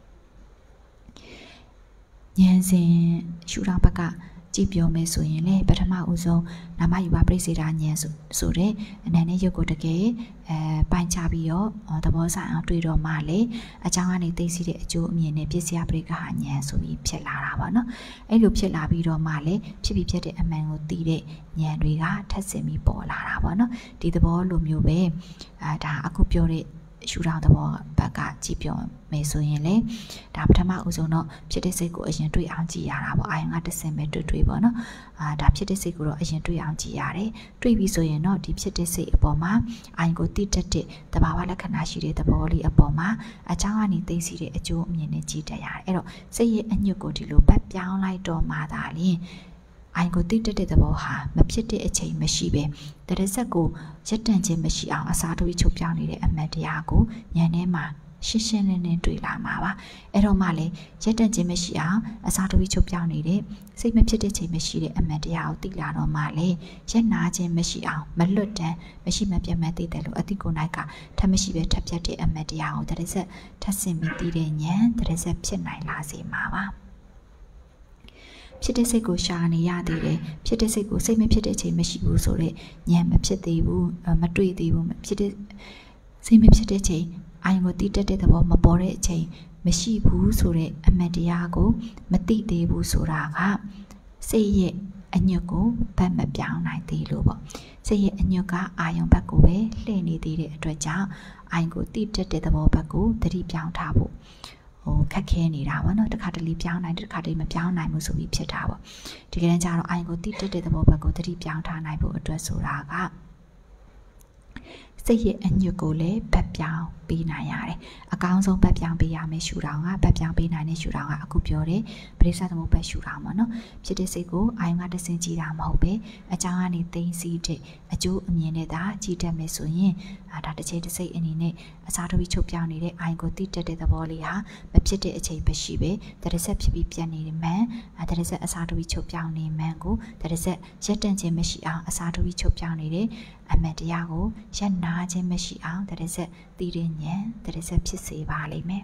ဉာဏ်စဉ်ရှုထောင့်ဘက်ကကြည့်ပြောမယ်ဆိုရင်လေပထမဦးဆုံးနာမယူပါပြိစေတာဉာဏ်ဆိုဆိုတဲ့အနန္တရုပ်ကိုတကယ်အဲပိုင်ချပြီးတော့သဘောဆိုင်အောင်တွေ့တော့မှလေအကြောင်းကနေသိသိတဲ့အကျိုးအမြင်နဲ့ပြည့်စရာပရိက္ခဉာဏ်ဆိုပြီးဖြစ်လာတာပေါ့နော်အဲ့လိုဖြစ်လာပြီးတော့မှလေဖြစ်ပြီးဖြစ်တဲ့အမှန်ကိုသိတဲ့ဉာဏ်တွေကထပ်ဆင့်ပြီးပေါ်လာတာပေါ့နော်ဒီသဘောလိုမျိုးပဲအဲဒါအခုပြောတဲ့ရှုထောင့်သဘောဘက်ကကြည့်ပြောမယ်ဆိုရင်လေဒါပထမဦးဆုံးတော့ဖြစ်တဲ့စိတ်ကိုအရင်တွေ့အောင်ကြည့်ရတာပေါ့အာယုံကတစ်ဆင့်ပဲတွေ့တွေ့ပေါ့နော်အာဒါဖြစ်တဲ့စိတ်ကိုတော့အရင်တွေ့အောင်ကြည့်ရတယ်တွေ့ပြီဆိုရင်တော့ဒီဖြစ်တဲ့စိတ်အပေါ်မှာအာယုံကိုတိတက်တဲ့တဘာဝလက္ခဏာရှိတဲ့သဘောလေးအပေါ်မှာအချောင်းကနေသိသိတဲ့အကျိုးအမြင်နဲ့ကြည့်တတ်ရတယ်အဲ့တော့စိတ်ရဲ့အညွတ်ကိုဒီလိုပတ်ပြောင်းလိုက်တော့မှသာလျှင်အိုင်ကိုတိတက်တဲ့သဘောဟာမဖြစ်တဲ့အချိန်မရှိပဲတရဆက်ကိုရက်တန့်ခြင်းမရှိအောင်အစားထိုးချုပ်ပြောင်းနေတဲ့အမှန်တရားကိုဉာဏ်ထဲမှာရှင်းရှင်းလင်းလင်းတွေ့လာမှာပါအဲ့တော့မှလေရက်တန့်ခြင်းမရှိအောင်အစားထိုးချုပ်ပြောင်းနေတဲ့စိတ်မဖြစ်တဲ့ချိန်မရှိတဲ့အမှန်တရားကိုသိလာတော့မှလေရက်နာခြင်းမရှိအောင်မလွတ်တမ်းမရှိမပြတ်မသိတယ်လို့အတိကိုယ်၌ကထပ်မရှိပဲထပ်ပြတ်တဲ့အမှန်တရားကိုတရဆက်ထပ်ဆင့်ပြီးသိတဲ့ဉာဏ်တရဆက်ဖြစ်နိုင်လာစေမှာပါဖြစ်တဲ့စိတ်ကိုရှာနေရသေးတယ်ဖြစ်တဲ့စိတ်ကိုစိတ်မဖြစ်တဲ့အချိန်မရှိဘူးဆိုတော့ဉာဏ်မဖြစ်သေးဘူးမတွေ့သေးဘူးဖြစ်တဲ့စိတ်မဖြစ်တဲ့ချိန်အာယုံကိုတိတက်တဲ့သဘောမပေါ်တဲ့အချိန်မရှိဘူးဆိုတဲ့အမှန်တရားကိုမသိသေးဘူးဆိုတာကစိတ်ရဲ့အညွတ်ကိုဗတ်မပြောင်းနိုင်သေးလို့ပေါ့စိတ်ရဲ့အညွတ်ကအာယုံဘက်ကိုပဲလှည့်နေသေးတဲ့အတွက်ကြောင့်အာယုံကိုတိတက်တဲ့သဘောဘက်ကိုသတိပြောင်းထားဖို့ဟိုခက်ခဲနေတာပေါ့နော်တစ်ခါတလေပြောင်းနိုင်တစ်ခါတလေမပြောင်းနိုင်ဘူးဆိုပြီးဖြစ်တာပေါ့ဒီကနေ့ကျတော့အိုင်ကိုတိတက်တဲ့သဘောဘက်ကိုသတိပြောင်းထားနိုင်ဖို့အတွက်ဆိုတာကစိတ်ရဲ့အညွတ်ကိုလည်းဗတ်ပြောင်းပေးနိုင်ရတယ်အကောင်းဆုံးဗတ်ပြောင်းပေးရမယ်ရှုထောင့်ကဗတ်ပြောင်းပေးနိုင်တဲ့ရှုထောင့်ကအခုပြောတဲ့ပရိစ္ဆသမုပ္ပါရှုထောင့်ပေါ့နော်ဖြစ်တဲ့စိတ်ကိုအိုင်ကတဆင်ကြည့်တာမဟုတ်ပဲအကြောင်းကနေသိသိတဲ့အကျိုးအမြင်နဲ့သာကြည့်တတ်မယ်ဆိုရင်ဒါတစ်ချိန်တစ်စိတ်အနေနဲ့အစားထိုးပြီးချုပ်ပြောင်းနေတဲ့အိုင်ကိုတိတက်တဲ့သဘောလေးဟာမဖြစ်တဲ့အချိန်ပဲရှိပဲတရဆက်ဖြစ်ပြီးပြတ်နေတယ်မှန်တရဆက်အစားထိုးပြီးချုပ်ပြောင်းနေမှန်ကိုတရဆက်ရက်တန့်ခြင်းမရှိအောင်အစားထိုးပြီးချုပ်ပြောင်းနေတဲ့အမှန်တရားကိုရက်နာခြင်းမရှိအောင်တရဆက်တည်တဲ့ဉာဏ်တရဆက်ဖြစ်စေပါလိမ့်မယ်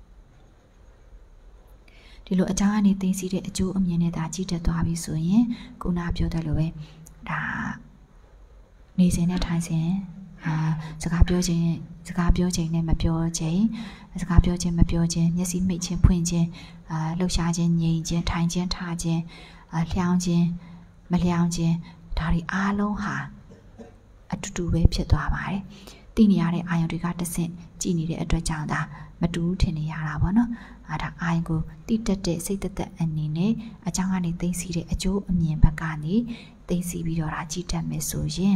ဒီလိုအကြောင်းအနေသိသိတဲ့အကျိုးအမြင်နဲ့သာကြည့်တတ်သွားပြီဆိုရင်ခုနပြောတဲ့လိုပဲဒါနေစဉ်နဲ့ထိုင်စဉ်အာစကားပြောခြင်းစကားပြောခြင်းနဲ့မပြောခြင်းစကားပြောခြင်းမပြောခြင်းမျက်စိမိတ်ခြင်းဖွင့်ခြင်းအာလှုပ်ရှားခြင်းငြိမ်ခြင်းထိုင်ခြင်းထားခြင်းအာလျှောင်းခြင်းမလျှောင်းခြင်းဒါတွေအားလုံးဟာအတူတူပဲဖြစ်သွားပါတယ်တိနေရတဲ့အာယုံတွေကတဆင့်ကြည်နေတဲ့အတွက်ကြောင့်ဒါမတူးထင်နေရတာပေါ့နော်အဲဒါအာယုံကိုတိတက်တဲ့စိတ်သက်သက်အနေနဲ့အကြောင်းကနေသိသိတဲ့အကျိုးအမြင်ဘက်ကနေသိသိပြီးတော့ဒါကြည်တတ်မယ်ဆိုရင်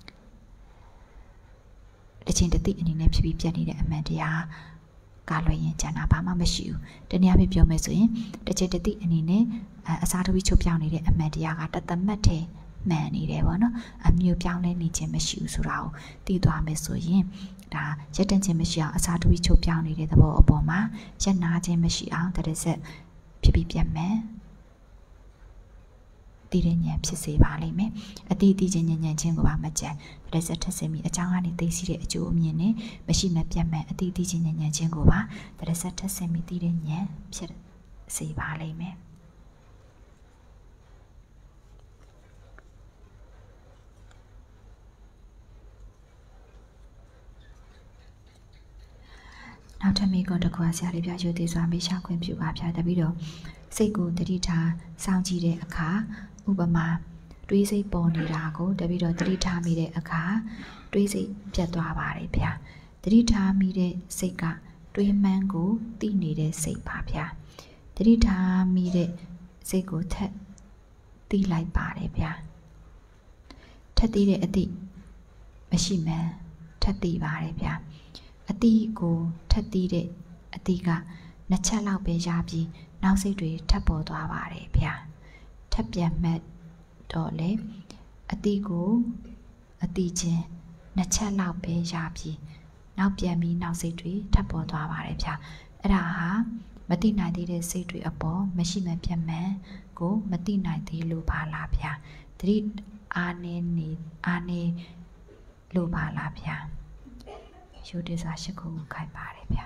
တစ်ချိန်တစ်သိအနေနဲ့ဖြစ်ပြီးပြတ်နေတဲ့အမှန်တရားကလွယ်ရင်ကျန်တာဘာမှမရှိဘူးတနည်းအားဖြင့်ပြောမယ်ဆိုရင်တစ်ချိန်တစ်သိအနေနဲ့အစားထိုးပြီးချုပ်ပြောင်းနေတဲ့အမှန်တရားကတသမတ်တဲ့မှန်နေတယ်ပေါ့နော်အမျိုးပြောင်းလဲနေခြင်းမရှိဘူးဆိုတာကိုသိသွားမယ်ဆိုရင်ဒါရက်တန့်ခြင်းမရှိအောင်အစားထိုးပြီးချုပ်ပြောင်းနေတဲ့သဘောအပေါ်မှာရက်နာခြင်းမရှိအောင်တရဆက်ဖြစ်ပြီးပြတ်မယ်တည်တဲ့ဉာဏ်ဖြစ်စေပါလိမ့်မယ်အတိအတိချင်းဉာဏ်ဉာဏ်ချင်းကိုပါမကြံတရဆက်ထက်စင်ပြီးအကြောင်းကနေသိသိတဲ့အကျိုးအမြင်နဲ့မရှိမပြတ်မဲ့အတိအတိချင်းဉာဏ်ဉာဏ်ချင်းကိုပါတရဆက်ထက်စင်ပြီးတည်တဲ့ဉာဏ်ဖြစ်စေပါလိမ့်မယ်နောက်ထပ်မိကွန်တစ်ခွာဆရာလေးပြရွသေးစွာမေးရှာခွင့်ပြုပါဗျာတပည့်တော်စိတ်ကိုတတိထားစောင့်ကြည့်တဲ့အခါဥပမာတွေးစိတ်ပေါ်နေတာကိုတပည့်တော်တတိထားမိတဲ့အခါတွေးစိတ်ပြတ်သွားပါတယ်ဗျာတတိထားမိတဲ့စိတ်ကတွေးမှန်းကိုသိနေတဲ့စိတ်ပါဗျာတတိထားမိတဲ့စိတ်ကိုထက်သိလိုက်ပါတယ်ဗျာထက်သိတဲ့အတိမရှိမှန်းထက်သိပါတယ်ဗျာအတိကိုထက်သိတဲ့အတိကနှစ်ချက်လောက်ပဲရပြီးနောက်စိတ်တွေထပ်ပေါ်သွားပါတယ်ဗျာထပ်ပြန်မှတ်တော့လေအတိကိုအတိချင်းနှစ်ချက်လောက်ပဲရပြီးနောက်ပြန်ပြီးနောက်စိတ်တွေထပ်ပေါ်သွားပါတယ်ဗျာအဲ့ဒါဟာမသိနိုင်သေးတဲ့စိတ်တွေအပေါ်မရှိမပြတ်မှန်ကိုမသိနိုင်သေးလို့ပါလားဗျာတတိအာနေနေအာနေလို့ပါလားဗျာယူတစားရှိခုခိုက်ပါတယ်ဗျာ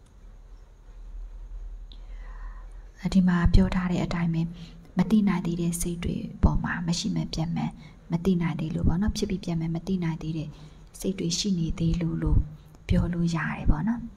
ဒီမှာပြောထားတဲ့အတိုင်းပဲမတိနိုင်သေးတဲ့စိတ်တွေပေါ်မှာမရှိမပြတ်မှန်မတိနိုင်သေးလို့ပေါ့နော်ဖြစ်ပြီးပြတ်မှန်မတိနိုင်သေးတဲ့စိတ်တွေရှိနေသေးလို့လို့ပြောလို့ရတယ်ပေါ့နော်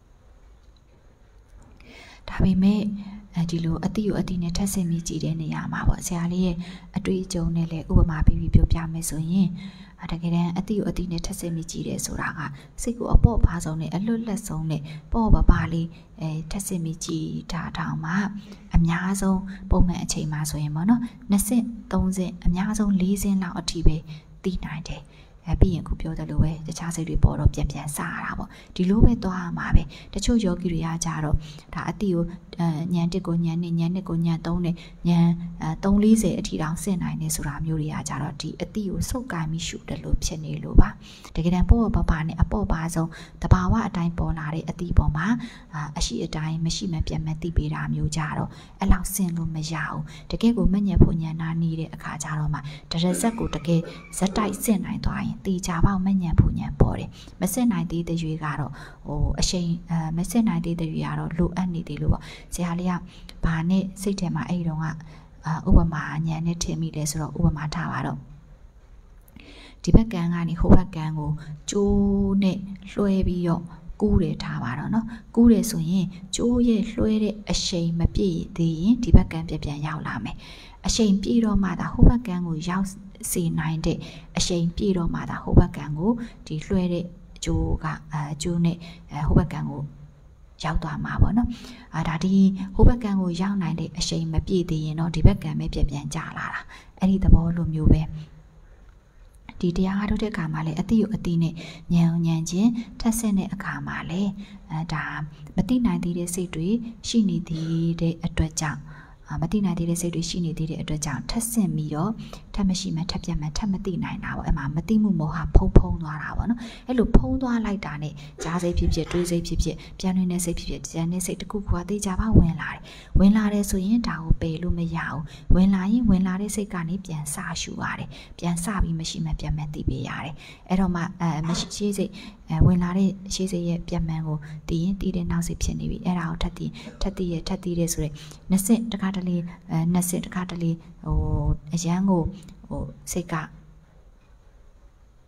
ဒါပေမဲ့အဲဒီလိုအတိကိုအတိနဲ့ထပ်ဆင့်ပြီးကြည့်တဲ့နေရာမှာပေါ့ဆရာလေးရဲ့အတွေ့အကြုံနဲ့လည်းဥပမာပေးပြီးပြောပြမယ်ဆိုရင်တကယ်တမ်းအတိကိုအတိနဲ့ထပ်ဆင့်ပြီးကြည့်တယ်ဆိုတာကစိတ်ကိုအပေါ့ပါဆုံးနဲ့အလွတ်လက်ဆုံးနဲ့ပေါ့ပါပါလေးအဲထပ်ဆင့်ပြီးကြည့်တာတောင်မှအများဆုံးပုံမှန်အချိန်မှာဆိုရင်ပေါ့နော်နှစ်ဆင့်သုံးဆင့်အများဆုံးလေးဆင့်လောက်အထိပဲသိနိုင်တယ်အဲပြီးရင်ခုပြောသလိုပဲတခြားစိတ်တွေပေါ်တော့ပြန်ပြန်စားရတာပေါ့ဒီလိုပဲသွားရမှာပဲတချို့ယောဂီတွေကကြတော့ဒါအတိကိုညံတစ်ကိုညံနှစ်ညံနှစ်ကိုညံသုံးနဲ့ညံသုံးလေးဆယ်အထိတောင်ဆင့်နိုင်နေဆိုတာမျိုးတွေကကြတော့ဒီအတိကိုစုပ်ကိုင်းပြီးရှုတယ်လို့ဖြစ်နေလို့ပါတကယ်တမ်းပေါ့ပေါ့ပါနဲ့အပေါ့ပါဆုံးတဘာဝအတိုင်းပေါ်လာတဲ့အတိပေါ်မှာအရှိအတိုင်းမရှိမပြတ်မသိပေးတာမျိုးကြတော့အဲ့လောက်ဆင့်လို့မရဘူးတကယ်ကိုမညံဖို့ညံနာနေတဲ့အခါကြတော့မှတရဇက်ကိုတကယ်ဇက်တိုက်ဆင့်နိုင်သွားရင်တေချာပေါက်မညံဖို့ညံပေါ်တယ်မစစ်နိုင်သေးတဲ့ရွေကတော့ဟိုအရှိန်အဲမစစ်နိုင်သေးတဲ့ရွေကတော့လိုအပ်နေသေးလို့ပေါ့ဆရာလေးကဘာနဲ့စိတ်ထဲမှာအဲ့ဒီတော့ကဥပမာညံနဲ့ထင်မိလဲဆိုတော့ဥပမာထားပါတော့ဒီဘက်ကန်းကနေဟိုဘက်ကန်းကိုကျိုးနဲ့လွှဲပြီးတော့ကူးတယ်ထားပါတော့နော်ကူးတယ်ဆိုရင်ကျိုးရဲ့လွှဲတဲ့အရှိန်မပြည့်သေးရင်ဒီဘက်ကန်းပြန်ပြန်ရောက်လာမယ်အရှိန်ပြည့်တော့မှဒါဟိုဘက်ကန်းကိုရောက်စေနိုင်တဲ့အရှိန်ပြည့်တော့မှဒါဟိုဘက်ကန်းကိုဒီလွှဲတဲ့ကျိုးကအဲကျိုးနဲ့ဟိုဘက်ကန်းကိုရောက်သွားမှာပေါ့နော်အာဒါဒီဟိုဘက်ကန်းကိုရောက်နိုင်တဲ့အရှိန်မပြည့်သေးရင်တော့ဒီဘက်ကန်းပဲပြန်ပြန်ကျလာတာအဲ့ဒီသဘောလိုမျိုးပဲဒီတရားအားထုတ်တဲ့အခါမှာလည်းအတိကိုအတိနဲ့ဉာဏ်ဉာဏ်ချင်းထပ်ဆင့်တဲ့အခါမှာလည်းအဲဒါမသိနိုင်သေးတဲ့စိတ်တွေရှိနေသေးတဲ့အတွက်ကြောင့်မသိနိုင်သေးတဲ့စိတ်တွေရှိနေသေးတဲ့အတွက်ကြောင့်ထပ်ဆင့်ပြီးတော့ထပ်မရှိမှထပ်ပြတ်မှထပ်မသိနိုင်တာပေါ့အဲ့မှာမသိမှုမောဟဖုံးဖုံးသွားတာပေါ့နော်အဲ့လိုဖုံးသွားလိုက်တာနဲ့ကြားစိတ်ဖြစ်ဖြစ်တွေးစိတ်ဖြစ်ဖြစ်ပြန်နေတဲ့စိတ်ဖြစ်ဖြစ်ကြံတဲ့စိတ်တစ်ခုခုကသိကြပါဝင်လာတယ်ဝင်လာတယ်ဆိုရင်ဒါကိုပယ်လို့မရဘူးဝင်လာရင်ဝင်လာတဲ့စိတ်ကနေပြန်စရှူရတယ်ပြန်စပြီးမရှိမှပြန်မှသိပေးရတယ်အဲ့တော့မှအဲမရှိရှိစိတ်အဲဝင်လာတဲ့ရှိစိတ်ရဲ့ပြန်မှန်ကိုတည်ရင်တည်တဲ့နောက်စိတ်ဖြစ်နေပြီအဲ့ဒါကိုထပ်တည်ထပ်တည်ရထပ်တည်ရဆိုတဲ့နှစ်ဆင့်တစ်ခါတလေအဲနှစ်ဆင့်တစ်ခါတလေဟိုအရန်ကိုဟိုစိတ်က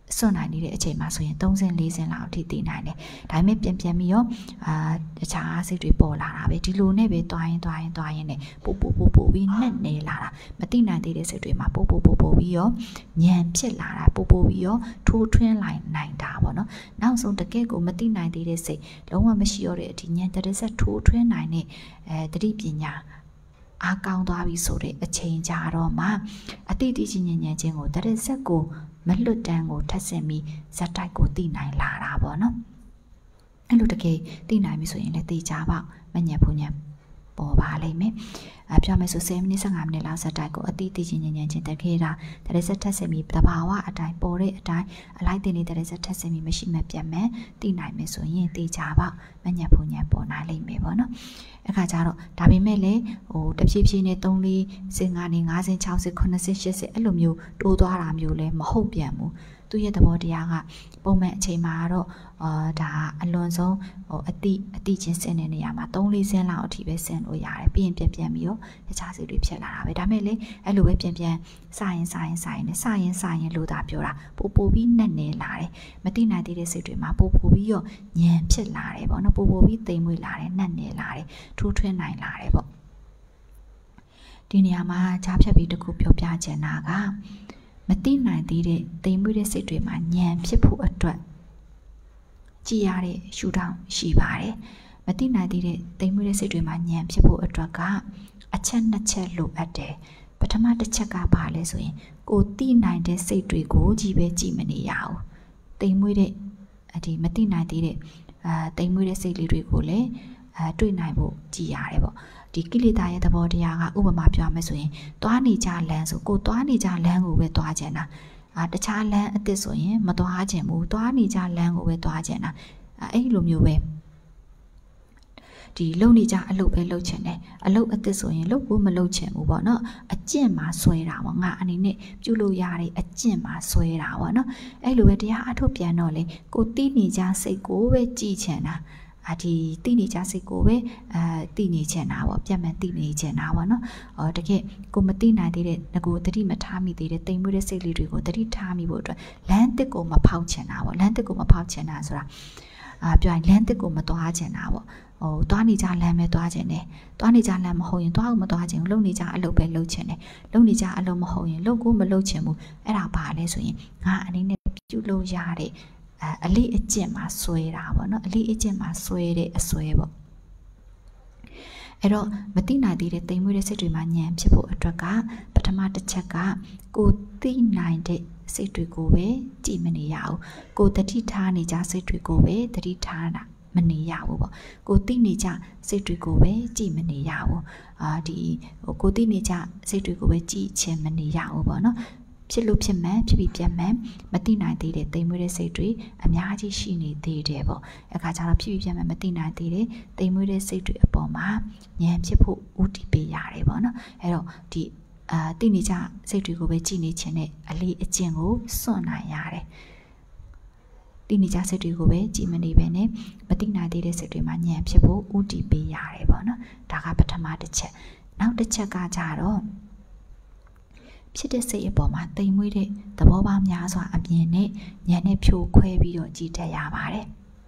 စွန့်နိုင်နေတဲ့အချိန်မှာဆိုရင်သုံးဆင့်လေးဆင့်လောက်အထိတည်နိုင်တယ်ဒါပေမဲ့ပြန်ပြန်ပြီးရောအာတခြားစိတ်တွေပေါ်လာတာပဲဒီလိုနဲ့ပဲတွားရင်တွားရင်တွားရင်နဲ့ပို့ပို့ပို့ပို့ပြီးနဲ့နေလာတာမသိနိုင်သေးတဲ့စိတ်တွေမှာပို့ပို့ပို့ပို့ပြီးရောညံဖြစ်လာတာပို့ပို့ပြီးရောထိုးထွင်းလိုက်နိုင်တာပေါ့နော်နောက်ဆုံးတကယ့်ကိုမသိနိုင်သေးတဲ့စိတ်လုံးဝမရှိတော့တဲ့အထိညံတရဆက်ထိုးထွင်းနိုင်တဲ့အဲတတိပညာအားကောင်းသွားပြီဆိုတဲ့အချိန်ကြာတော့မှအတိအကျဉာဏ်ဉာဏ်ချင်းကိုတရဆက်ကိုမလွတ်တမ်းကိုထပ်ဆင်ပြီးဇက်တိုက်ကိုသိနိုင်လာတာပေါ့နော်အဲ့လိုတကယ်သိနိုင်ပြီဆိုရင်လည်းသိကြပါမညံဖူးညံပေါ်ပါလိမ့်မယ်အပြောမယ်ဆိုဆယ်မိနစ်ဆယ်ငါးမိနစ်လောက်ဇက်တိုက်ကိုအတိအကျဉာဏ်ဉာဏ်ချင်းတကယ်တာတရဆက်ထပ်ဆင်ပြီးတဘာဝအတိုင်းပေါ်တဲ့အတိုင်းအလိုက်တင်နေတဲ့တရဆက်ထပ်ဆင်ပြီးမရှိမပြတ်မဲ့သိနိုင်မယ်ဆိုရင်သိကြပါမညံဖူးညံပေါ်နိုင်လိမ့်မယ်ပေါ့နော်အခါကျတော့ဒါပေမဲ့လည်းဟိုတဖြည်းဖြည်းနဲ့သုံးလေးစင်ကနေငါးစင်ခြောက်စင်ခုနှစ်စင်ရှစ်စင်အဲ့လိုမျိုးတိုးသွားတာမျိုးလည်းမဟုတ်ပြန်ဘူးသူရဲ့သဘောတရားကပုံမှန်အချိန်မှာတော့အာဒါအလွန်ဆုံးဟိုအတိအတိချင်းစင်တဲ့နေရာမှာသုံးလေးစင်လောက်အထိပဲစင်လို့ရတယ်ပြီးရင်ပြန်ပြန်ပြီးတော့တခြားစိတ်တွေဖြစ်လာတာပဲဒါမဲ့လေအဲ့လိုပဲပြန်ပြန်စရင်စရင်စရင်နဲ့စရင်စရင်လို့သာပြောတာပို့ပို့ပြီးနဲ့နေလာတယ်မတိနိုင်သေးတဲ့စိတ်တွေမှာပို့ပို့ပြီးတော့ညံဖြစ်လာတယ်ပေါ့နော်ပို့ပို့ပြီးတိမ်မွေးလာတယ်နဲ့နေလာတယ်ထိုးထွင်းနိုင်လာတယ်ပေါ့ဒီနေရာမှာခြားဖြတ်ပြီးတခုပြောပြချင်တာကမသိနိုင်သေးတဲ့တိမ်မွေးတဲ့စိတ်တွေမှာညံဖြစ်ဖို့အတွက်ကြည်ရတဲ့ရှုထောင့်ရှိပါတယ်မသိနိုင်သေးတဲ့တိမ်မွေးတဲ့စိတ်တွေမှာညံဖြစ်ဖို့အတွက်ကအချက်နှစ်ချက်လိုအပ်တယ်ပထမတစ်ချက်ကဘာလဲဆိုရင်ကိုသိနိုင်တဲ့စိတ်တွေကိုကြီးပဲကြည်မနေရဘူးတိမ်မွေးတဲ့ဒီမသိနိုင်သေးတဲ့အာတိမ်မွေးတဲ့စိတ်လေးတွေကိုလည်းအဲတွေ့နိုင်ဖို့ကြည်ရတယ်ပေါ့ဒီကိလေသာရဲ့သဘောတရားကဥပမာပြောမယ်ဆိုရင်သွားနေကြလမ်းဆိုကိုသွားနေကြလမ်းကိုပဲသွားချင်တာအာတခြားလမ်းအစ်စ်ဆိုရင်မသွားချင်ဘူးသွားနေကြလမ်းကိုပဲသွားချင်တာအဲ့လိုမျိုးပဲဒီလုံနေကြအလုပ်ပဲလုပ်ချင်တယ်အလုပ်အစ်စ်ဆိုရင်လုပ်ဖို့မလုပ်ချင်ဘူးပေါ့နော်အကျင့်မှာဆွဲတာပေါ့ငါအနေနဲ့ပြုလို့ရတဲ့အကျင့်မှာဆွဲတာပေါ့နော်အဲ့လိုပဲတရားအထုတ်ပြန်တော့လေကိုတိနေကြစိတ်ကိုပဲကြည်ချင်တာအဒီတိနေကြစိတ်ကိုပဲအဲတိနေချင်တာပေါ့ပြတ်မှန်တိနေချင်တာပေါ့နော်အော်တကယ်ကိုမတိနိုင်သေးတဲ့ငကိုတတိမထားမိသေးတဲ့တိမ်မွေးတဲ့စိတ်လေးတွေကိုတတိထားမိဖို့အတွက်လမ်းတစ်ကိုမဖောက်ချင်တာပေါ့လမ်းတစ်ကိုမဖောက်ချင်တာဆိုတာအာပြောရင်လမ်းတစ်ကိုမသွားချင်တာပေါ့ဟိုသွားနေကြလမ်းပဲသွားချင်တယ်သွားနေကြလမ်းမဟုတ်ရင်သွားကိုမသွားချင်ဘူးလုံနေကြအလုပ်ပဲလုပ်ချင်တယ်လုံနေကြအလုပ်မဟုတ်ရင်လုပ်ကိုမလုပ်ချင်ဘူးအဲ့ဒါဘာလဲဆိုရင်ငါအနေနဲ့ပြုလုပ်ရတဲ့အလေးအကျင့်မှာဆွဲတာပေါ့နော်အလေးအကျင့်မှာဆွဲတဲ့အဆွဲပေါ့အဲ့တော့မသိနိုင်သေးတဲ့တိမ်မွေးတဲ့စိတ်တွေမှာညံဖြစ်ဖို့အတွက်ကပထမတစ်ချက်ကကိုသိနိုင်တဲ့စိတ်တွေကိုပဲကြည်မနေရဘူးကိုတတိထားနေကြစိတ်တွေကိုပဲတတိထားတာမနေရဘူးပေါ့ကိုသိနေကြစိတ်တွေကိုပဲကြည်မနေရဘူးအာဒီကိုသိနေကြစိတ်တွေကိုပဲကြည်ချင်မနေရဘူးပေါ့နော်ဖြစ်လို့ဖြစ်မှန်ဖြစ်ပြီးပြတ်မှန်မသိနိုင်သေးတဲ့တိမ်မွေးတဲ့စိတ်တွေအများကြီးရှိနေသေးတယ်ပေါ့အခါကျတော့ဖြစ်ပြီးပြတ်မှန်မသိနိုင်သေးတဲ့တိမ်မွေးတဲ့စိတ်တွေအပေါ်မှာဉာဏ်ဖြစ်ဖို့ဥတည်ပေးရတယ်ပေါ့နော်အဲ့တော့ဒီအာသိနေကြစိတ်တွေကိုပဲကြည်နေခြင်းနဲ့အလေးအကျင့်ကိုစွန့်နိုင်ရတယ်သိနေကြစိတ်တွေကိုပဲကြည်မနေပဲနဲ့မသိနိုင်သေးတဲ့စိတ်တွေမှာဉာဏ်ဖြစ်ဖို့ဥတည်ပေးရတယ်ပေါ့နော်ဒါကပထမတစ်ချက်နောက်တစ်ချက်ကကြတော့ဖြစ်တဲ့စိတ်အပေါ်မှာတိမ်မွေးတဲ့သဘောပေါင်းများစွာအမြင်နဲ့ဉာဏ်နဲ့ဖြိုခွဲပြီးတော့ကြည်တတ်ရပါတယ်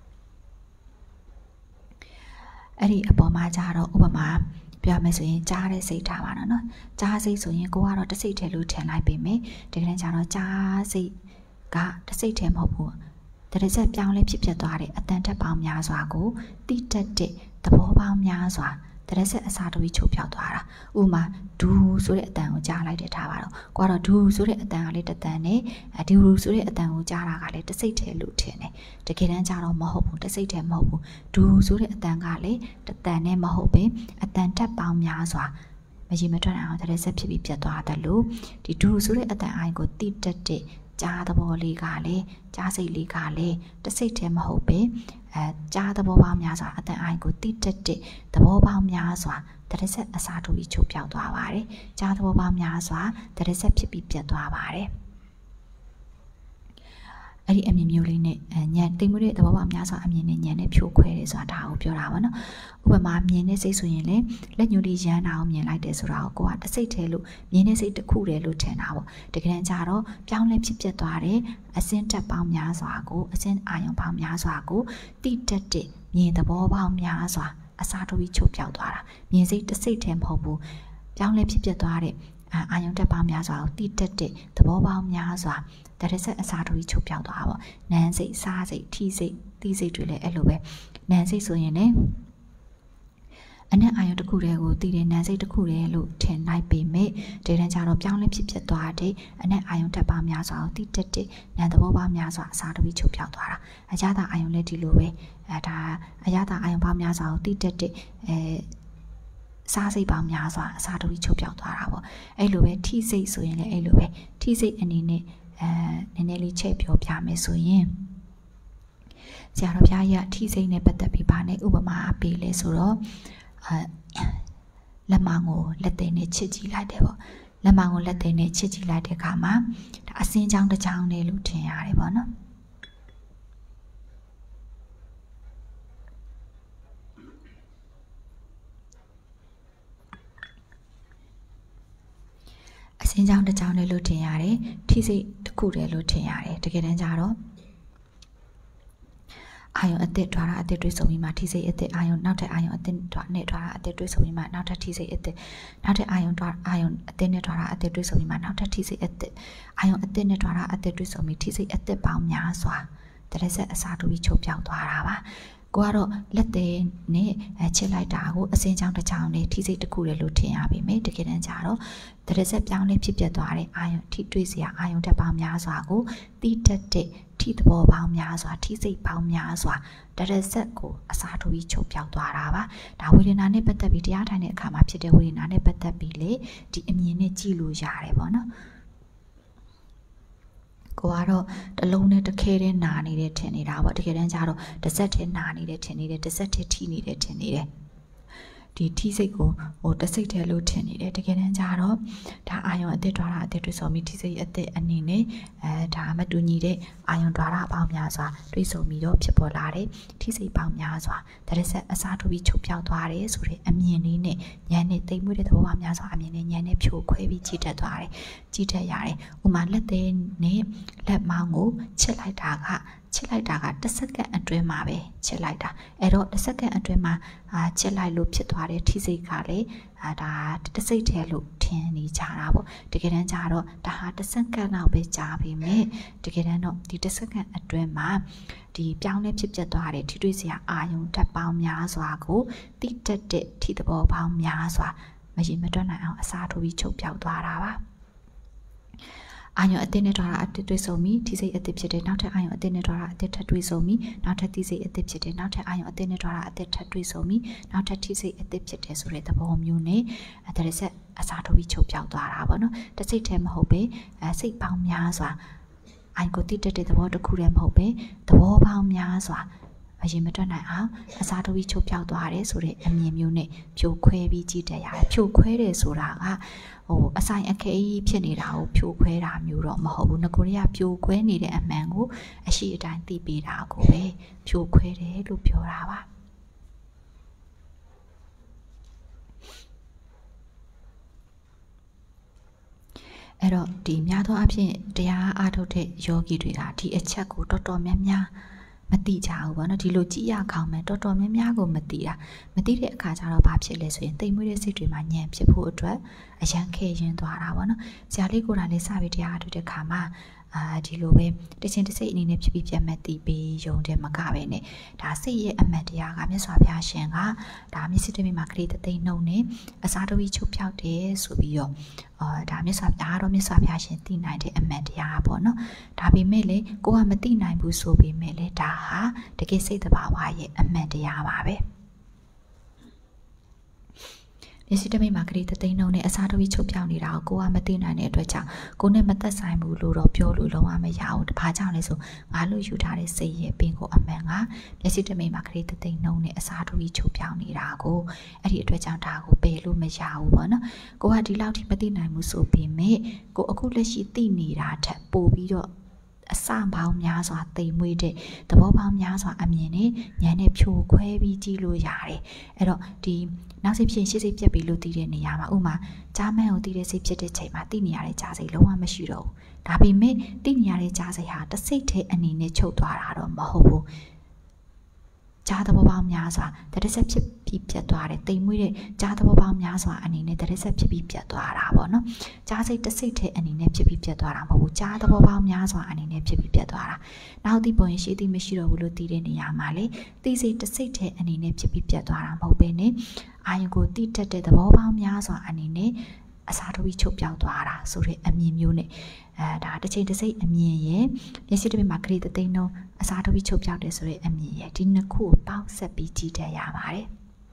အဲ့ဒီအပေါ်မှာကြတော့ဥပမာပြောမယ်ဆိုရင်ကြားတဲ့စိတ်ထားပါတော့နော်ကြားစိတ်ဆိုရင်ကိုကတော့တစ်စိတ်တည်းလို့ထင်လိုက်ပေမဲ့ဒီကနေ့ကျတော့ကြားစိတ်ကတစ်စိတ်တည်းမဟုတ်ဘူးတရဆက်ပြောင်းလဲဖြစ်ဖြစ်သွားတဲ့အတန်ထက်ပေါင်းများစွာကိုတိတက်တဲ့သဘောပေါင်းများစွာတရဆက်အစာတူချုပ်ပြောက်သွားတာဥမာဒူဆိုတဲ့အတန်ကိုကြားလိုက်တဲ့ထားပါတော့ကိုကတော့ဒူဆိုတဲ့အတန်ကလေးတစ်တန်နဲ့ဒီရူဆိုတဲ့အတန်ကိုကြားတာကလည်းတစ်စိတ်တည်းလို့ထင်တယ်တကယ်တမ်းကျတော့မဟုတ်ဘူးတစ်စိတ်တည်းမဟုတ်ဘူးဒူဆိုတဲ့အတန်ကလည်းတစ်တန်နဲ့မဟုတ်ပင်အတန်ထက်ပေါင်းများစွာမရေမထွက်အောင်တရဆက်ဖြစ်ပြီးပြတ်သွားတယ်လို့ဒီဒူဆိုတဲ့အတန်အိုင်ကိုတိတက်တဲ့ကြားသဘောလေးကလည်းကြားစိတ်လေးကလည်းတစ်စိတ်တည်းမဟုတ်ပဲအဲကြားသဘောပေါင်းများစွာအတန်အိုင်ကိုတိတက်တဲ့သဘောပေါင်းများစွာတရဆက်အစာတူပြီးချုပ်ပြောက်သွားပါတယ်ကြားသဘောပေါင်းများစွာတရဆက်ဖြစ်ပြီးပြတ်သွားပါတယ်အဲ့ဒီအမြင်မျိုးလေးနဲ့ညံတိမ်မွေးတဲ့သဘောပေါက်များစွာအမြင်နဲ့ညံနဲ့ဖြိုခွဲတယ်ဆိုတာဒါကိုပြောတာပါနော်ဥပမာမြင်တဲ့စိတ်ဆိုရင်လေလက်ညှိုးလေးရမ်းတာကိုမြင်လိုက်တယ်ဆိုတာကိုကိုကတစ်စိတ်တည်းလို့မြင်တဲ့စိတ်တစ်ခုတည်းလို့ထင်တာပေါ့တကယ်တမ်းကျတော့ပြောင်းလဲဖြစ်ပျက်သွားတဲ့အစင်းတက်ပေါင်းများစွာကိုအစင်းအာယုံပေါင်းများစွာကိုတိတက်တဲ့မြင်သဘောပေါက်များစွာအစာတိုးပြီးချုပ်ပြောက်သွားတာမြင်စိတ်တစ်စိတ်တည်းမဟုတ်ဘူးပြောင်းလဲဖြစ်ပျက်သွားတဲ့အာယုံတက်ပေါင်းများစွာကိုတိတက်တဲ့သဘောပေါက်များစွာဒါရက်ဆက်အစာတိုးပြီးချုပ်ပြောက်သွားတာပေါ့နန်းစိတ်စားစိတ်ထီစိတ်တီးစိတ်တွေလည်းအဲ့လိုပဲနန်းစိတ်ဆိုရင်လည်းအနက်အာယုံတစ်ခုတည်းကိုတည်တဲ့နန်းစိတ်တစ်ခုတည်းလို့ထင်လိုက်ပေမဲ့ဒေတန်းကြတော့ပြောင်းလဲဖြစ်ဖြစ်သွားတဲ့အနက်အာယုံတက်ပေါင်းများစွာကိုတည်တက်တဲ့နန်းသဘောပေါက်များစွာအစာတိုးပြီးချုပ်ပြောက်သွားတာအရသာအာယုံလည်းဒီလိုပဲအဲဒါအရသာအာယုံပေါင်းများစွာကိုတည်တက်တဲ့အဲစားစိတ်ပေါင်းများစွာအစာတိုးပြီးချုပ်ပြောက်သွားတာပေါ့အဲ့လိုပဲထိစိတ်ဆိုရင်လည်းအဲ့လိုပဲထိစိတ်အနေနဲ့အဲနည်းနည်းလေးချက်ပြောပြမယ်ဆိုရင်ဆရာတော်ဘုရားကြီးထိစိတ်နဲ့ပတ်သက်ပြီးပါနဲ့ဥပမာပေးလဲဆိုတော့အဲလက်မောင်ကိုလက်သိမ်းနဲ့ချစ်ကြည့်လိုက်တယ်ပေါ့လက်မောင်ကိုလက်သိမ်းနဲ့ချစ်ကြည့်လိုက်တဲ့အခါမှာဒါအစင်းချောင်းတစ်ချောင်းနဲ့လို့ထင်ရတယ်ပေါ့နော်အစင်းချောင်းတစ်ချောင်းနဲ့လို့ထင်ရတယ်ထိစိတ်တစ်ခုတည်းလို့ထင်ရတယ်တကယ်တမ်းကျတော့အာယုံအသစ်ထွားတာအသစ်တွေးဆုံပြီးမှထိစိတ်အသစ်အာယုံနောက်ထပ်အာယုံအသစ်ထွားနဲ့ထွားတာအသစ်တွေးဆုံပြီးမှနောက်ထပ်ထိစိတ်အသစ်နောက်ထပ်အာယုံထွားအာယုံအသစ်နဲ့ထွားတာအသစ်တွေးဆုံပြီးမှနောက်ထပ်ထိစိတ်အသစ်အာယုံအသစ်နဲ့ထွားတာအသစ်တွေးဆုံပြီးထိစိတ်အသစ်ပေါင်းများစွာတရက်ဆက်အစာတူပြီးချုပ်ပြောက်သွားတာပါကိုကတော့လက်သေးနဲ့ချစ်လိုက်တာကိုအစင်းချောင်းတစ်ချောင်းနဲ့ထိစိတ်တစ်ခုလည်းလို့ထင်ရပါမယ်တကယ်တမ်းကျတော့တရက်ဆက်ပြောင်းလဲဖြစ်ပျက်သွားတဲ့အာယုံထိတွေ့စရာအာယုံတက်ပေါင်းများစွာကိုတိတက်တဲ့ထိသဘောပေါင်းများစွာထိစိတ်ပေါင်းများစွာတရက်ဆက်ကိုအစာတူပြီးချုပ်ပြောက်သွားတာပါဒါဝေဒနာနဲ့ပတ်သက်ပြီးတရားထိုင်တဲ့အခါမှာဖြစ်တဲ့ဝေဒနာနဲ့ပတ်သက်ပြီးလေဒီအမြင်နဲ့ကြည့်လို့ရတယ်ပေါ့နော်ကိုကတော့တလုံးနဲ့တစ်ခဲတည်းနာနေတယ်ထင်နေတာပေါ့တကယ်တမ်းကျတော့တစ်စက်တည်းနာနေတယ်ထင်နေတယ်တစ်စက်တည်းထိနေတယ်ထင်နေတယ်ဒီထိစိတ်ကိုဟိုတစ်စိတ်တည်းလို့ထင်နေတယ်တကယ်တမ်းကျတော့ဒါအာယုံအသစ်ထွားတာအသစ်တွေဆိုပြီးထိစိတ်အသစ်အနေနဲ့အဲဒါမတူညီတဲ့အာယုံထွားတာအပေါင်းများစွာတွေးဆုံပြီးတော့ဖြစ်ပေါ်လာတဲ့ထိစိတ်ပေါင်းများစွာဒါရက်ဆက်အစားထိုးပြီးချုပ်ပြောက်သွားတယ်ဆိုတဲ့အမြင်လေးနဲ့ဉာဏ်နဲ့သိမ့်မွေးတဲ့သဘောပေါက်များစွာအမြင်နဲ့ဉာဏ်နဲ့ဖြိုခွဲပြီးကြည့်တတ်သွားတယ်ကြည့်တတ်ရတယ်ဥမာလက်သေးနဲ့လက်မောင်းကိုချစ်လိုက်တာကချစ်လိုက်တာကတစ်စက္ကန့်အတွင်းမှာပဲချစ်လိုက်တာအဲ့တော့တစ်စက္ကန့်အတွင်းမှာအာချစ်လိုက်လို့ဖြစ်သွားတဲ့ထိစိတ်ကလေအာဒါတစ်စိတ်တည်းလို့ထင်နေကြတာပေါ့တကယ်တမ်းကျတော့ဒါဟာတစ်စက္ကန့်လောက်ပဲကြာပြီမဲ့တကယ်တမ်းတော့ဒီတစ်စက္ကန့်အတွင်းမှာဒီပြောင်းလဲဖြစ်ပျက်သွားတဲ့ထိတွေ့စရာအာယုံတက်ပေါင်းများစွာကိုတိတက်တဲ့ထိသဘောပေါင်းများစွာမရင်မတွက်နိုင်အောင်အစားထိုးပြီးချုပ်ပြောက်သွားတာပါအာယုံအသစ်နဲ့ထွားတာအသစ်တွေးဆုံပြီးထိစိတ်အသစ်ဖြစ်တဲ့နောက်ထပ်အာယုံအသစ်နဲ့ထွားတာအသစ်ထပ်တွေးဆုံပြီးနောက်ထပ်ထိစိတ်အသစ်ဖြစ်တဲ့နောက်ထပ်အာယုံအသစ်နဲ့ထွားတာအသစ်ထပ်တွေးဆုံပြီးနောက်ထပ်ထိစိတ်အသစ်ဖြစ်တဲ့ဆိုတဲ့သဘောမျိုးနဲ့အဲဒါရက်ဆက်အစားထိုးပြီးချုပ်ပြောက်သွားတာပေါ့နော်တစ်စိတ်တည်းမဟုတ်ပဲအဲစိတ်ပေါင်းများစွာအိုင်ကိုတိတက်တဲ့သဘောတစ်ခုတည်းမဟုတ်ပဲသဘောပေါင်းများစွာအရင်မတွက်နိုင်အောင်အစားထိုးပြီးချုပ်ပြောက်သွားတယ်ဆိုတဲ့အမြင်မျိုးနဲ့ဖြိုခွဲပြီးကြည့်တတ်ရတယ်ဖြိုခွဲတယ်ဆိုတာကဟိုအဆိုင်အခဲကြီးဖြစ်နေတာကိုဖြိုခွဲတာမျိုးတော့မဟုတ်ဘူးငကိုရီးယားဖြိုခွဲနေတဲ့အမှန်ကိုအရှိအတိုင်းသိပေးတာကိုပဲဖြိုခွဲတယ်လို့ပြောတာပါအဲ့တော့ဒီများသောအားဖြင့်တရားအားထုတ်တဲ့ယောဂီတွေကဒီအချက်ကိုတော်တော်များများမသိကြဘူးပေါ့နော်ဒီလိုကြည့်ရကောင်းမယ်တော်တော်များများကိုမသိတာမသိတဲ့အခါကျတော့ဘာဖြစ်လဲဆိုရင်တိမ်မွေးတဲ့စိတ်တွေမှာညံဖြစ်ဖို့အတွက်အရန်ခဲရင်သွားတာပေါ့နော်ဆရာလေးကိုယ်တိုင်လေးစပြီးတရားအားထုတ်တဲ့ခါမှာအာဒီလိုပဲတချင်းတစိတ်အနေနဲ့ဖြစ်ပြီးပြတ်မှတ်တည်ပြီးယုံတယ်မကပဲနဲ့ဒါစိတ်ရဲ့အမှတ်တရားကမြတ်စွာဘုရားရှင်ကဒါမျက်စိတမိမှာကလေးတသိမ့်နှုံနဲ့အစားတဝီချုပ်ပြောက်တယ်ဆိုပြီးတော့အာဒါမြတ်စွာဘုရားတော့မြတ်စွာဘုရားရှင်သိနိုင်တဲ့အမှတ်တရားပေါ့နော်ဒါပေမဲ့လေကိုကမသိနိုင်ဘူးဆိုပေမဲ့လေဒါဟာတကယ်စိတ်တဘာဝရဲ့အမှတ်တရားပါပဲမျက်စိတမိမှာကလေးတသိန်းနှုံနဲ့အစားတဝီချုပ်ပြောင်းနေတာကိုကိုကမသိနိုင်တဲ့အတွက်ကြောင့်ကိုနဲ့မသက်ဆိုင်ဘူးလို့တော့ပြောလို့လုံးဝမရဘူး။ဘာကြောင့်လဲဆိုငါလို့ယူထားတဲ့စိတ်ရဲ့ပင်ကိုအမှန်ကမျက်စိတမိမှာကလေးတသိန်းနှုံနဲ့အစားတဝီချုပ်ပြောင်းနေတာကိုအဲ့ဒီအတွက်ကြောင့်ဒါကိုပယ်လို့မရဘူးပေါ့နော်။ကိုကဒီလောက်ထိမသိနိုင်ဘူးဆိုပေမဲ့ကိုအခုလက်ရှိသိနေတာထက်ပိုပြီးတော့အစပေါင်းများစွာတိမ်မွေးတဲ့သဘောပေါင်းများစွာအမြင်နဲ့ဉာဏ်နဲ့ဖြိုခွဲပြီးကြည့်လို့ရတယ်အဲ့တော့ဒီနောက်စိတ်ဖြစ်ရှေ့စိတ်ပြက်ပြီးလို့တည်တဲ့နေရာမှာဥမာကြားမှန်းကိုတည်တဲ့စိတ်ဖြစ်တဲ့ချိန်မှာတည်နေရတဲ့ကြားစိတ်လုံးဝမရှိတော့ဘူးဒါပေမဲ့တည်နေရတဲ့ကြားစိတ်ဟာတစ်စိတ်ထဲအနေနဲ့ချုပ်သွားတာတော့မဟုတ်ဘူးကြားသဘောပေါင်းများစွာတရဆက်ဖြစ်ပြီးပြတ်သွားတယ်တိမ်မွေးတဲ့ကြားသဘောပေါင်းများစွာအနေနဲ့တရဆက်ဖြစ်ပြီးပြတ်သွားတာပေါ့နော်ကြားစိတ်တစ်စိတ်ထဲအနေနဲ့ဖြစ်ပြီးပြတ်သွားတာမဟုတ်ဘူးကြားသဘောပေါင်းများစွာအနေနဲ့ဖြစ်ပြီးပြတ်သွားတာနောက်ဒီပုံရင်ရှိသည်မရှိတော့ဘူးလို့တည်တဲ့နေရာမှာလေသိစိတ်တစ်စိတ်ထဲအနေနဲ့ဖြစ်ပြီးပြတ်သွားတာမဟုတ်ဘဲနဲ့အာယုံကိုတည်တတ်တဲ့သဘောပေါင်းများစွာအနေနဲ့အစားထိုးပြီးချုပ်ပြောက်သွားတာဆိုတဲ့အမြင်မျိုးနဲ့အဲဒါတစ်ချိန်တစ်စိတ်အမြင်ရဲ့မျက်စိတစ်မိမှာကလေးသိန်းလုံးအစားထိုးပြီးချုပ်ပြောက်တယ်ဆိုတဲ့အမြင်ရဲ့ဒီနှစ်ခုကိုပေါင်းဆက်ပြီးကြည့်တတ်ရပါတယ်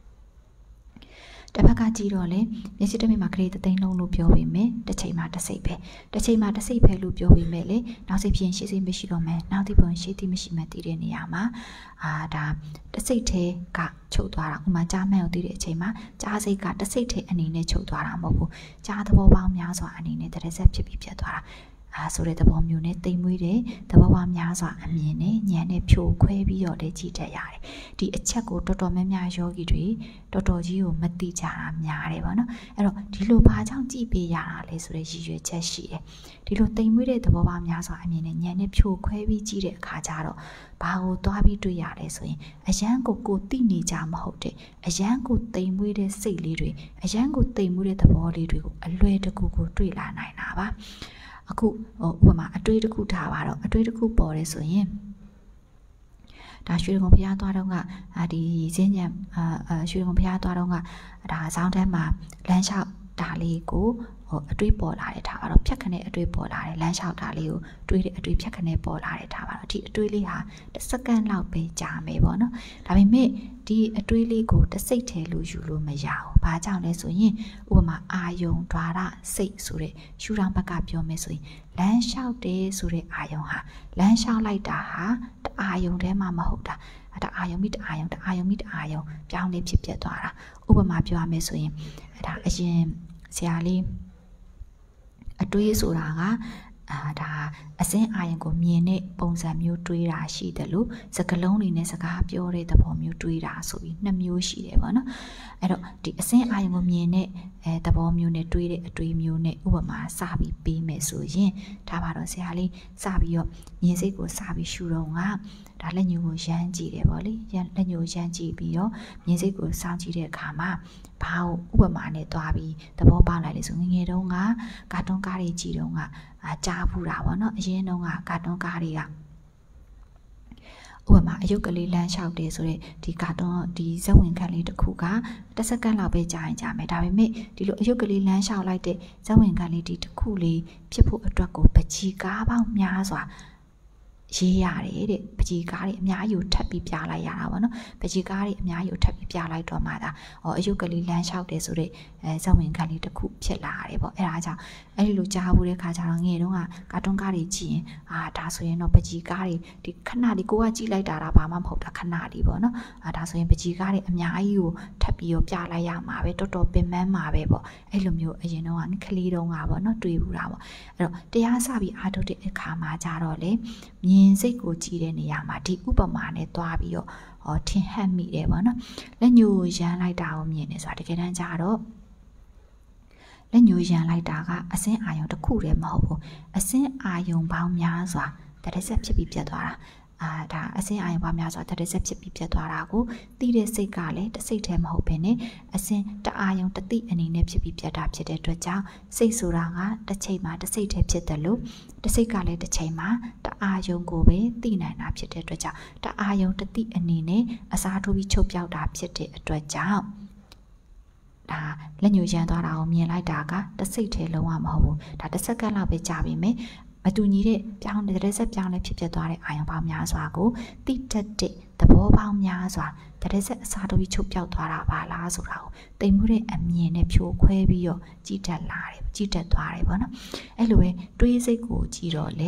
တစ်ဖက်ကကြည့်တော့လေမျက်စိတစ်မိမှာကလေးသိန်းလုံးလို့ပြောပေမဲ့တစ်ချိန်မှာတစ်စိတ်ပဲတစ်ချိန်မှာတစ်စိတ်ပဲလို့ပြောပေမဲ့လေနောက်စိတ်ဖြစ်ရှေ့စိတ်မရှိတော့မယ်နောက်ဒီပုံရှေ့တိမရှိမှတည်တဲ့နေရာမှာအာဒါတစ်စိတ်သေးကချုပ်သွားတာဥမာကြားမှန်ကိုတည်တဲ့အချိန်မှာကြားစိတ်ကတစ်စိတ်သေးအနေနဲ့ချုပ်သွားတာမဟုတ်ဘူးကြားသဘောပေါင်းများစွာအနေနဲ့တရဆက်ဖြစ်ပြီးပြတ်သွားတာအာဆိုတဲ့သဘောမျိုးနဲ့တိမ်မွေးတဲ့သဘောပေါင်းများစွာအမြင်နဲ့ဉာဏ်နဲ့ဖြိုခွဲပြီးတော့လည်းကြည့်တတ်ရတယ်ဒီအချက်ကိုတော်တော်များများယောဂီတွေတော်တော်ကြီးကိုမသိကြတာများတယ်ပေါ့နော်အဲ့တော့ဒီလိုဘာကြောင့်ကြည့်ပေးရတာလဲဆိုတဲ့ရည်ရွယ်ချက်ရှိတယ်ဒီလိုတိမ်မွေးတဲ့သဘောပေါင်းများစွာအမြင်နဲ့ဉာဏ်နဲ့ဖြိုခွဲပြီးကြည့်တဲ့အခါကျတော့ဘာကိုသွားပြီးတွေ့ရလဲဆိုရင်အယံကိုကိုသိနေကြမဟုတ်တဲ့အယံကိုတိမ်မွေးတဲ့စိတ်လေးတွေအယံကိုတိမ်မွေးတဲ့သဘောလေးတွေကိုအလွယ်တကူကိုတွေ့လာနိုင်တာပါအခုဟိုဥပမာအတွေးတစ်ခုထားပါတော့အတွေးတစ်ခုပေါ်တယ်ဆိုရင်ဒါရွှေကုံဖျားသွားတော့ကဒီစင်းညံအာရွှေကုံဖျားသွားတော့ကဒါဇောင်းတန်းမှာလမ်းလျှောက်ဒါလေးကိုဟိုအတွေးပေါ်လာတယ်ထားပါတော့ဖြတ်ခနဲ့အတွေးပေါ်လာတယ်လမ်းလျှောက်တာလေးကိုတွေးတဲ့အတွေးဖြတ်ခနဲ့ပေါ်လာတယ်ထားပါတော့ဒီအတွေးလေးဟာတစ်စက္ကန့်လောက်ပဲကြာမယ်ပေါ့နော်ဒါပေမဲ့ဒီအတွေးလေးကိုတစ်စိတ်ထဲလို့ယူလို့မရဘူးဘာကြောင့်လဲဆိုရင်ဥပမာအာယုံဓာရစိတ်ဆိုတဲ့ရှုထောင့်ဘက်ကပြောမယ်ဆိုရင်လမ်းလျှောက်တယ်ဆိုတဲ့အာယုံဟာလမ်းလျှောက်လိုက်တာဟာတအာယုံထဲမှာမဟုတ်တာတအာယုံမိတအာယုံတအာယုံမိတအာယုံပြောင်းလဲဖြစ်ပြတ်သွားတာဥပမာပြောရမယ်ဆိုရင်ဒါအရင်ဆရာလေးအတွေးဆိုတာကအာဒါအစင်းအာရုံကိုမြင်တဲ့ပုံစံမျိုးတွေးတာရှိတယ်လို့စကားလုံးတွေနဲ့စကားပြောတဲ့သဘောမျိုးတွေးတာဆိုပြီးနှစ်မျိုးရှိတယ်ပေါ့နော်အဲ့တော့ဒီအစင်းအာရုံကိုမြင်တဲ့အဲသဘောမျိုးနဲ့တွေးတဲ့အတွေးမျိုးနဲ့ဥပမာစပြီးပေးမယ်ဆိုရင်ဒါပါတော့ဆရာလေးစပြီးတော့မြင်စိတ်ကိုစပြီးရှုတော့ကဒါလက်ညှိုးကိုရမ်းကြည့်တယ်ပေါ့လေလက်ညှိုးရမ်းကြည့်ပြီးတော့မြင်စိတ်ကိုစောင့်ကြည့်တဲ့အခါမှာဘာဥပမာနဲ့တွားပြီးသဘောပေါက်လိုက်လေဆိုငငယ်တုန်းကကာတွန်းကားတွေကြည့်တုန်းကအာကြားဖူးတာပေါ့နော်အရင်တုန်းကကာတွန်းကားတွေကဥပမာအယုတ်ကလေးလမ်းလျှောက်တယ်ဆိုတော့ဒီကာတွန်းဒီဇက်ဝင်ခန့်လေးတစ်ခုကတစ်စက္ကန့်လောက်ပဲကြာရင်ကြာမယ်ဒါပေမဲ့ဒီလိုအယုတ်ကလေးလမ်းလျှောက်လိုက်တဲ့ဇက်ဝင်ခန့်လေးဒီတစ်ခုလေးဖြစ်ဖို့အတွက်ကိုပကြီးကားပေါင်းများစွာရေးရတယ်တဲ့ပကြီးကားတွေအများကြီးကိုထပ်ပြီးပြလိုက်ရတာပေါ့နော်ပကြီးကားတွေအများကြီးကိုထပ်ပြီးပြလိုက်တော့မှဒါဟောအယုတ်ကလေးလမ်းလျှောက်တယ်ဆိုတဲ့အဲဇက်ဝင်ခန့်လေးတစ်ခုဖြစ်လာရတယ်ပေါ့အဲ့ဒါကြောင့်အဲ့ဒီလိုကြားဘူးတဲ့ခါကျတော့ငယ်တုန်းကကာတွန်းကားတွေကြည့်ရင်အာဒါဆိုရင်တော့ပကြီးကားတွေဒီခဏဒီကိုကကြည့်လိုက်တာဒါဘာမှမဟုတ်တာခဏဒီပေါ့နော်အာဒါဆိုရင်ပကြီးကားတွေအများကြီးကိုထပ်ပြီးတော့ပြလိုက်ရမှာပဲတော်တော်ပင်ပန်းမှာပဲပေါ့အဲ့လိုမျိုးအရင်တော့ကခလေးတုန်းကပေါ့နော်တွေးဘူးတာပေါ့အဲ့တော့တရားစပြီးအားထုတ်တဲ့အခါမှာကြတော့လေမြင်စိတ်ကိုကြည့်တဲ့နေရာမှာဒီဥပမာနဲ့တွားပြီးတော့ဟောထင်ဟပ်မိတယ်ပေါ့နော်လက်ညှိုးရမ်းလိုက်တာကိုမြင်နေဆိုတာတကယ်တမ်းကျတော့လက်ညှိုးရမ်းလိုက်တာကအစင်းအာယုံတစ်ခုတည်းမဟုတ်ဘူးအစင်းအာယုံပေါင်းများစွာတရဆက်ဖြစ်ပြီးပြတ်သွားတာအာဒါအစင်းအာယုံပေါင်းများစွာတရဆက်ဖြစ်ပြီးပြတ်သွားတာကိုသိတဲ့စိတ်ကလည်းတစ်စိတ်တည်းမဟုတ်ဘဲနဲ့အစင်းတအာယုံတစ်သိအနေနဲ့ဖြစ်ပြီးပြတ်တာဖြစ်တဲ့အတွက်ကြောင့်စိတ်ဆိုတာကတစ်ချိန်မှာတစ်စိတ်တည်းဖြစ်တယ်လို့တစ်စိတ်ကလည်းတစ်ချိန်မှာတအာယုံကိုပဲသိနိုင်တာဖြစ်တဲ့အတွက်ကြောင့်တအာယုံတစ်သိအနေနဲ့အစားထိုးပြီးချုပ်ပြောက်တာဖြစ်တဲ့အတွက်ကြောင့်ဒါလက်ညှိုးရမ်းသွားတာကိုမြင်လိုက်တာကတစ်စိတ်ထဲလုံးဝမဟုတ်ဘူးဒါတစ်စက္ကန့်လောက်ပဲကြာပြီမယ်မတူညီတဲ့ပြောင်းတဲ့ဆက်ပြောင်းလဲဖြစ်ဖြစ်သွားတဲ့အာယုံပေါင်းများစွာကိုတိတက်တဲ့သဘောပေါင်းများစွာတရက်ဆက်အစားထိုးပြီးချုပ်ပြောက်သွားတာပါလားဆိုတာကိုတိမ်မှုတဲ့အမြင်နဲ့ဖြိုခွဲပြီးတော့ကြည့်တတ်လာတယ်ကြည့်တတ်သွားတယ်ပေါ့နော်အဲ့လိုပဲတွေးစိတ်ကိုကြည့်တော့လေ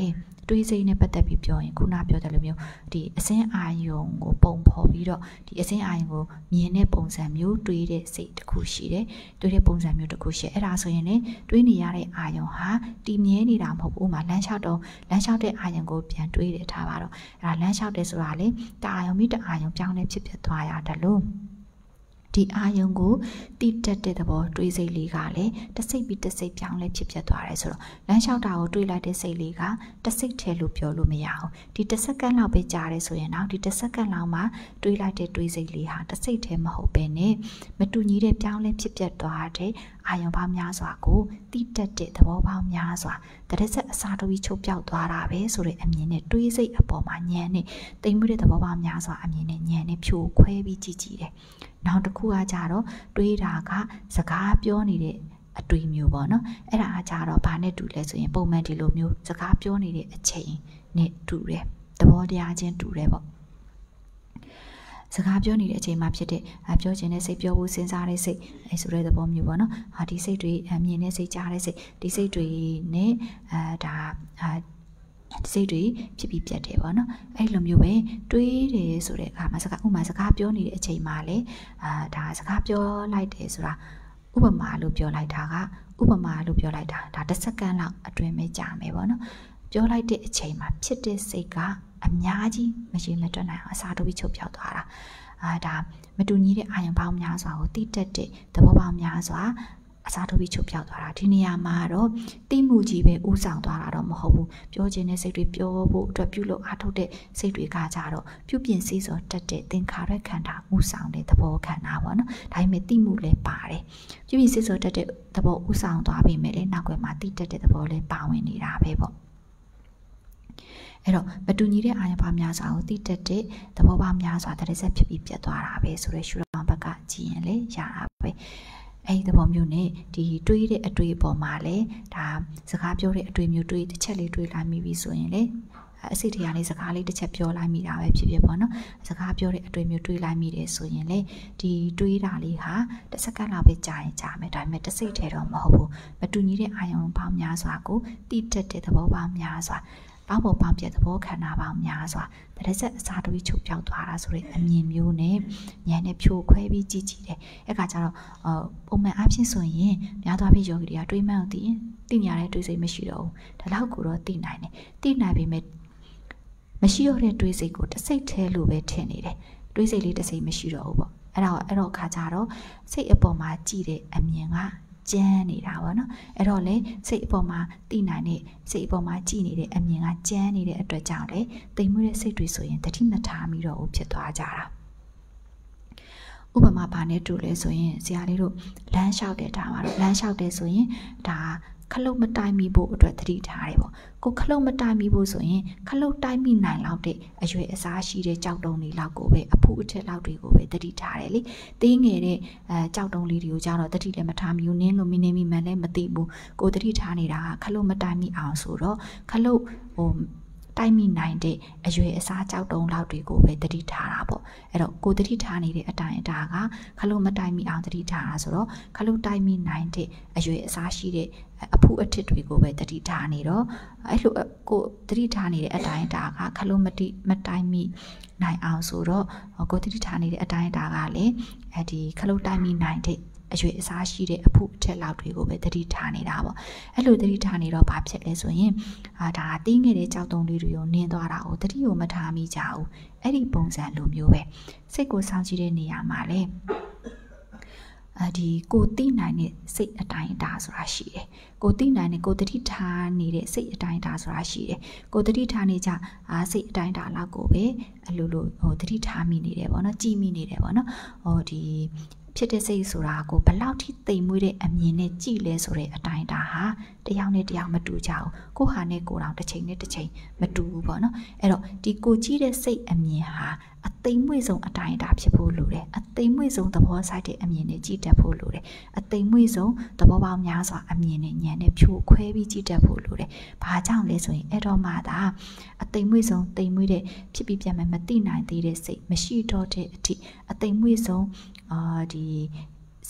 တွေးစိတ်နဲ့ပတ်သက်ပြီးပြောရင်ခုနပြောတယ်လို့မျိုးဒီအစင်းအာယုံကိုပုံဖော်ပြီးတော့ဒီအစင်းအာယုံကိုမြင်တဲ့ပုံစံမျိုးတွေးတဲ့စိတ်တစ်ခုရှိတယ်တွေးတဲ့ပုံစံမျိုးတစ်ခုရှိအဲ့ဒါဆိုရင်လေတွေးနေရတဲ့အာယုံဟာတည်မြဲနေတာမဟုတ်ဘူးဥမာလမ်းလျှောက်တော့လမ်းလျှောက်တဲ့အာယုံကိုပြန်တွေးတယ်ထားပါတော့အဲ့ဒါလမ်းလျှောက်တယ်ဆိုတာလေတအာယုံပြီးတအာယုံပြောင်းလဲဖြစ်ဖြစ်သွားရတယ်လို့ဒီအာယုံကိုတိတက်တဲ့သဘောတွေးစိတ်လေးကလည်းတစ်စိတ်ပြီးတစ်စိတ်ပြောင်းလဲဖြစ်ဖြစ်သွားတယ်ဆိုတော့လမ်းလျှောက်တာကိုတွေးလိုက်တဲ့စိတ်လေးကတစ်စိတ်ထဲလို့ပြောလို့မရအောင်ဒီတစ်စက္ကန့်လောက်ပဲကြာတယ်ဆိုရင်တော့ဒီတစ်စက္ကန့်လောက်မှာတွေးလိုက်တဲ့တွေးစိတ်လေးဟာတစ်စိတ်ထဲမဟုတ်ဘဲနဲ့မတူညီတဲ့ပြောင်းလဲဖြစ်ဖြစ်သွားတဲ့အာယုံပေါင်းများစွာကိုတိတက်တဲ့သဘောပေါင်းများစွာတရက်ဆက်အစာတူပြီးချုပ်ပြောက်သွားတာပဲဆိုတဲ့အမြင်နဲ့တွေးစိတ်အပေါ်မှာညံနဲ့တိမ်မှုတဲ့သဘောပေါင်းများစွာအမြင်နဲ့ညံနဲ့ဖြိုခွဲပြီးကြည့်ကြည့်တယ်နောက်တစ်ခုကကြတော့တွေးတာကစကားပြောနေတဲ့အတွေ့မျိုးပေါ့နော်အဲ့ဒါအကြတော့ဘာနဲ့တူလဲဆိုရင်ပုံမှန်ဒီလိုမျိုးစကားပြောနေတဲ့အချိန်နဲ့တူတယ်သဘောတရားချင်းတူတယ်ပေါ့စကားပြောနေတဲ့အချိန်မှာဖြစ်တဲ့ပြောချင်တဲ့စိတ်ပြောဖို့စဉ်းစားတဲ့စိတ်အဲဆိုတဲ့သဘောမျိုးပေါ့နော်ဟာဒီစိတ်တွေမြင်တဲ့စိတ်ကြားတဲ့စိတ်ဒီစိတ်တွေနဲ့အဲဒါစိတ်တွေဖြစ်ပြီးပြတ်တယ်ပေါ့နော်အဲ့လိုမျိုးပဲတွေးတယ်ဆိုတဲ့အခါမှာစကားဥမာစကားပြောနေတဲ့အချိန်မှာလေအာဒါစကားပြောလိုက်တယ်ဆိုတာဥပမာလို့ပြောလိုက်တာကဥပမာလို့ပြောလိုက်တာဒါတစ်စက္ကန့်လောက်အတွင်းပဲကြာမယ်ပေါ့နော်ပြောလိုက်တဲ့အချိန်မှာဖြစ်တဲ့စိတ်ကအများကြီးမရှိမတွက်နိုင်အောင်အစာတိုးပြီးချုပ်ပြောက်သွားတာအာဒါမတူညီတဲ့အာယုံပေါင်းများစွာကိုတိတက်တဲ့သဘောပေါင်းများစွာအစားထိုးပြီးချုပ်ပြောက်သွားတာဒီနေရာမှာတော့တိမှုကြီးပဲဥဆောင်သွားတာတော့မဟုတ်ဘူးပြောခြင်းတဲ့စိတ်တွေပြောဖို့အတွက်ပြုလို့အားထုတ်တဲ့စိတ်တွေကကြတော့ပြုပြင်စည်းစောတက်တဲ့သင်္ခါရခန္ဓာဥဆောင်တဲ့သဘောခန္ဓာပေါ့နော်ဒါပေမဲ့တိမှုလည်းပါတယ်ပြုပြင်စည်းစောတက်တဲ့သဘောဥဆောင်သွားပြီမဲ့လည်းနောက်ွယ်မှာတိတက်တဲ့သဘောလည်းပါဝင်နေတာပဲပေါ့အဲ့တော့မတူညီတဲ့အာရုံပါများစွာကိုတိတက်တဲ့သဘောပါများစွာတရက်ဆက်ဖြစ်ပြီးပြတ်သွားတာပဲဆိုတော့ရှုထောင့်ဘက်ကကြည့်ရင်လေရတာပဲအဲ့ဒီသဘောမျိုးနဲ့ဒီတွေးတဲ့အတွေ့အပေါ်မှာလည်းဒါစကားပြောတဲ့အတွေ့မျိုးတွေးတစ်ချက်လေးတွေးလိုက်မိပြီဆိုရင်လေအစိတ်တရားလေးစကားလေးတစ်ချက်ပြောလိုက်မိတာပဲဖြစ်ဖြစ်ပေါ့နော်စကားပြောတဲ့အတွေ့မျိုးတွေးလိုက်မိတယ်ဆိုရင်လေဒီတွေးတာလေးဟာတစ်စက္ကန့်လောက်ပဲကြာရင်ကြာမယ်ဒါပေမဲ့တစ်စိတ်ထဲတော့မဟုတ်ဘူးမတူညီတဲ့အာရုံပေါင်းများစွာကိုတိတက်တဲ့သဘောပေါင်းများစွာပေါင်းပေါ်ပေါင်းပြတဲ့သဘောခန္ဓာပေါင်းများစွာတရက်ဆက်အစာတွေးချုပ်ပြောက်သွားတာဆိုတဲ့အမြင်မျိုးနဲ့ဉာဏ်နဲ့ဖြိုခွဲပြီးကြည့်ကြည့်တယ်အဲ့ခါကျတော့ပုံမှန်အဖြစ်ဆိုရင်များသွားပြီးယောဂီတွေကတွေးမှန်းအောင်သိရင်သိညာတဲ့တွေးစိတ်မရှိတော့ဘူးဒါလောက်ကိုတော့သိနိုင်တယ်သိနိုင်ပေမဲ့မရှိတော့တဲ့တွေးစိတ်ကိုတစ်စိတ်ထဲလို့ပဲထင်နေတယ်တွေးစိတ်လေးတစ်စိတ်မရှိတော့ဘူးပေါ့အဲ့ဒါအဲ့တော့ခါကျတော့စိတ်အပေါ်မှာကြည့်တဲ့အမြင်ကကျန်းနေတာပေါ့နော်အဲ့တော့လေစိတ်အပေါ်မှာသိနိုင်တဲ့စိတ်အပေါ်မှာကြည့်နေတဲ့အမြင်ကကျန်းနေတဲ့အတွက်ကြောင့်လေတိမ်မွေးတဲ့စိတ်တွေဆိုရင်တတိမထားမိတော့ဘူးဖြစ်သွားကြတာဥပမာဘာနဲ့တူလဲဆိုရင်ဆရာလေးတို့လမ်းလျှောက်တဲ့ဒါမှာတော့လမ်းလျှောက်တယ်ဆိုရင်ဒါခလုတ်မတိုင်မိဖို့အတွက်သတိထားတယ်ပေါ့ကိုခလုတ်မတိုင်မိဖို့ဆိုရင်ခလုတ်တိုင်မိနိုင်လောက်တဲ့အရွယ်အစားရှိတဲ့ကြောက်တုံးလေးလောက်ကိုပဲအဖူးအထက်လောက်တွေကိုပဲသတိထားတယ်လေသေးငယ်တဲ့အဲကြောက်တုံးလေးတွေကိုကြတော့သတိလည်းမထားမိဘူးနင်းလို့မင်းနေမိမှလည်းမသိဘူးကိုသတိထားနေတာကခလုတ်မတိုင်မိအောင်ဆိုတော့ခလုတ်ဟိုတိုင်မိနိုင်တဲ့အရွယ်အစားကြောက်တုံးလောက်တွေကိုပဲတတိထားတာပေါ့အဲ့တော့ကိုတတိထားနေတဲ့အတိုင်းအတာကခလုတ်မတိုင်မိအောင်တတိထားတာဆိုတော့ခလုတ်တိုင်မိနိုင်တဲ့အရွယ်အစားရှိတဲ့အဖူးအထစ်တွေကိုပဲတတိထားနေတော့အဲ့လိုကိုတတိထားနေတဲ့အတိုင်းအတာကခလုတ်မတိမတိုင်မိနိုင်အောင်ဆိုတော့ကိုတတိထားနေတဲ့အတိုင်းအတာကလည်းအဲ့ဒီခလုတ်တိုင်မိနိုင်တဲ့အရွယ်အစားရှိတဲ့အဖုအထက်လောက်တွေကိုပဲတတိထားနေတာပေါ့အဲ့လိုတတိထားနေတော့ဘာဖြစ်လဲဆိုရင်အာဒါတင်းငယ်တဲ့ကြောက်တုံးလေးတွေကိုနင်းသွားတာကိုတတိကိုမထားမိကြဘူးအဲ့ဒီပုံစံလိုမျိုးပဲစိတ်ကိုစောင့်ကြည့်တဲ့နေရာမှာလေအဒီကိုသိနိုင်တဲ့စိတ်အတိုင်းအတာဆိုတာရှိတယ်ကိုသိနိုင်တဲ့ကိုတတိထားနေတဲ့စိတ်အတိုင်းအတာဆိုတာရှိတယ်ကိုတတိထားနေကြအာစိတ်အတိုင်းအတာလောက်ကိုပဲအလိုလိုဟိုတတိထားမိနေတယ်ပေါ့နော်ကြည်မိနေတယ်ပေါ့နော်ဟိုဒီဖြစ်တဲ့စိတ်ဆိုတာကိုဘလောက်ထိတိမ်မွေးတဲ့အမြင်နဲ့ကြည့်လဲဆိုတဲ့အတိုင်းတာဟာတယောက်နဲ့တယောက်မတူကြဘူးကိုဟာနဲ့ကိုတောင်တစ်ချိန်နဲ့တစ်ချိန်မတူဘူးပေါ့နော်အဲ့တော့ဒီကိုကြည့်တဲ့စိတ်အမြင်ဟာအသိမ်မွေ့ဆုံးအတိုင်းတာဖြစ်ဖို့လိုတယ်အသိမ်မွေ့ဆုံးသဘောဆိုင်တဲ့အမြင်နဲ့ကြည့်တတ်ဖို့လိုတယ်အသိမ်မွေ့ဆုံးသဘောပေါင်းများစွာအမြင်နဲ့ဉာဏ်နဲ့ဖြိုခွဲပြီးကြည့်တတ်ဖို့လိုတယ်ဘာကြောင့်လဲဆိုရင်အဲ့တော့မှသာအသိမ်မွေ့ဆုံးသိမ်မွေ့တဲ့ဖြစ်ပြီးပြန်မှမသိနိုင်သေးတဲ့စိတ်မရှိတော့တဲ့အထိအသိမ်မွေ့ဆုံးအာဒီစိတ်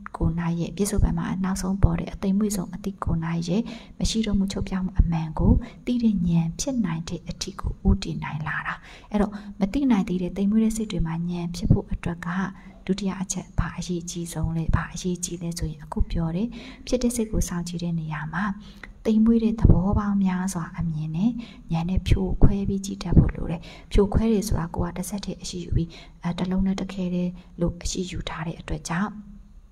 ကိုနိုင်ရဲ့ပြစ္ဆုတ်ပံမှာနောက်ဆုံးပေါ်တဲ့အသိမ့်မွေ့ဆုံးအတိကိုနိုင်ရဲ့မရှိတော့မှုချုပ်ပြောင်းမှုအမှန်ကိုသိတဲ့ဉာဏ်ဖြစ်နိုင်တဲ့အထိကိုဥတည်နိုင်လာတာအဲ့တော့မသိနိုင်သေးတဲ့သိမ့်မွေ့တဲ့စိတ်တွေမှာဉာဏ်ဖြစ်ဖို့အတွက်ကဒုတိယအချက်ဘာအရေးကြီးဆုံးလဲဘာအရေးကြီးလဲဆိုရင်အခုပြောတယ်ဖြစ်တဲ့စိတ်ကိုစောင့်ကြည့်တဲ့နေရာမှာသိမ့်မွေ့တဲ့သဘောပေါင်းများစွာအမြင်နဲ့ဉာဏ်နဲ့ဖြိုခွဲပြီးကြည့်တတ်ဖို့လိုတယ်ဖြိုခွဲတယ်ဆိုတာကိုကတစ်ဆက်တည်းအရှိယူပြီးအဲတစ်လုံးနဲ့တစ်ခဲတည်းလို့အရှိယူထားတဲ့အတွက်ကြောင့်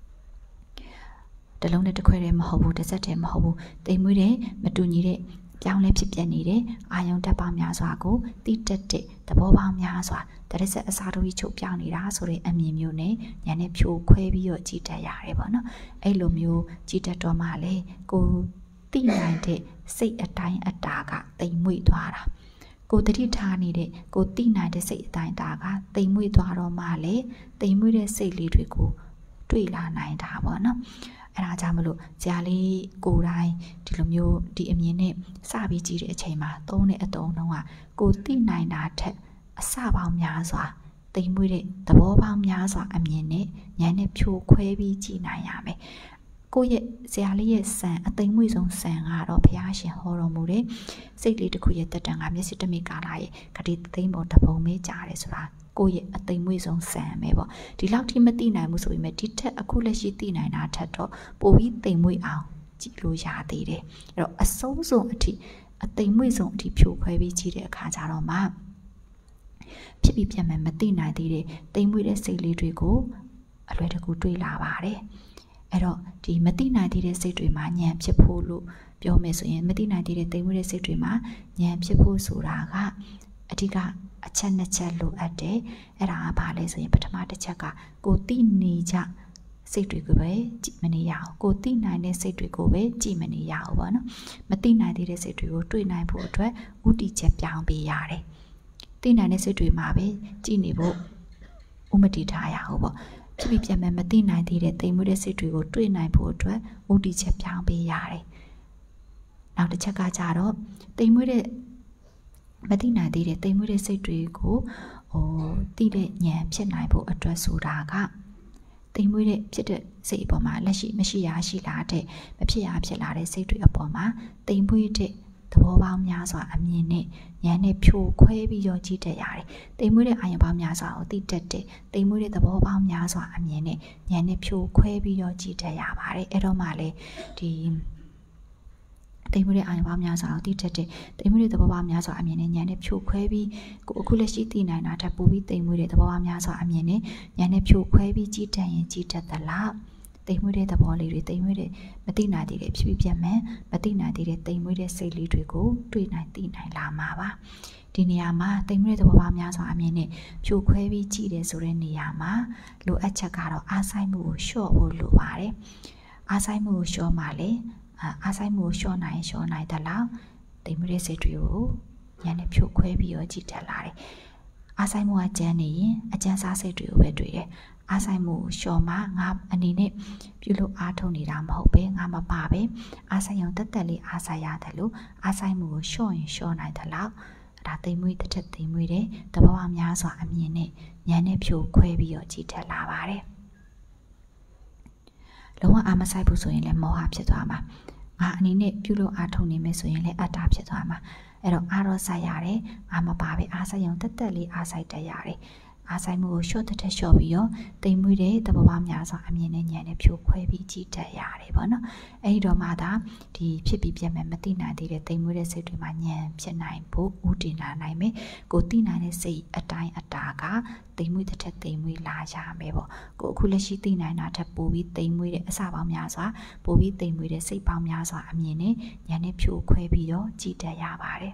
တစ်လုံးနဲ့တစ်ခွဲတည်းမဟုတ်ဘူးတစ်ဆက်တည်းမဟုတ်ဘူးသိမ့်မွေ့တဲ့မတူညီတဲ့ပြောင်းလဲဖြစ်ပြနေတဲ့အာယုံတက်ပေါင်းများစွာကိုတိတက်တဲ့သဘောပေါင်းများစွာတရဆက်အစားထိုးချုပ်ပြောင်းနေတာဆိုတဲ့အမြင်မျိုးနဲ့ဉာဏ်နဲ့ဖြိုခွဲပြီးတော့ကြည့်တတ်ရတယ်ပေါ့နော်အဲ့လိုမျိုးကြည့်တတ်တော့မှလေကိုသိနိုင်တဲ့စိတ်အတိုင်းအတာကတိမ်မွေ့သွားတာကိုတတိထားနေတဲ့ကိုသိနိုင်တဲ့စိတ်အတိုင်းအတာကတိမ်မွေ့သွားတော့မှလေတိမ်မွေ့တဲ့စိတ်လေးတွေကိုတွေ့လာနိုင်တာပေါ့နော်အဲ့ဒါကြောင့်မလို့ဇာလေးကိုယ်တိုင်ဒီလိုမျိုးဒီအမြင်နဲ့စပြီးကြည့်တဲ့အချိန်မှာသုံးတဲ့အတုံးလုံးကကိုသိနိုင်တာထက်အစပေါင်းများစွာတိမ်မွေ့တဲ့သဘောပေါင်းများစွာအမြင်နဲ့ဉာဏ်နဲ့ဖြိုခွဲပြီးကြည့်နိုင်ရမယ်ကိုယ့်ရဲ့ဇာလေးရဲ့စံအသိမ့်မွေ့ဆုံးစံကတော့ဘုရားရှင်ဟောတော်မူတဲ့စိတ်လေးတစ်ခုရဲ့တက်တန်ကမျက်စိတမိကာလာရဲ့ဂတိသိမ့်ပေါ်တပုံမေးကြတယ်ဆိုတာကိုယ့်ရဲ့အသိမ့်မွေ့ဆုံးစံပဲပေါ့ဒီလောက်ထိမသိနိုင်ဘူးဆိုပေမဲ့ဒီထက်အခုလက်ရှိသိနိုင်တာထက်တော့ပိုပြီးသိမ့်မွေ့အောင်ကြည့်လို့ရသေးတယ်အဲ့တော့အဆုံးစုံအထိအသိမ့်မွေ့ဆုံးအထိဖြိုခွဲပြီးကြည့်တဲ့အခါကျတော့မှဖြစ်ပြီးပြန်မှမသိနိုင်သေးတဲ့သိမ့်မွေ့တဲ့စိတ်လေးတွေကိုအလွယ်တကူတွေးလာပါတယ်အဲ့တော့ဒီမသိနိုင်သေးတဲ့စိတ်တွေမှာဉာဏ်ဖြစ်ဖို့လို့ပြောမယ်ဆိုရင်မသိနိုင်သေးတဲ့သိမ့်မွေ့တဲ့စိတ်တွေမှာဉာဏ်ဖြစ်ဖို့ဆိုတာကအဓိကအချက်နှစ်ချက်လိုအပ်တယ်အဲ့ဒါကဘာလဲဆိုရင်ပထမတစ်ချက်ကကိုသိနေကြစိတ်တွေကိုပဲကြည့်မနေရအောင်ကိုသိနိုင်တဲ့စိတ်တွေကိုပဲကြည့်မနေရအောင်ပေါ့နော်မသိနိုင်သေးတဲ့စိတ်တွေကိုတွေ့နိုင်ဖို့အတွက်ဥတီချက်ပြောင်းပေးရတယ်သိနိုင်တဲ့စိတ်တွေမှာပဲကြည့်နေဖို့ဥမတီထားရအောင်ပေါ့ဖြစ်ပြီးပြန်မှမသိနိုင်သေးတဲ့တိမ်မွေးတဲ့စိတ်တွေကိုတွေ့နိုင်ဖို့အတွက်ဥတီချက်ပြောင်းပေးရတယ်နောက်တစ်ချက်ကကြတော့တိမ်မွေးတဲ့မသိနိုင်သေးတဲ့တိမ်မွေးတဲ့စိတ်တွေကိုဟိုသိတဲ့ဉာဏ်ဖြစ်နိုင်ဖို့အတွက်ဆိုတာကတိမ်မွေးတဲ့ဖြစ်တဲ့စိတ်အပေါ်မှာလက်ရှိမရှိရရှိလာတဲ့မဖြစ်ရဖြစ်လာတဲ့စိတ်တွေအပေါ်မှာတိမ်မွေးတဲ့သဘောပေါင်းများစွာအမြင်နဲ့ဉာဏ်နဲ့ဖြိုခွဲပြီးရောကြည့်တတ်ရတယ်တိမ်မွေးတဲ့အာရုံပေါင်းများစွာကိုသိတတ်တဲ့တိမ်မွေးတဲ့သဘောပေါင်းများစွာအမြင်နဲ့ဉာဏ်နဲ့ဖြိုခွဲပြီးရောကြည့်တတ်ရပါတယ်အဲ့တော့မှလေဒီတိမ်မွေးတဲ့အာရုံပေါင်းများစွာကိုသိတတ်တဲ့တိမ်မွေးတဲ့သဘောပေါင်းများစွာအမြင်နဲ့ဉာဏ်နဲ့ဖြိုခွဲပြီးကိုအခုလက်ရှိသိနိုင်တာထပ်ပိုပြီးတိမ်မွေးတဲ့သဘောပေါင်းများစွာအမြင်နဲ့ဉာဏ်နဲ့ဖြိုခွဲပြီးကြည့်တတ်ရင်ကြည့်တတ်သလားတိမ်မွေးတဲ့သဘောလေးတွေတိမ်မွေးတဲ့မသိနိုင်သေးတဲ့ဖြစ်ဖြစ်ပြန်မှမသိနိုင်သေးတဲ့တိမ်မွေးတဲ့စိတ်လေးတွေကိုတွေ့နိုင်သိနိုင်လာမှာပါဒီနေရာမှာတိမ်မွေးတဲ့သဘောပေါင်းများစွာအမြင်နဲ့ဖြိုခွဲပြီးကြည့်တယ်ဆိုတဲ့နေရာမှာလိုအပ်ချက်ကတော့အားဆိုင်မှုကိုလျှော့ဖို့လိုပါတယ်အားဆိုင်မှုကိုလျှော့မှလေအားဆိုင်မှုကိုလျှော့နိုင်လျှော့နိုင်တဲ့လောက်တိမ်မွေးတဲ့စိတ်တွေကိုဉာဏ်နဲ့ဖြိုခွဲပြီးရောကြည့်တတ်လာတယ်အားဆိုင်မှုကကျန်နေရင်အကျဉ်းစားစိတ်တွေကိုပဲတွေ့တယ်အားဆိုင်မှုလျှော်မှငါအနေနဲ့ပြုလို့အားထုတ်နေတာမဟုတ်ပဲငါမပါပဲအားဆိုင်အောင်တက်တက်လေးအားဆိုင်ရတယ်လို့အားဆိုင်မှုကိုလျှော့ရင်လျှော့နိုင်တယ်လို့ဒါသိမ်မွေးတစ်ထက်သိမ်မွေးတဲ့တဘာဝများစွာအမြင်နဲ့ဉာဏ်နဲ့ဖြိုခွဲပြီးတော့ကြည့်ထက်လာပါတယ်လုံးဝအားမဆိုင်ဘူးဆိုရင်လည်းမောဟဖြစ်သွားမှာငါအနေနဲ့ပြုလို့အားထုတ်နေမယ်ဆိုရင်လည်းအတ္တဖြစ်သွားမှာအဲ့တော့အားတော့ဆိုင်ရတယ်အားမပါပဲအားဆိုင်အောင်တက်တက်လေးအားဆိုင်တတ်ရတယ်အားဆိုင်မှုကိုရှော့တက်တက်ရှော့ပြီးတော့တိမ်မွေးတဲ့တဘာဝများစွာအမြင်နဲ့ဉာဏ်နဲ့ဖြိုခွဲပြီးကြည့်တတ်ရတယ်ပေါ့နော်အဲ့ဒီတော့မှသာဒီဖြစ်ပြီးပြတ်မဲ့မသိနိုင်သေးတဲ့တိမ်မွေးတဲ့စိတ်တွေမှာဉာဏ်ဖြစ်နိုင်ဖို့ဥတည်လာနိုင်မယ်ကိုသိနိုင်တဲ့စိတ်အတိုင်းအတာကတိမ်မွေးတစ်ထက်တိမ်မွေးလာရမယ်ပေါ့ကိုအခုလက်ရှိသိနိုင်တာထက်ပိုပြီးတိမ်မွေးတဲ့အစပေါင်းများစွာပိုပြီးတိမ်မွေးတဲ့စိတ်ပေါင်းများစွာအမြင်နဲ့ဉာဏ်နဲ့ဖြိုခွဲပြီးတော့ကြည့်တတ်ရပါတယ်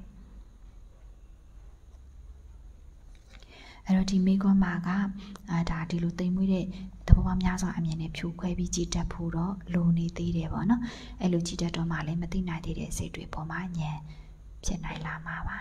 အဲ့တော့ဒီမိကွန်းမှာကအာဒါဒီလိုတိမ်မွေးတဲ့သဘောပေါင်းများစွာအမြင်နဲ့ဖြိုခွဲပြီးကြည့်တတ်ဖို့တော့လိုနေသေးတယ်ပေါ့နော်အဲ့လိုကြည့်တတ်တော့မှလည်းမသိနိုင်သေးတဲ့စိတ်တွေပေါ်မှာဉာဏ်ဖြစ်နိုင်လာမှာပါ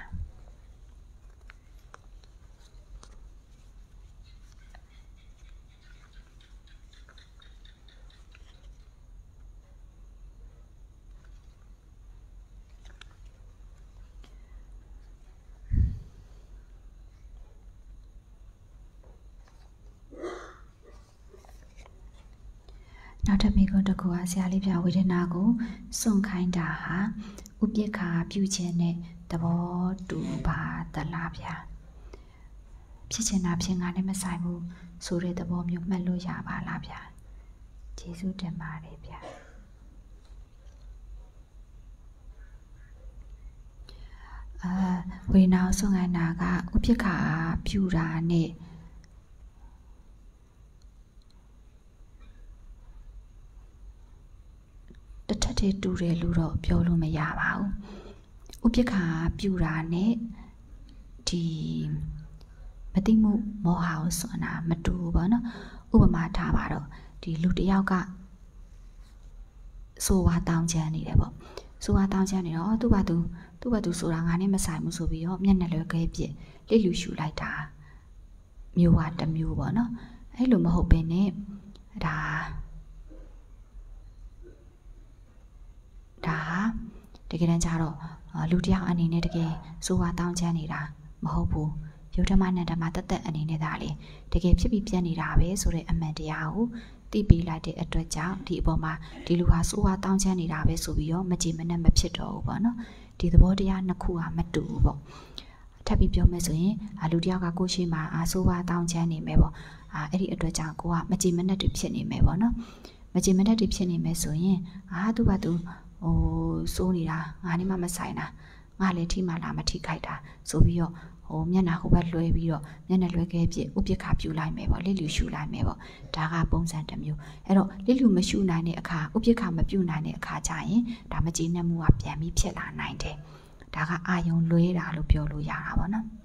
နနောက်ထပ်မိကုန်းတစ်ခုကဆရာလေးပြဝေဒနာကိုစွန့်ခိုင်းတာဟာဥပိ္ပခာပြုခြင်းနဲ့သဘောတူပါသလားဗျာဖြစ်ချင်တာဖြစ်ငါနဲ့မဆိုင်ဘူးဆိုတဲ့သဘောမျိုးမှတ်လို့ရပါလားဗျာကျေးဇူးတင်ပါတယ်ဗျာအာဝေဒနာစွန့်ခိုင်းတာကဥပိ္ပခာပြုတာနဲ့တထက်တည်းတူတယ်လို့တော့ပြောလို့မရပါဘူးဥပိ္ပခာပြူတာနဲ့ဒီမသိမှုမောဟကိုစွန့်တာမတူဘူးပေါ့နော်ဥပမာထားပါတော့ဒီလူတစ်ယောက်ကဆိုဝါတောင်းချမ်းနေတယ်ပေါ့ဆိုဝါတောင်းချမ်းနေတော့သူ့ဘာသူသူ့ဘာသူဆိုတာငါနဲ့မဆိုင်ဘူးဆိုပြီးတော့မျက်နှာလွယ်ခဲပြစ်လိလူရှူလိုက်တာမျိုးဟာတစ်မျိုးပေါ့နော်အဲ့လိုမဟုတ်ဘဲနဲ့ဒါဒါတကယ်တမ်းကျတော့လူတစ်ယောက်အနေနဲ့တကယ်ဆိုဝါတောင်းချမ်းနေတာမဟုတ်ဘူးယုတ်ဓမ္မနဲ့ဓမ္မတက်တက်အနေနဲ့ဒါလေတကယ်ဖြစ်ပြီးပြတ်နေတာပဲဆိုတဲ့အမှန်တရားကိုသိပေးလိုက်တဲ့အတွက်ကြောင့်ဒီအပေါ်မှာဒီလူဟာဆိုဝါတောင်းချမ်းနေတာပဲဆိုပြီးတော့မကြည်မနဲ့မဖြစ်တော့ဘူးပေါ့နော်ဒီသဘောတရားနှစ်ခုဟာမတူဘူးပေါ့ထပ်ပြီးပြောမယ်ဆိုရင်လူတစ်ယောက်ကကိုယ်ရှိမှအာဆိုဝါတောင်းချမ်းနေမယ်ပေါ့အာအဲ့ဒီအတွက်ကြောင့်ကိုကမကြည်မနဲ့တွေဖြစ်နေမယ်ပေါ့နော်မကြည်မနဲ့တွေဖြစ်နေမယ်ဆိုရင်အာသူ့ဘာသူဟိုစိုးနေတာငါနဲ့မှမဆိုင်တာငါလည်းထိမှလာမထိခိုက်တာဆိုပြီးတော့ဟိုမျက်နှာဟိုဘက်လွှဲပြီးတော့မျက်နှာလွှဲခဲ့ပြဥပိ္ပခာပြူလိုက်မယ်ပေါ့လစ်လူရှူလိုက်မယ်ပေါ့ဒါကပုံစံတစ်မျိုးအဲ့တော့လစ်လူမရှူနိုင်တဲ့အခါဥပိ္ပခာမပြူနိုင်တဲ့အခါကျရင်ဒါမကျေနပ်မှုကပြန်ပြီးဖြစ်လာနိုင်တယ်ဒါကအာယုံလွဲတာလို့ပြောလို့ရတာပေါ့နော်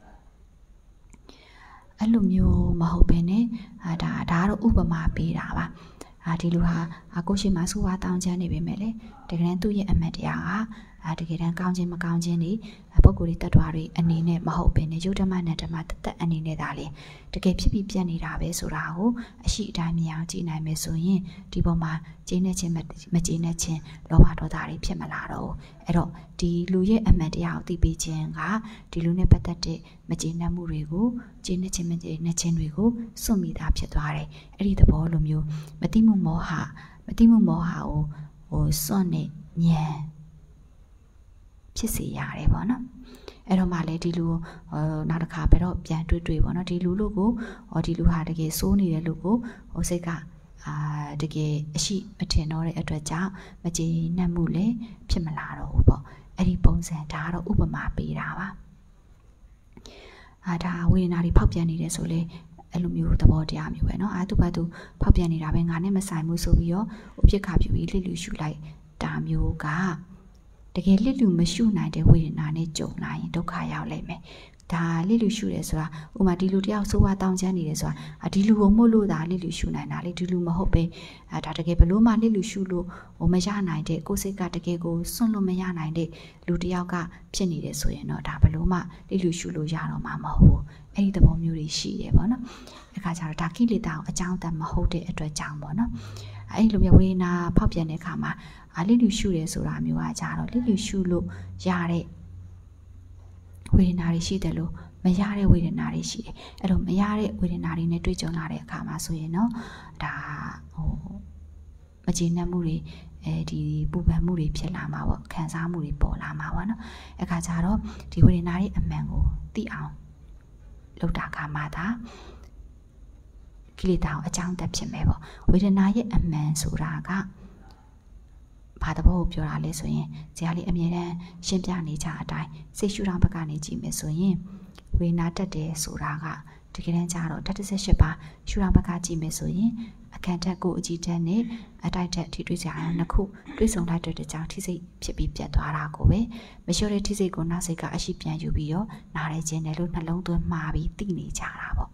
အဲ့လိုမျိုးမဟုတ်ဘဲနဲ့အာဒါဒါကတော့ဥပမာပေးတာပါအာဒီလူဟာအကိုရှိမှဆိုးဝါးတောင်းချမ်းနေပေမဲ့လေတကယ်တမ်းသူ့ရဲ့အမှတ်တရားဟာအာတကယ်တမ်းကောင်းခြင်းမကောင်းခြင်းတွေပုံကိုယ်တွေတ attva တွေအနေနဲ့မဟုတ်ဘဲနဲ့ယုတ်ဓမ္မနဲ့ဓမ္မတသက်အနေနဲ့ဒါလေတကယ်ဖြစ်ပြီးပြတ်နေတာပဲဆိုတာကိုအရှိအတိုင်းမြင်အောင်ကြည့်နိုင်မယ်ဆိုရင်ဒီပေါ်မှာကျင်းနေခြင်းမကျင်းနေခြင်းလောဘဒေါသတွေဖြစ်မလာတော့ဘူးအဲ့တော့ဒီလူရဲ့အမှန်တရားကိုသိပေးခြင်းကဒီလူနဲ့ပတ်သက်တဲ့မကျင်းနေမှုတွေကိုကျင်းနေခြင်းမကျင်းနေခြင်းတွေကိုစွန့်မိတာဖြစ်သွားတယ်အဲ့ဒီသဘောလိုမျိုးမတိမှုမောဟမတိမှုမောဟကိုဟိုစွန့်နေဉာဏ်ဖြစ်စေရတယ်ပေါ့နော်အဲ့တော့မှလေဒီလူဟိုနောက်တစ်ခါပဲတော့ပြန်တွေ့တွေ့ပေါ့နော်ဒီလူလို့ကိုဟောဒီလူဟာတကယ်စိုးနေတဲ့လူကိုဟိုစိတ်ကအာတကယ်အရှိမထင်တော့တဲ့အတွက်ကြောင့်မကျေနပ်မှုလည်းဖြစ်မလာတော့ဘူးပေါ့အဲ့ဒီပုံစံဒါကတော့ဥပမာပေးတာပါအာဒါဝေဒနာတွေဖောက်ပြန်နေတယ်ဆိုလေအဲ့လိုမျိုးသဘောတရားမျိုးပဲเนาะအာသူ့ဘာသူဖောက်ပြန်နေတာပဲငါနဲ့မဆိုင်ဘူးဆိုပြီးတော့ဥပိ္ပခာပြုပြီးလှစ်လူရှူလိုက်ဒါမျိုးကတကယ်လစ်လူမရှုနိုင်တဲ့ဝေဒနာနဲ့ကြုံလာရင်ဒုက္ခရောက်လိမ့်မယ်ဒါလစ်လူရှုတယ်ဆိုတာဥမာဒီလူတယောက်ဆိုးဝါးတောင်းချမ်းနေတယ်ဆိုတာဒီလူကိုမို့လို့ဒါလစ်လူရှုနိုင်တာလေဒီလူမဟုတ်ပဲအဲဒါတကယ်ဘလို့မှလစ်လူရှုလို့ဟိုမရနိုင်တဲ့ကိုယ်စိတ်ကတကယ်ကိုစွန့်လို့မရနိုင်တဲ့လူတယောက်ကဖြစ်နေတယ်ဆိုရင်တော့ဒါဘလို့မှလစ်လူရှုလို့ရတော့မှာမဟုတ်ဘူးအဲ့ဒီသဘောမျိုးတွေရှိတယ်ပေါ့နော်အခါကျတော့ဒါကိလေသာကိုအကြောင်းတန်မဟုတ်တဲ့အတွက်ကြောင့်ပေါ့နော်အဲ့လိုမျိုးဝေဒနာဖောက်ပြန်တဲ့အခါမှာအာလစ်လူရှုတယ်ဆိုတာမျိုးကကြတော့လစ်လူရှုလို့ရတဲ့ဝေဒနာတွေရှိတယ်လို့မရတဲ့ဝေဒနာတွေရှိတယ်အဲ့လိုမရတဲ့ဝေဒနာတွေနဲ့တွေ့ကြုံလာတဲ့အခါမှာဆိုရင်တော့ဒါဟိုမကျေနပ်မှုတွေအဲဒီပူပန်မှုတွေဖြစ်လာမှာပေါ့ခံစားမှုတွေပေါ်လာမှာပေါ့နော်အခါကျတော့ဒီဝေဒနာတွေအမှန်ကိုသိအောင်လုပ်တာကမှသာကိလေသာကိုအကြောင်းတက်ဖြစ်မယ်ပေါ့ဝေဒနာရဲ့အမှန်ဆိုတာကဘာတဘောကိုပြောတာလဲဆိုရင်ဇာလေးအမြဲတမ်းရှင်းပြနေကြအတိုင်းစိတ်ရှုထောင့်ဘက်ကနေကြည့်မယ်ဆိုရင်ဝေဒနာတက်တယ်ဆိုတာကတကယ်တမ်းကျတော့ဓာတ်တစ်ဆက်ရှစ်ပါရှုထောင့်ဘက်ကကြည့်မယ်ဆိုရင်အခန့်တက်ကိုအကြည့်တက်နဲ့အတိုက်တက်ထိတွေ့ကြအောင်နှစ်ခုတွေ့ဆုံလိုက်တဲ့ကြောင့်ထိစိတ်ဖြစ်ပြီးပြတ်သွားတာကိုပဲမလျှော်တဲ့ထိစိတ်ကိုနောက်စိတ်ကအရှိပြန်ယူပြီးတော့နားရဲခြင်းတယ်လို့နှလုံးသွင်းမှားပြီးသိနေကြတာပေါ့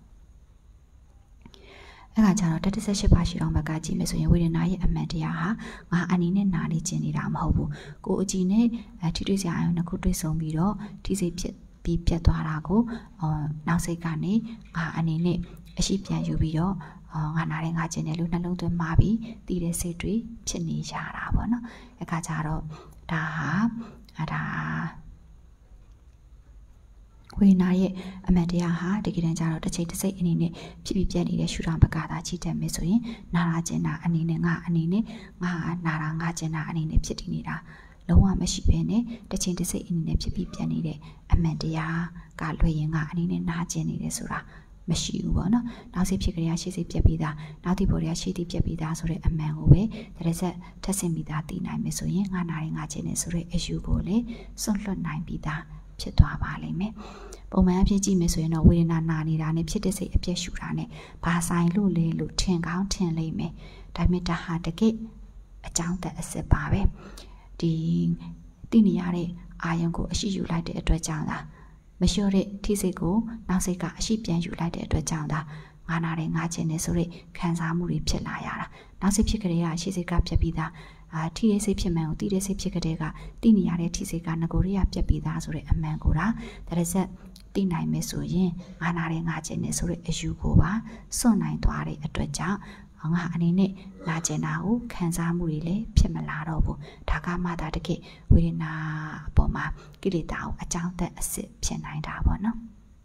အဲ့ကကြတော့ဓာတ်တစ်ဆက်ရှစ်ပါရှိတော့ဘက်ကကြည့်မယ်ဆိုရင်ဝေဒနာရဲ့အမှန်တရားဟာငါအနေနဲ့နားနေခြင်းနေတာမဟုတ်ဘူးကိုအကြည့်နဲ့ထိတွေ့စရာအယုံနှစ်ခုတွေ့ဆုံပြီးတော့ထိစိတ်ဖြစ်ပြီးပြတ်သွားတာကိုအော်နောက်စိတ်ကနေငါအနေနဲ့အရှိပြန်ယူပြီးတော့အော်ငါနားရဲငါခြင်းတယ်လို့နှလုံးသွင်းမှားပြီးတည်တဲ့စိတ်တွေဖြစ်နေကြတာပေါ့နော်အဲ့ကကြတော့ဒါဟာဒါဝေဒနာရဲ့အမှန်တရားဟာတကယ်တမ်းကျတော့တစ်ချိန်တစ်စိတ်အနေနဲ့ဖြစ်ပြီးပြတ်နေတဲ့ရှုထောင့်ပကတာချီတက်မယ်ဆိုရင်နာရာကျင်တာအနေနဲ့ငါအနေနဲ့ငါနာရာငါကျင်တာအနေနဲ့ဖြစ်တည်နေတာလုံးဝမရှိဘဲနဲ့တစ်ချိန်တစ်စိတ်အနေနဲ့ဖြစ်ပြီးပြတ်နေတဲ့အမှန်တရားကလွှဲရင်ငါအနေနဲ့နာကျင်နေတယ်ဆိုတာမရှိဘူးပေါ့နော်နောက်စိတ်ဖြစ်ကြရရှေ့စိတ်ပြက်ပြီးသားနောက်ဒီပေါ်ရရှေ့ဒီပြက်ပြီးသားဆိုတဲ့အမှန်ကိုပဲတရဆက်ထက်ဆင်ပြီးသားသိနိုင်မယ်ဆိုရင်ငါနာရင်ငါကျင်နေဆိုတဲ့အယူကိုလေစွန့်လွတ်နိုင်ပြီးသားဖြစ်သွားပါလိမ့်မယ်ပုံမှန်အဖြစ်ကြည့်မယ်ဆိုရင်တော့ဝေဒနာနာနေတာနဲ့ဖြစ်တဲ့စိတ်အပြည့်ရှူတာနဲ့ဘာဆိုင်လို့လဲလို့ထင်ကောင်းထင်လိမ့်မယ်ဒါပေမဲ့ဒါဟာတကယ်အကြောင်းသက်အစစ်ပါပဲဒီသိနေရတဲ့အာယုံကိုအရှိယူလိုက်တဲ့အတွက်ကြောင့်လားမလျှော့တဲ့ထိစိတ်ကိုနောက်စိတ်ကအရှိပြန်ယူလိုက်တဲ့အတွက်ကြောင့်ဒါငါနာတယ်ငါကျင်တယ်ဆိုတဲ့ခံစားမှုတွေဖြစ်လာရတာနောက်စိတ်ဖြစ်ကြတဲ့အရှိစိတ်ကပြက်ပြီးသားအာထိတဲ့စိတ်ဖြစ်မှန်ကိုတိတဲ့စိတ်ဖြစ်ကြတဲ့ကတိနေရတဲ့ထိစိတ်ကငကိုရိယပြက်ပြီးသားဆိုတဲ့အမှန်ကိုဒါတရဆက်သိနိုင်မယ်ဆိုရင်ငါနာတယ်ငါကျင်တယ်ဆိုတဲ့အယူကိုပါစွန့်နိုင်သွားတဲ့အတွက်ကြောင့်ငါအနေနဲ့နာကျင်တာကိုခံစားမှုတွေလည်းဖြစ်မလာတော့ဘူးဒါကမှသာတကယ်ဝေဒနာအပေါ်မှာကိလေသာကိုအကြောင်းသက်အစစ်ဖြစ်နိုင်တာပေါ့နော်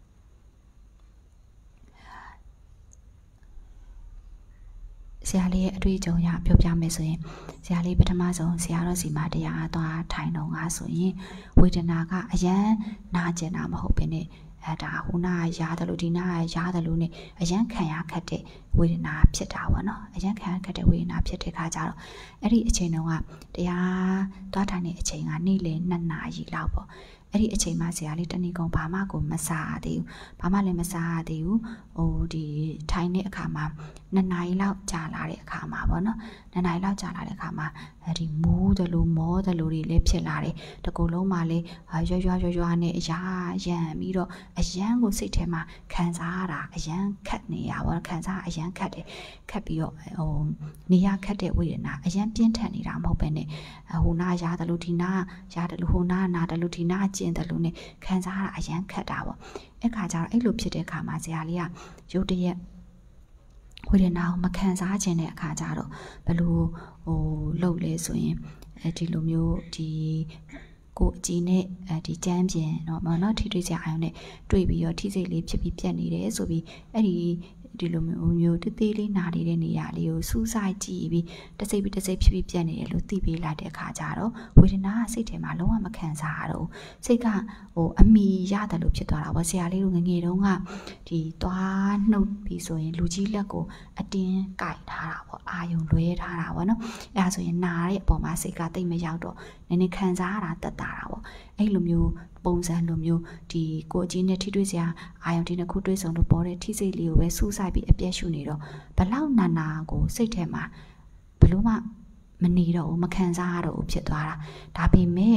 ဆရာလေးရဲ့အတွေ့အကြုံရပြောပြမယ်ဆိုရင်ဆရာလေးပထမဆုံးဆရာတော်စီမှာတရားသွားထိုင်တော့ငါဆိုရင်ဝေဒနာကအယံနာကျင်တာမဟုတ်ဘဲနဲ့အဲဒါဟိုနာရားတယ်လို့ဒီနာရားတယ်လို့ ਨੇ အယံခံရခတ်တဲ့ဝေဒနာဖြစ်တာပေါ့နော်အယံခံရခတ်တဲ့ဝေဒနာဖြစ်တဲ့ခါကျတော့အဲ့ဒီအချိန်တုန်းကတရားသွားထိုင်တဲ့အချိန်ကနေ့လယ်နှစ်နာရီလောက်ပေါ့အဲ့ဒီအချိန်မှဆရာလေးတနေ့ကုန်ဘာမှကိုမစားသေးဘူးဘာမှလည်းမစားသေးဘူးဟိုဒီထိုင်တဲ့အခါမှာနှစ်နာရီလောက်ကြာလာတဲ့အခါမှာပေါ့နော်နှစ်နာရီလောက်ကြာလာတဲ့အခါမှာအဲ့ဒီမိုးတယ်လို့မောတယ်လို့တွေလည်းဖြစ်လာတယ်တကူလုံးမှလည်းရွရွရွရွနဲ့အရာရံပြီးတော့အယံကိုစိတ်ထဲမှာခံစားရတာအယံခတ်နေရပါတော့ခံစားအယံခတ်တယ်ခတ်ပြီးတော့ဟိုနေရခတ်တဲ့ဝေဒနာအယံပြင်းထန်နေတာမဟုတ်ပဲနဲ့ဟိုနာရတယ်လို့ဒီနာရတယ်လို့ဟိုနာနာတယ်လို့ဒီနာကျင်တယ်လို့ ਨੇ ခံစားရတာအယံခတ်တာပေါ့အဲ့ခါကျတော့အဲ့လိုဖြစ်တဲ့ခါမှာဆရာလေးကရုတ်တရက်ဝေဒနာကိုမခံစားခြင်းတဲ့အခါကျတော့ဘယ်လိုဟိုလှုပ်လဲဆိုရင်အဲဒီလိုမျိုးဒီကိုအကြည့်နဲ့အဲဒီကြမ်းပြင်เนาะမနော်ထိတွေ့ကြအာရုံနဲ့တွေ့ပြီးတော့ထိစိတ်လေးဖြစ်ပြီးပြတ်နေတယ်ဆိုပြီးအဲ့ဒီဒီလိုမျိုးမျိုးတသေးလေးနာနေတဲ့နေရာလေးကိုစူးစိုက်ကြည့်ပြီးတစ်စိတ်ပြီးတစ်စိတ်ဖြစ်ပြီးပြတ်နေတယ်လို့သိပေးလိုက်တဲ့အခါကျတော့ဝေဒနာကစိတ်ထဲမှာလုံးဝမခံစားရတော့စိတ်ကဟိုအမိရတယ်လို့ဖြစ်သွားတာပေါ့ဆရာလေးတို့ငငယ်တုန်းကဒီသွားနှုတ်ပြီးဆိုရင်လူကြီးလက်ကိုအတင်းကိုက်ထားတာပေါ့အာယုံလွဲထားတာပေါ့နော်အဲဒါဆိုရင်နာတဲ့အပေါ်မှာစိတ်ကတိတ်မရောက်တော့နည်းနည်းခံစားရတာတက်တာတာပေါ့အဲ့လိုမျိုးပုံစံလိုမျိုးဒီကိုကြီးနဲ့ထိတွေ့စရာအာယုံဒီနှစ်ခုတွေ့ဆုံလို့ပေါ်တဲ့ထိစိတ်လေးကိုပဲစူးစိုက်ပြီးအပြည့်ရှုနေတော့ဘလောက်နာနာကိုစိတ်ထဲမှာဘလို့မှမနေတော့ဘူးမခံစားရတော့ဘူးဖြစ်သွားတာဒါပေမဲ့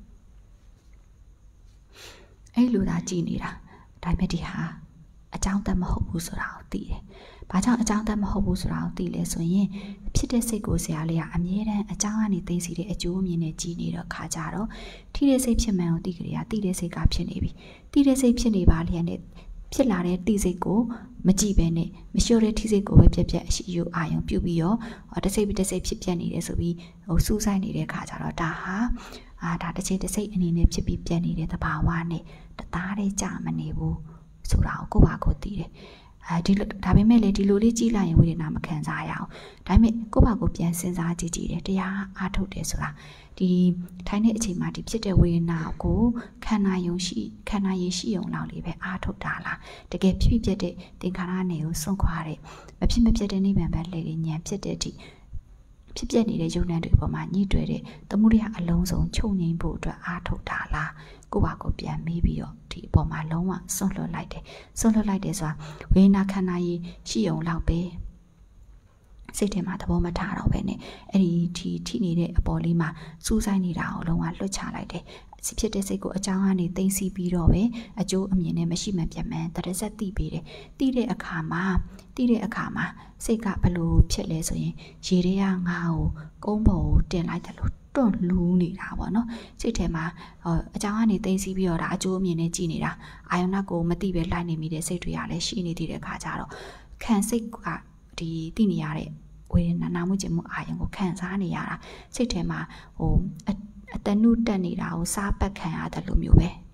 အဲ့လိုသာကြည်နေတာဒါပေမဲ့ဒီဟာအကြောင်းသက်မဟုတ်ဘူးဆိုတာကိုသိတယ်။ဘာကြောင့်အကြောင်းသက်မဟုတ်ဘူးဆိုတာကိုသိလဲဆိုရင်ဖြစ်တဲ့စိတ်ကိုဆရာလေးကအမြဲတမ်းအကြောင်းကနေသိစီတဲ့အကျိုးအမြင်နဲ့ကြည်နေတော့ခါကြတော့ထိတဲ့စိတ်ဖြစ်မှန်ကိုသိကြရသိတဲ့စိတ်ကဖြစ်နေပြီ။သိတဲ့စိတ်ဖြစ်နေပါလျက်နဲ့ဖြစ်လာတဲ့သိစိတ်ကိုမကြည့်ပဲနဲ့မလျှော့တဲ့ထိစိတ်ကိုပဲပြက်ပြက်အရှိယူအာယုံပြုတ်ပြီးတော့တစ်စိတ်ပြီးတစ်စိတ်ဖြစ်ပြက်နေတယ်ဆိုပြီးဟိုစူးစိုက်နေတဲ့ခါကြတော့ဒါဟာအာဒါတစ်ချိန်တစ်စိတ်အနေနဲ့ဖြစ်ပြီးပြက်နေတဲ့သဘာဝနဲ့တသားလေးကြာမနေဘူးဆိုတာကိုကိုယ့်ဘာကိုသိတယ်အဲဒီဒါပေမဲ့လေဒီလိုလေးကြည့်လိုက်ရင်ဝေဒနာမခံစားရအောင်ဒါပေမဲ့ကိုယ့်ဘာကိုပြန်စဉ်းစားကြည့်ကြည့်တယ်တရားအားထုတ်တယ်ဆိုတာဒီထိုင်တဲ့အချိန်မှာဒီဖြစ်တဲ့ဝေဒနာကိုခန္ဓာယုံရှိခန္ဓာရည်ရှိုံလောက်လေးပဲအားထုတ်တာလားတကယ်ဖြစ်ဖြစ်တဲ့သင်္ခါရနယ်ကိုစွန့်ခွာတဲ့မဖြစ်မဖြစ်တဲ့နိဗ္ဗာန်ပဲလေဉာဏ်ဖြစ်တဲ့အထိဖြစ်ပြနေတဲ့ယုံ nant တွေပေါ်မှာညှိတွယ်တဲ့သမုဒိယအလုံးစုံချုပ်ငြိမ်းဖို့အတွက်အားထုတ်တာလားကိုယ့်ဘာကိုပြန်မေးပြီးတော့ဒီအပေါ်မှာလုံးဝစွန့်လွတ်လိုက်တယ်စွန့်လွတ်လိုက်တယ်ဆိုတာဝေဒနာခန္ဓာရည်ရှိုံလောက်ပဲစိတ်ထဲမှာသဘောမထားတော့ပဲနဲ့အဲ့ဒီဒီထိနေတဲ့အပေါ်လေးမှာစူးစိုက်နေတာကိုလုံးဝလွတ်ချလိုက်တယ်ဖြစ်တဲ့စိတ်ကိုအကြောင်းကနေသိသိပြီးတော့ပဲအကျိုးအမြင်နဲ့မရှိမှပြတ်မှန်တရစက်သိပေးတယ်သိတဲ့အခါမှာသိတဲ့အခါမှာစိတ်ကဘလို့ဖြစ်လဲဆိုရင်ရေတွေကငါ့ကိုကုန်းပေါ်ကိုတင်လိုက်တယ်လို့တွန့်လူးနေတာပေါ့နော်စိတ်ထဲမှာအကြောင်းကနေသိသိပြီးတော့ဒါအကျိုးအမြင်နဲ့ကြည်နေတာအာယုံနောက်ကိုမသိပဲလိုက်နေမိတဲ့စိတ်တွေကလည်းရှိနေသေးတဲ့အခါကျတော့ခံစိတ်ကဒီသိနေရတဲ့ဝေဒနာနာမှုကျင်မှုအာယုံကိုခံစားနေရတာစိတ်ထဲမှာဟိုအတနုတက်နေတာကိုစားပတ်ခံရတယ်လို့မျိုးပဲ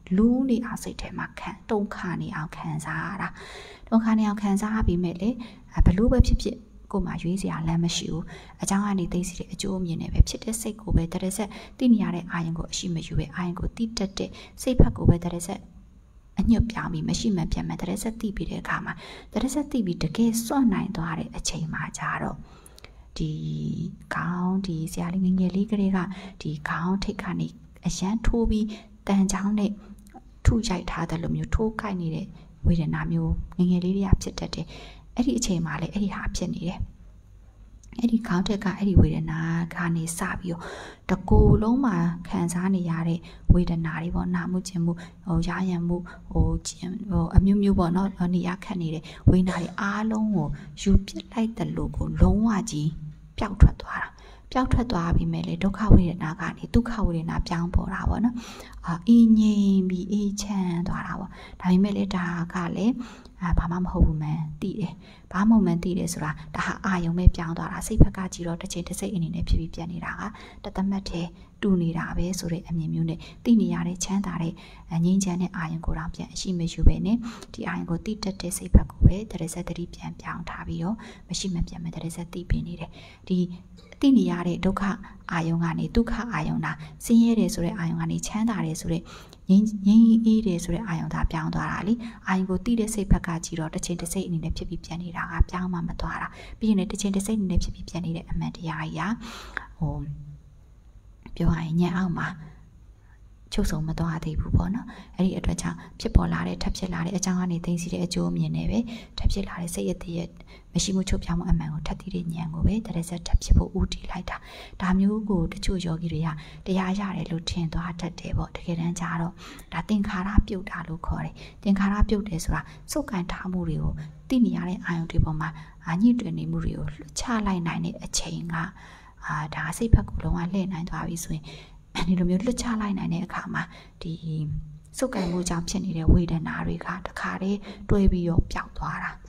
လူးနေအောင်စိတ်ထဲမှာခံတုံခါနေအောင်ခံစားရတာတုံခါနေအောင်ခံစားပြီးမဲ့လေဘလို့ပဲဖြစ်ဖြစ်ကိုမှရွေးစရာလမ်းမရှိဘူးအကြောင်းကနေသိစီတဲ့အကျိုးအမြင်နဲ့ပဲဖြစ်တဲ့စိတ်ကိုပဲတရဆက်သိနေရတဲ့အာယုံကိုအရှိမယူပဲအာယုံကိုတိတက်တဲ့စိတ်ဖက်ကိုပဲတရဆက်အညွတ်ပြောင်းပြီးမရှိမှပြန်မှတရဆက်သိပြီးတဲ့အခါမှာတရဆက်သိပြီးတကယ်စွန့်နိုင်သွားတဲ့အချိန်မှာကြတော့ဒီခေါင်းဒီဆရာလေးငငယ်လေးကလေးကဒီခေါင်းထိတ်ခါနေအရန်ထိုးပြီးတန်ချောင်းနဲ့ထုရိုက်ထားတဲ့လိုမျိုးထိုးကိုက်နေတဲ့ဝေဒနာမျိုးငငယ်လေးတွေကဖြစ်တတ်တယ်အဲ့ဒီအချိန်မှာလည်းအဲ့ဒီဟာဖြစ်နေတယ်အဲ့ဒီခေါင်းထက်ကအဲ့ဒီဝေဒနာကနေစပြီးတော့တကူလုံးမှာခံစားနေရတဲ့ဝေဒနာတွေပေါ့နာမှုခြင်းမှုဟိုရရံမှုဟိုခြင်းဟိုအမျိုးမျိုးပေါ့နော်နေရခတ်နေတဲ့ဝေဒနာတွေအားလုံးကိုယူပစ်လိုက်တဲ့လို့ကိုလုံးဝကြီးပျောက်ထွက်သွားတာပျောက်ထွက်သွားပြီးမဲ့လေဒုက္ခဝေဒနာကနေဒုက္ခဝေဒနာပြောင်းပေါ်တာပေါ့နော်အာအင်းငြိမ်ပြီးအေးချမ်းသွားတာပေါ့ဒါပေမဲ့လေဒါကလည်းအာဘာမှမဟုတ်ဘူးမှန်သိတယ်ဘာမှမမှန်သိတယ်ဆိုတာဒါဟာအာယုံပဲပြောင်းသွားတာစိတ်ဘက်ကကြည့်တော့တစ်ချိန်တစ်စိတ်အနေနဲ့ဖြစ်ပြီးပြတ်နေတာကတသမတ်တည်းတူနေတာပဲဆိုတဲ့အမြင်မျိုးနဲ့သိနေရတဲ့ချမ်းသာတဲ့ငြိမ်းချမ်းတဲ့အာယုံကိုတော့ပြန်အရှိမရှိပဲနဲ့ဒီအာယုံကိုတိတက်တဲ့စိတ်ဘက်ကိုပဲတရဇက်တတိပြန်ပြောင်းထားပြီးတော့မရှိမပြန်မတရဇက်သိပြီးနေတယ်ဒီသိနေရတဲ့ဒုက္ခအာယုံကနေဒုက္ခအာယုံတာဆင်းရဲတယ်ဆိုတဲ့အာယုံကနေချမ်းသာတယ်ဆိုတဲ့ငြိမ်းငြိမ်းအေးတယ်ဆိုတဲ့အာယုံသာပြောင်းသွားတာလေအာယုံကိုတိတဲ့စိတ်ဘက်ကကြည့်တော့တစ်ချိန်တစ်စိတ်အနေနဲ့ဖြစ်ပြီးပြန်နေတာကပြောင်းမှမသွားတာပြီးရင်လည်းတစ်ချိန်တစ်စိတ်အနေနဲ့ဖြစ်ပြီးပြန်နေတဲ့အမှန်တရားကြီးကဟိုပြောရရင်ညံ့အောင်မှာချုပ်ဆုံးမသွားသေးဘူးပေါ့နော်အဲ့ဒီအတွက်ကြောင့်ဖြစ်ပေါ်လာတဲ့ထပ်ဖြစ်လာတဲ့အကြောင်းကနေသိသိတဲ့အကျိုးအမြင်နဲ့ပဲထပ်ဖြစ်လာတဲ့စိတ်ရည်ရဲ့မရှိမှုချုပ်ပြောင်းမှုအမှန်ကိုထပ်သိတဲ့ဉာဏ်ကိုပဲတရဇက်ထပ်ဖြစ်ဖို့ဦးတည်လိုက်တာဒါမျိုးကိုတချို့ယောဂီတွေကတရားရတယ်လို့ထင်သွားတတ်တယ်ပေါ့တကယ်တမ်းကျတော့ဒါသင်္ခါရပြုတ်တာလို့ခေါ်တယ်သင်္ခါရပြုတ်တယ်ဆိုတာစုပ်ကန်ထားမှုတွေကိုသိနေရတဲ့အာယုံတွေပေါ်မှာအာညှိတွင်နေမှုတွေကိုလွှတ်ချလိုက်နိုင်တဲ့အချိန်ကအာဒါစိတ်ဘက်ကိုလုံးဝလှည့်နိုင်သွားပြီဆိုရင်ဒီလိုမျိုးလွတ်ချလိုက်နိုင်တဲ့အခါမှာဒီစုပ်ကိုင်မှုကြောင့်ဖြစ်နေတဲ့ဝေဒနာတွေကတခါတည်းတွဲပြီးတော့ပျောက်သွားတာ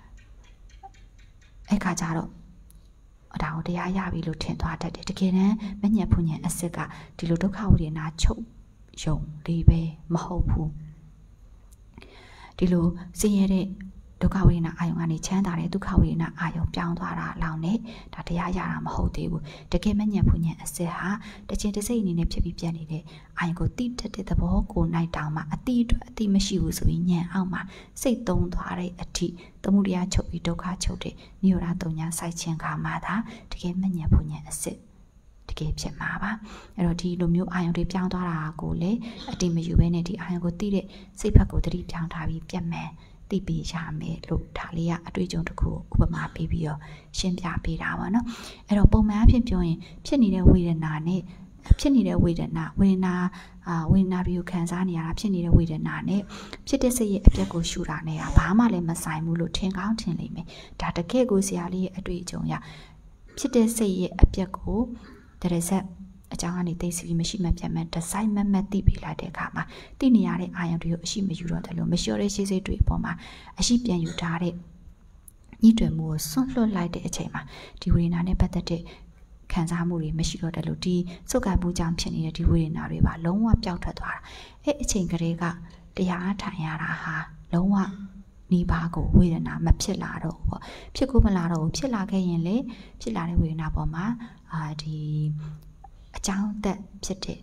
အဲ့ခါကျတော့ဒါကိုတရားရပြီလို့ထင်သွားတတ်တယ်တကယ်တမ်းမညံ့ဖူညံ့အစစ်ကဒီလိုဒုက္ခဝေဒနာချုပ်ယုံလေးပဲမဟုတ်ဘူးဒီလိုဆင်းရဲတဲ့ဒုက္ခဝေဒနာအာယုံကနေချမ်းသာတဲ့ဒုက္ခဝေဒနာအာယုံပြောင်းသွားတာလောက်နဲ့ဒါတရားရတာမဟုတ်သေးဘူးတကယ်မညံ့ဖူညံ့အစစ်ဟာတစ်ချိန်တစ်စိတ်အနေနဲ့ဖြစ်ပြီးပြတ်နေတဲ့အာယုံကိုတိတက်တဲ့သဘောကိုနိုင်တောင်မှအတိအတွက်အတိမရှိဘူးဆိုပြီးညံ့အောင်မှစိတ်သုံးသွားတဲ့အထိသမှုတရားချုပ်ပြီးဒုက္ခချုပ်တဲ့နိရောဓသုံးညာစိုက်ခြင်းခါမှသာတကယ်မညံ့ဖူညံ့အစစ်တကယ်ဖြစ်မှာပါအဲ့တော့ဒီလိုမျိုးအာယုံတွေပြောင်းသွားတာကိုလေအတိမယူဘဲနဲ့ဒီအာယုံကိုတိတဲ့စိတ်ဖက်ကိုတတိပြောင်းထားပြီးပြတ်မယ်သိပေးရမယ်လို့ဒါလေးကအတွေ့အကြုံတစ်ခုဥပမာပေးပြီးတော့ရှင်းပြပေးတာပါနော်အဲ့တော့ပုံမှန်အဖြစ်ပြောရင်ဖြစ်နေတဲ့ဝေဒနာနဲ့ဖြစ်နေတဲ့ဝေဒနာဝေဒနာအာဝေဒနာတွေကိုခံစားနေရတာဖြစ်နေတဲ့ဝေဒနာနဲ့ဖြစ်တဲ့စိတ်ရဲ့အပြက်ကိုရှုတာနဲ့ဘာမှလည်းမဆိုင်ဘူးလို့ထင်ကောင်းထင်လိမ့်မယ်ဒါတကယ်ကိုဆရာလေးရဲ့အတွေ့အကြုံရဖြစ်တဲ့စိတ်ရဲ့အပြက်ကိုတရဇက်အကြောင်းကနေသိစီမရှိမှပြန်မှဒီဇိုင်းမမတ်သိပြီးလာတဲ့အခါမှာသိနေရတဲ့အာရုံတွေကိုအရှိမယူတော့တယ်လို့မလျှော်တဲ့ရှိစိတ်တွေအပေါ်မှာအရှိပြန်ယူထားတဲ့ညှိတွယ်မှုကိုဆွန့်လွတ်လိုက်တဲ့အချိန်မှာဒီဝေဒနာနဲ့ပတ်သက်တဲ့ခံစားမှုတွေမရှိတော့တယ်လို့ဒီစုပ်ကပ်မှုကြောင့်ဖြစ်နေတဲ့ဒီဝေဒနာတွေပါလုံးဝပျောက်ထွက်သွားတာအဲ့အချိန်ကလေးကတရားထိုင်ရတာဟာလုံးဝနီးပါးကိုဝေဒနာမဖြစ်လာတော့ဘူးပေါ့ဖြစ်ကိုမလာတော့ဘူးဖြစ်လာခဲ့ရင်လေဖြစ်လာတဲ့ဝေဒနာပေါ်မှာအာဒီအကြောင်းသက်ဖြစ်တဲ့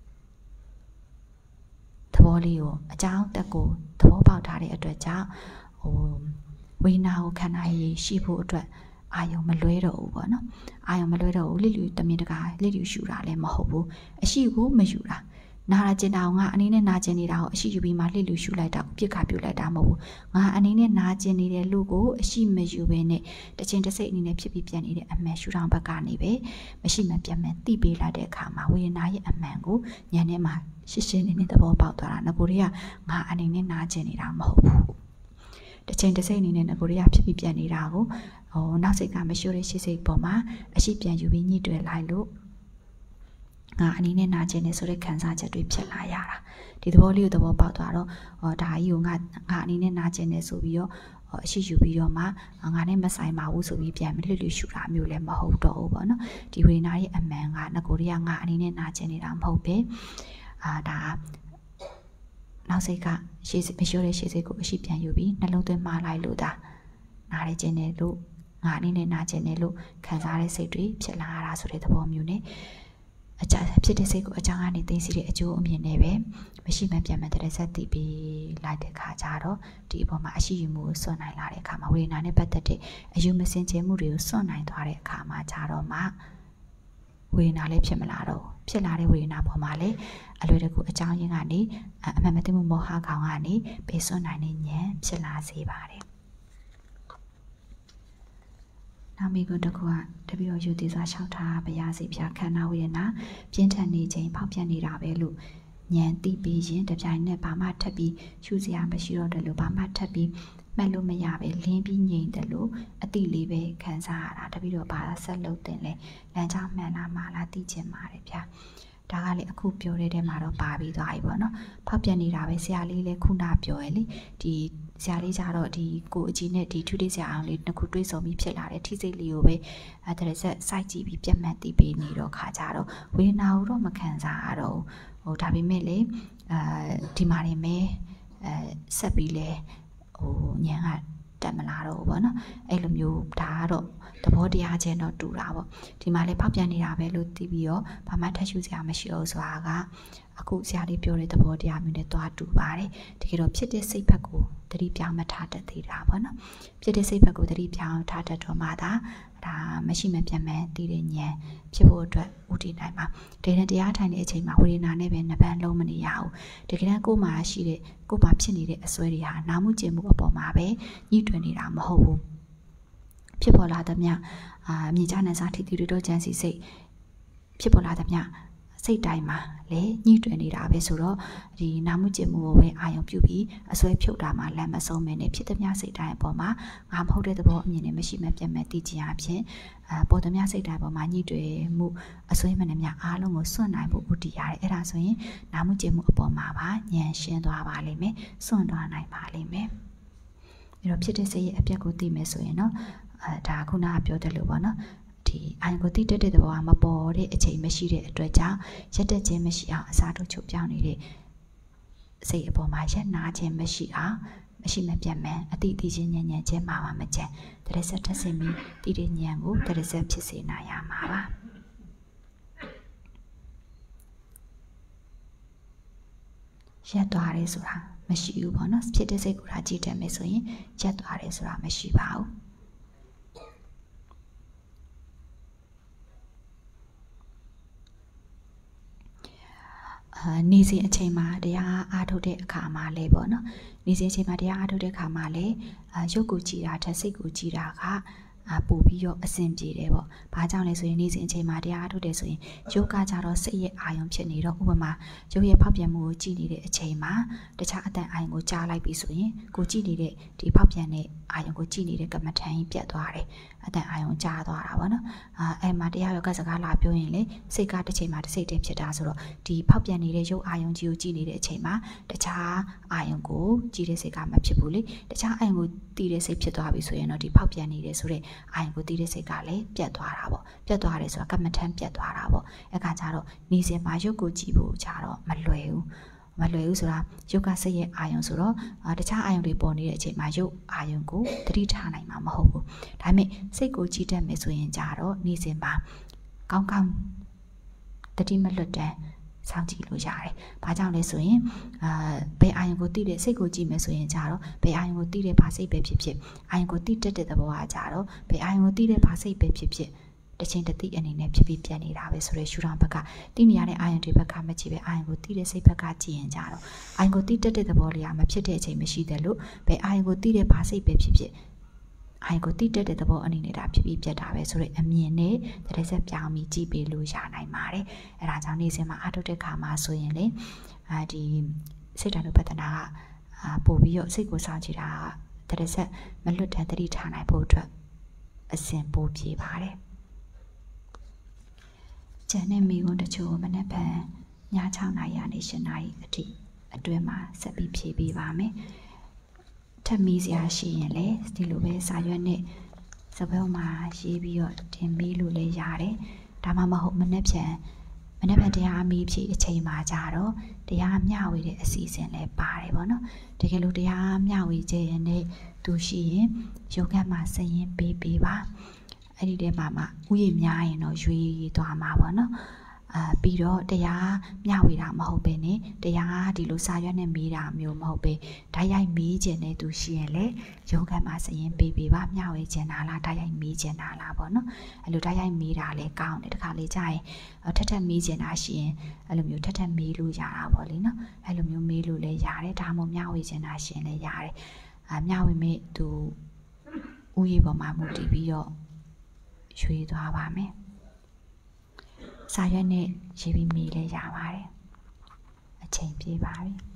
သဘောလေးကိုအကြောင်းသက်ကိုသဘောပေါက်ထားတဲ့အတွက်ကြောင့်ဟိုဝေဒနာကိုခန္ဓာရည်ရှိဖို့အတွက်အာယုံမလွဲတော့ဘူးပေါ့နော်အာယုံမလွဲတော့ဘူးလိလူတမင်တကာလိလူရှူတာလည်းမဟုတ်ဘူးအရှိကိုမယူတာနာရကျင်တာငါအနေနဲ့နာကျင်နေတာကိုအရှိယူပြီးမှလိလူရှူလိုက်တာပြစ်ခါပြုတ်လိုက်တာမဟုတ်ဘူးငါအနေနဲ့နာကျင်နေတဲ့လူကိုအရှိမယူဘဲနဲ့တစ်ချိန်တစ်စိတ်အနေနဲ့ဖြစ်ပြီးပြန်နေတဲ့အမှန်ရှူထောင်ဘက်ကနေပဲမရှိမှပြန်မှန်သိပေးလိုက်တဲ့အခါမှာဝေဒနာရဲ့အမှန်ကိုဉာဏ်ထဲမှာရှင်းရှင်းလင်းလင်းသဘောပေါက်သွားတာငကိုတွေကငါအနေနဲ့နာကျင်နေတာမဟုတ်ဘူးတစ်ချိန်တစ်စိတ်အနေနဲ့ငကိုတွေကဖြစ်ပြီးပြန်နေတာကိုဟိုနောက်စိတ်ကမရှိတဲ့ရှင်းစိတ်ပေါ်မှာအရှိပြန်ယူပြီးညှိတွယ်လိုက်လို့ငါအနေနဲ့နာကျင်နေဆိုတဲ့ခံစားချက်တွေဖြစ်လာရတာဒီသဘောလေးကိုသဘောပေါက်သွားတော့ဟောဒါကြီးကိုငါငါအနေနဲ့နာကျင်နေဆိုပြီးတော့အရှိယူပြီးတော့မှငါနဲ့မဆိုင်ပါဘူးဆိုပြီးပြန်လွတ်လွတ်ရှူတာမျိုးလည်းမဟုတ်တော့ဘူးပေါ့နော်ဒီဝေဒနာရဲ့အမှန်ကငကိုတွေကငါအနေနဲ့နာကျင်နေတာမဟုတ်ပဲအာဒါနောက်စိတ်ကရှေ့မလျှော့တဲ့ရှေ့စိတ်ကိုအရှိပြန်ယူပြီးနှလုံးသွင်းမှားလိုက်လို့ဒါနားရခြင်းနဲ့လို့ငါအနေနဲ့နာကျင်တယ်လို့ခံစားတဲ့စိတ်တွေဖြစ်လာတာဆိုတဲ့သဘောမျိုးနဲ့အကြဖြစ်တဲ့စိတ်ကိုအကြောင်းကနေသိသိတဲ့အကျိုးအမြင်နဲ့ပဲမရှိမှပြန်မှန်တဲ့ဆက်တည်ပြီးလိုက်တဲ့ခါကျတော့ဒီအပေါ်မှာအရှိယူမှုကိုစွန့်နိုင်လာတဲ့အခါမှာဝေဒနာနဲ့ပတ်သက်တဲ့အယူမစင်ကြယ်မှုတွေကိုစွန့်နိုင်သွားတဲ့အခါမှာကျတော့မှဝေဒနာလည်းဖြစ်မလာတော့ဖြစ်လာတဲ့ဝေဒနာပေါ်မှာလည်းအလွယ်တကူအကြောင်းရင်းကနေအမှန်မသိမှုမောဟကောင်ကနေပေးစွန့်နိုင်တဲ့ဉာဏ်ဖြစ်လာစေပါတယ်နောက်မိကိုတကူကတပည့်တော်ယူတည်စွာလျှောက်ထားပါရစေဗျာခန္ဓာဝေဒနာပြင်းထန်နေခြင်းဖောက်ပြန်နေတာပဲလို့ဉာဏ်သိပြီးရင်တပြိုင်နက်ဘာမှထပ်ပြီးရှုစရာမရှိတော့တယ်လို့ဘာမှထပ်ပြီးမှတ်လို့မရပဲလင်းပြီးငြိမ်တယ်လို့အတိလေးပဲခံစားရတာတပည့်တော်ဘာဆက်လုပ်တင်လဲလမ်းကြောင်းမှန်လားမှားလားသိချင်ပါတယ်ဗျာဒါကလေအခုပြောတဲ့ထဲမှာတော့ပါပြီးသွားပြီပေါ့နော်ဖောက်ပြန်နေတာပဲဆရာလေးလည်းခုနပြောရလေဒီဆရာလေးကြတော့ဒီကိုအကြီးနဲ့ဒီထုတိဆရာအောင်လေးနှစ်ခုတွေးဆုံပြီးဖြစ်လာတဲ့ထိစိတ်လေးကိုပဲအဲဒါဆက်စိုက်ကြည့်ပြီးပြတ်မှတ်သိပေးနေတော့ခါကြတော့ဝေဒနာကိုတော့မခံစားရတော့ဟိုဒါပေမဲ့လေအဲဒီမှာနေမဲအဲဆက်ပြီးလဲဟိုညံကတက်မလာတော့ဘူးပေါ့နော်အဲ့လိုမျိုးဒါကတော့သဘောတရားချင်းတော့တူတာပေါ့ဒီမှာလေဖောက်ပြန်နေတာပဲလို့သိပြီးတော့ဘာမှထပ်ရှုစရာမရှိတော့ဆိုတာကအခုဆရာလေးပြောတဲ့သဘောတရားမျိုးနဲ့တွားတူပါတယ်တကယ်တော့ဖြစ်တဲ့စိတ်ဘက်ကိုသတိပြောင်းမထားတတ်သေးတာပေါ့နော်ဖြစ်တဲ့စိတ်ဘက်ကိုသတိပြောင်းထားတတ်တော့မှဒါဒါမရှိမပြတ်မှန်တည်တဲ့ဉာဏ်ဖြစ်ဖို့အတွက်ဥတည်နိုင်မှာဒီနဲ့တရားထိုင်တဲ့အချိန်မှာဝေဒနာနဲ့ပဲနှစ်ပန်းလုံးမနေရဘူးတကယ်တမ်းကိုယ်မှာရှိတဲ့ကိုယ်မှာဖြစ်နေတဲ့အစွဲတွေဟာနာမှုကျင်မှုအပေါ်မှာပဲညှိတွင်နေတာမဟုတ်ဘူးဖြစ်ပေါ်လာသမျှအာမြေချနိုင်စားထိတိတို့ကြံစီစိတ်ဖြစ်ပေါ်လာသမျှစိတ်တိုင်းမှာလေညှိတွင်နေတာပဲဆိုတော့ဒီနာမှုကျင်မှုကိုပဲအာရုံပြုပြီးအစွဲဖြုတ်တာမှလမ်းမဆုံးမဲနဲ့ဖြစ်သမျှစိတ်တိုင်းအပေါ်မှာငါမဟုတ်တဲ့သဘောအမြင်နဲ့မရှိမှပြတ်မဲ့တည်ကြရဖြင့်အပေါ်သမျှစိတ်တိုင်းအပေါ်မှာညှိတွင်မှုအစွဲမနဲ့များအားလုံးကိုစွန့်နိုင်ဖို့ဥတည်ရတယ်အဲ့ဒါဆိုရင်နာမှုကျင်မှုအပေါ်မှာပါဉာဏ်ရှင်းသွားပါလိမ့်မယ်စွန့်သွားနိုင်ပါလိမ့်မယ်အဲ့တော့ဖြစ်တဲ့စိတ်ရဲ့အပြတ်ကိုသိမယ်ဆိုရင်တော့အဲဒါခုနကပြောတယ်လို့ပေါ့နော်ဒီအိုင်ကိုတိတက်တဲ့သဘောကမပေါ်တဲ့အချိန်မရှိတဲ့အတွက်ကြောင့်ရက်တက်ခြင်းမရှိအောင်အစားထိုးချုပ်ပြောင်းနေတဲ့စိတ်အပေါ်မှာရက်နာခြင်းမရှိအောင်မရှိမပြတ်မှန်အတိအသီးချင်းဉာဏ်ဉာဏ်ချင်းမှာပါမကျန်တရဆက်ထက်စင်ပြီးတည်တဲ့ဉာဏ်ကိုတရဆက်ဖြစ်စေနိုင်ရမှာပါရက်သွားရဲဆိုတာမရှိဘူးပေါ့နော်ဖြစ်တဲ့စိတ်ကိုဒါကြည့်တတ်မယ်ဆိုရင်ရက်သွားရဲဆိုတာမရှိပါဘူးနေစဉ်အချိန်မှာတရားအားထုတ်တဲ့အခါမှာလဲပေါ့နော်နေစဉ်အချိန်မှာတရားအားထုတ်တဲ့အခါမှာလဲရုပ်ကိုကြည်တာထက်စိတ်ကိုကြည်တာကပို့ပြီးတော့အဆင်ပြေတယ်ပေါ့။ဘာကြောင့်လဲဆိုရင်နေစဉ်အချိန်မှာတရားအားထုတ်တယ်ဆိုရင်ရုပ်ကကြတော့စိတ်ရဲ့အာရုံဖြစ်နေတော့ဥပမာရုပ်ရဲ့ဖောက်ပြန်မှုကိုကြည်နေတဲ့အချိန်မှာတခြားအတန်အာရုံကိုကြားလိုက်ပြီဆိုရင်ကိုကြည်နေတဲ့ဒီဖောက်ပြန်တဲ့အာရုံကိုကြည်နေတဲ့ကမ္မထန်ကြီးပြတ်သွားတယ်။အတန်အာရုံကြားသွားတာပေါ့နော်။အာအဲ့မှာတရားရောကစကားလာပြောရင်လေစိတ်ကတစ်ချိန်မှာတစ်စိတ်တည်းဖြစ်တာဆိုတော့ဒီဖောက်ပြန်နေတဲ့ရုပ်အာရုံကြီးကိုကြည်နေတဲ့အချိန်မှာတခြားအာရုံကိုကြည်တဲ့စိတ်ကမဖြစ်ဘူးလေ။တခြားအာရုံကိုတည်တဲ့စိတ်ဖြစ်သွားပြီဆိုရင်တော့ဒီဖောက်ပြန်နေတဲ့ဆိုတဲ့အာရုံကိုတည်တဲ့စိတ်ကလည်းပြတ်သွားတာပေါ့ပြတ်သွားတယ်ဆိုတာကမ္မထန်ပြတ်သွားတာပေါ့အဲ့ခါကျတော့နေစဉ်မှာရုပ်ကိုကြည့်ဖို့ကြတော့မလွယ်ဘူးမလွယ်ဘူးဆိုတာရုပ်ကစိတ်ရဲ့အာရုံဆိုတော့တခြားအာရုံတွေပေါ်နေတဲ့အချိန်မှာရုပ်အာရုံကိုသတိထားနိုင်မှာမဟုတ်ဘူးဒါပေမဲ့စိတ်ကိုကြည့်တတ်မယ်ဆိုရင်ကြတော့နေစဉ်မှာကောင်းကောင်းသတိမလွတ်တဲ့စောင့်ကြည့်လို့ရတယ်။ဘာကြောင့်လဲဆိုရင်အာဘယ်အာရုံကိုတိတဲ့စိတ်ကိုကြည့်မယ်ဆိုရင်ကြတော့ဘယ်အာရုံကိုတိတဲ့ဘာစိတ်ပဲဖြစ်ဖြစ်အာရုံကိုတိတက်တဲ့သဘောကကြတော့ဘယ်အာရုံကိုတိတဲ့ဘာစိတ်ပဲဖြစ်ဖြစ်တစ်ချိန်တစ်သိအနေနဲ့ဖြစ်ပြီးပြန်နေတာပဲဆိုရဲရှူထောင်ဘက်ကတိနေရတဲ့အာရုံတွေဘက်ကမကြည့်ပဲအာရုံကိုတိတဲ့စိတ်ဘက်ကကြည့်ရင်ကြတော့အာရုံကိုတိတက်တဲ့သဘောလေးကမဖြစ်တဲ့အချိန်မရှိတယ်လို့ဘယ်အာရုံကိုတိတဲ့ဘာစိတ်ပဲဖြစ်ဖြစ်အိုင်ကိုတိတက်တဲ့သဘောအနေနဲ့ဒါဖြစ်ပြီးပြတ်တာပဲဆိုတော့အမြင်နဲ့တရဆက်ပြောင်းပြီးကြည့်ပေးလို့ရနိုင်ပါတယ်အဲဒါကြောင့်နေ့စဉ်မှာအထုတ်တဲ့ခါမှာဆိုရင်လေအာဒီစိတ်ဓာတ်လိုပတနာကအာပို့ပြီးတော့စိတ်ကိုစောင့်ကြည့်တာတရဆက်မလွတ်တဲ့တတိထားနိုင်ဖို့အတွက်အစဉ်ပို့ပြေးပါတယ်ကျန်တဲ့မိကုန်းတချို့မနေ့ကည၆နာရီကနေ၈နာရီအထိအတွင်းမှာဆက်ပြီးဖြည့်ပေးပါမယ်ထပ်မီးစရာရှိရင်လည်းဒီလိုပဲစာရွက်နဲ့စပွဲမှာရေးပြီးတော့တင်ပေးလို့လည်းရတယ်ဒါမှမဟုတ်မနေ့ပြန်မနေ့ကတရားအမိဖြည့်အချိန်မှာကြတော့တရားမျှဝေတဲ့အစီအစဉ်လည်းပါတယ်ပေါ့နော်တကယ်လို့တရားမျှဝေခြင်းရင်လည်းသူရှိရင်ရုံးခန်းမှာစရင်ပေးပေးပါအဲ့ဒီထဲမှာမှဥယျာဉ်များရင်တော့ရွေးသွားမှာပေါ့နော်အာပြီးတော့တရားမျှဝေတာမဟုတ်ပဲねတရားဒီလိုစာရွက်နဲ့မေးတာမျိုးမဟုတ်ပဲဓာတ်ရိုက်မေးခြင်းနဲ့သူရှိရင်လေရုံးခန်းမှာစရင်ပေးပေးပါမျှဝေခြင်းတာလားဓာတ်ရိုက်မေးခြင်းတာလားပေါ့နော်အဲ့လိုဓာတ်ရိုက်မေးတာလည်းကောင်းတယ်တခါလေကြာရင်ထက်ထက်မေးခြင်းတာရှိရင်အဲ့လိုမျိုးထက်ထက်မေးလို့ရတာပေါ့လေနော်အဲ့လိုမျိုးမေးလို့လည်းရတယ်ဒါမှမဟုတ်မျှဝေခြင်းတာရှိရင်လည်းရတယ်အာမျှဝေမဲ့သူဥယျာဉ်ပေါ်မှာမူတည်ပြီးတော့ရွှေ့သွားပါမယ်စာရွက်နဲ့ရေးပြီးမေးလဲရပါတယ်အချိန်ပြေးပါပြီ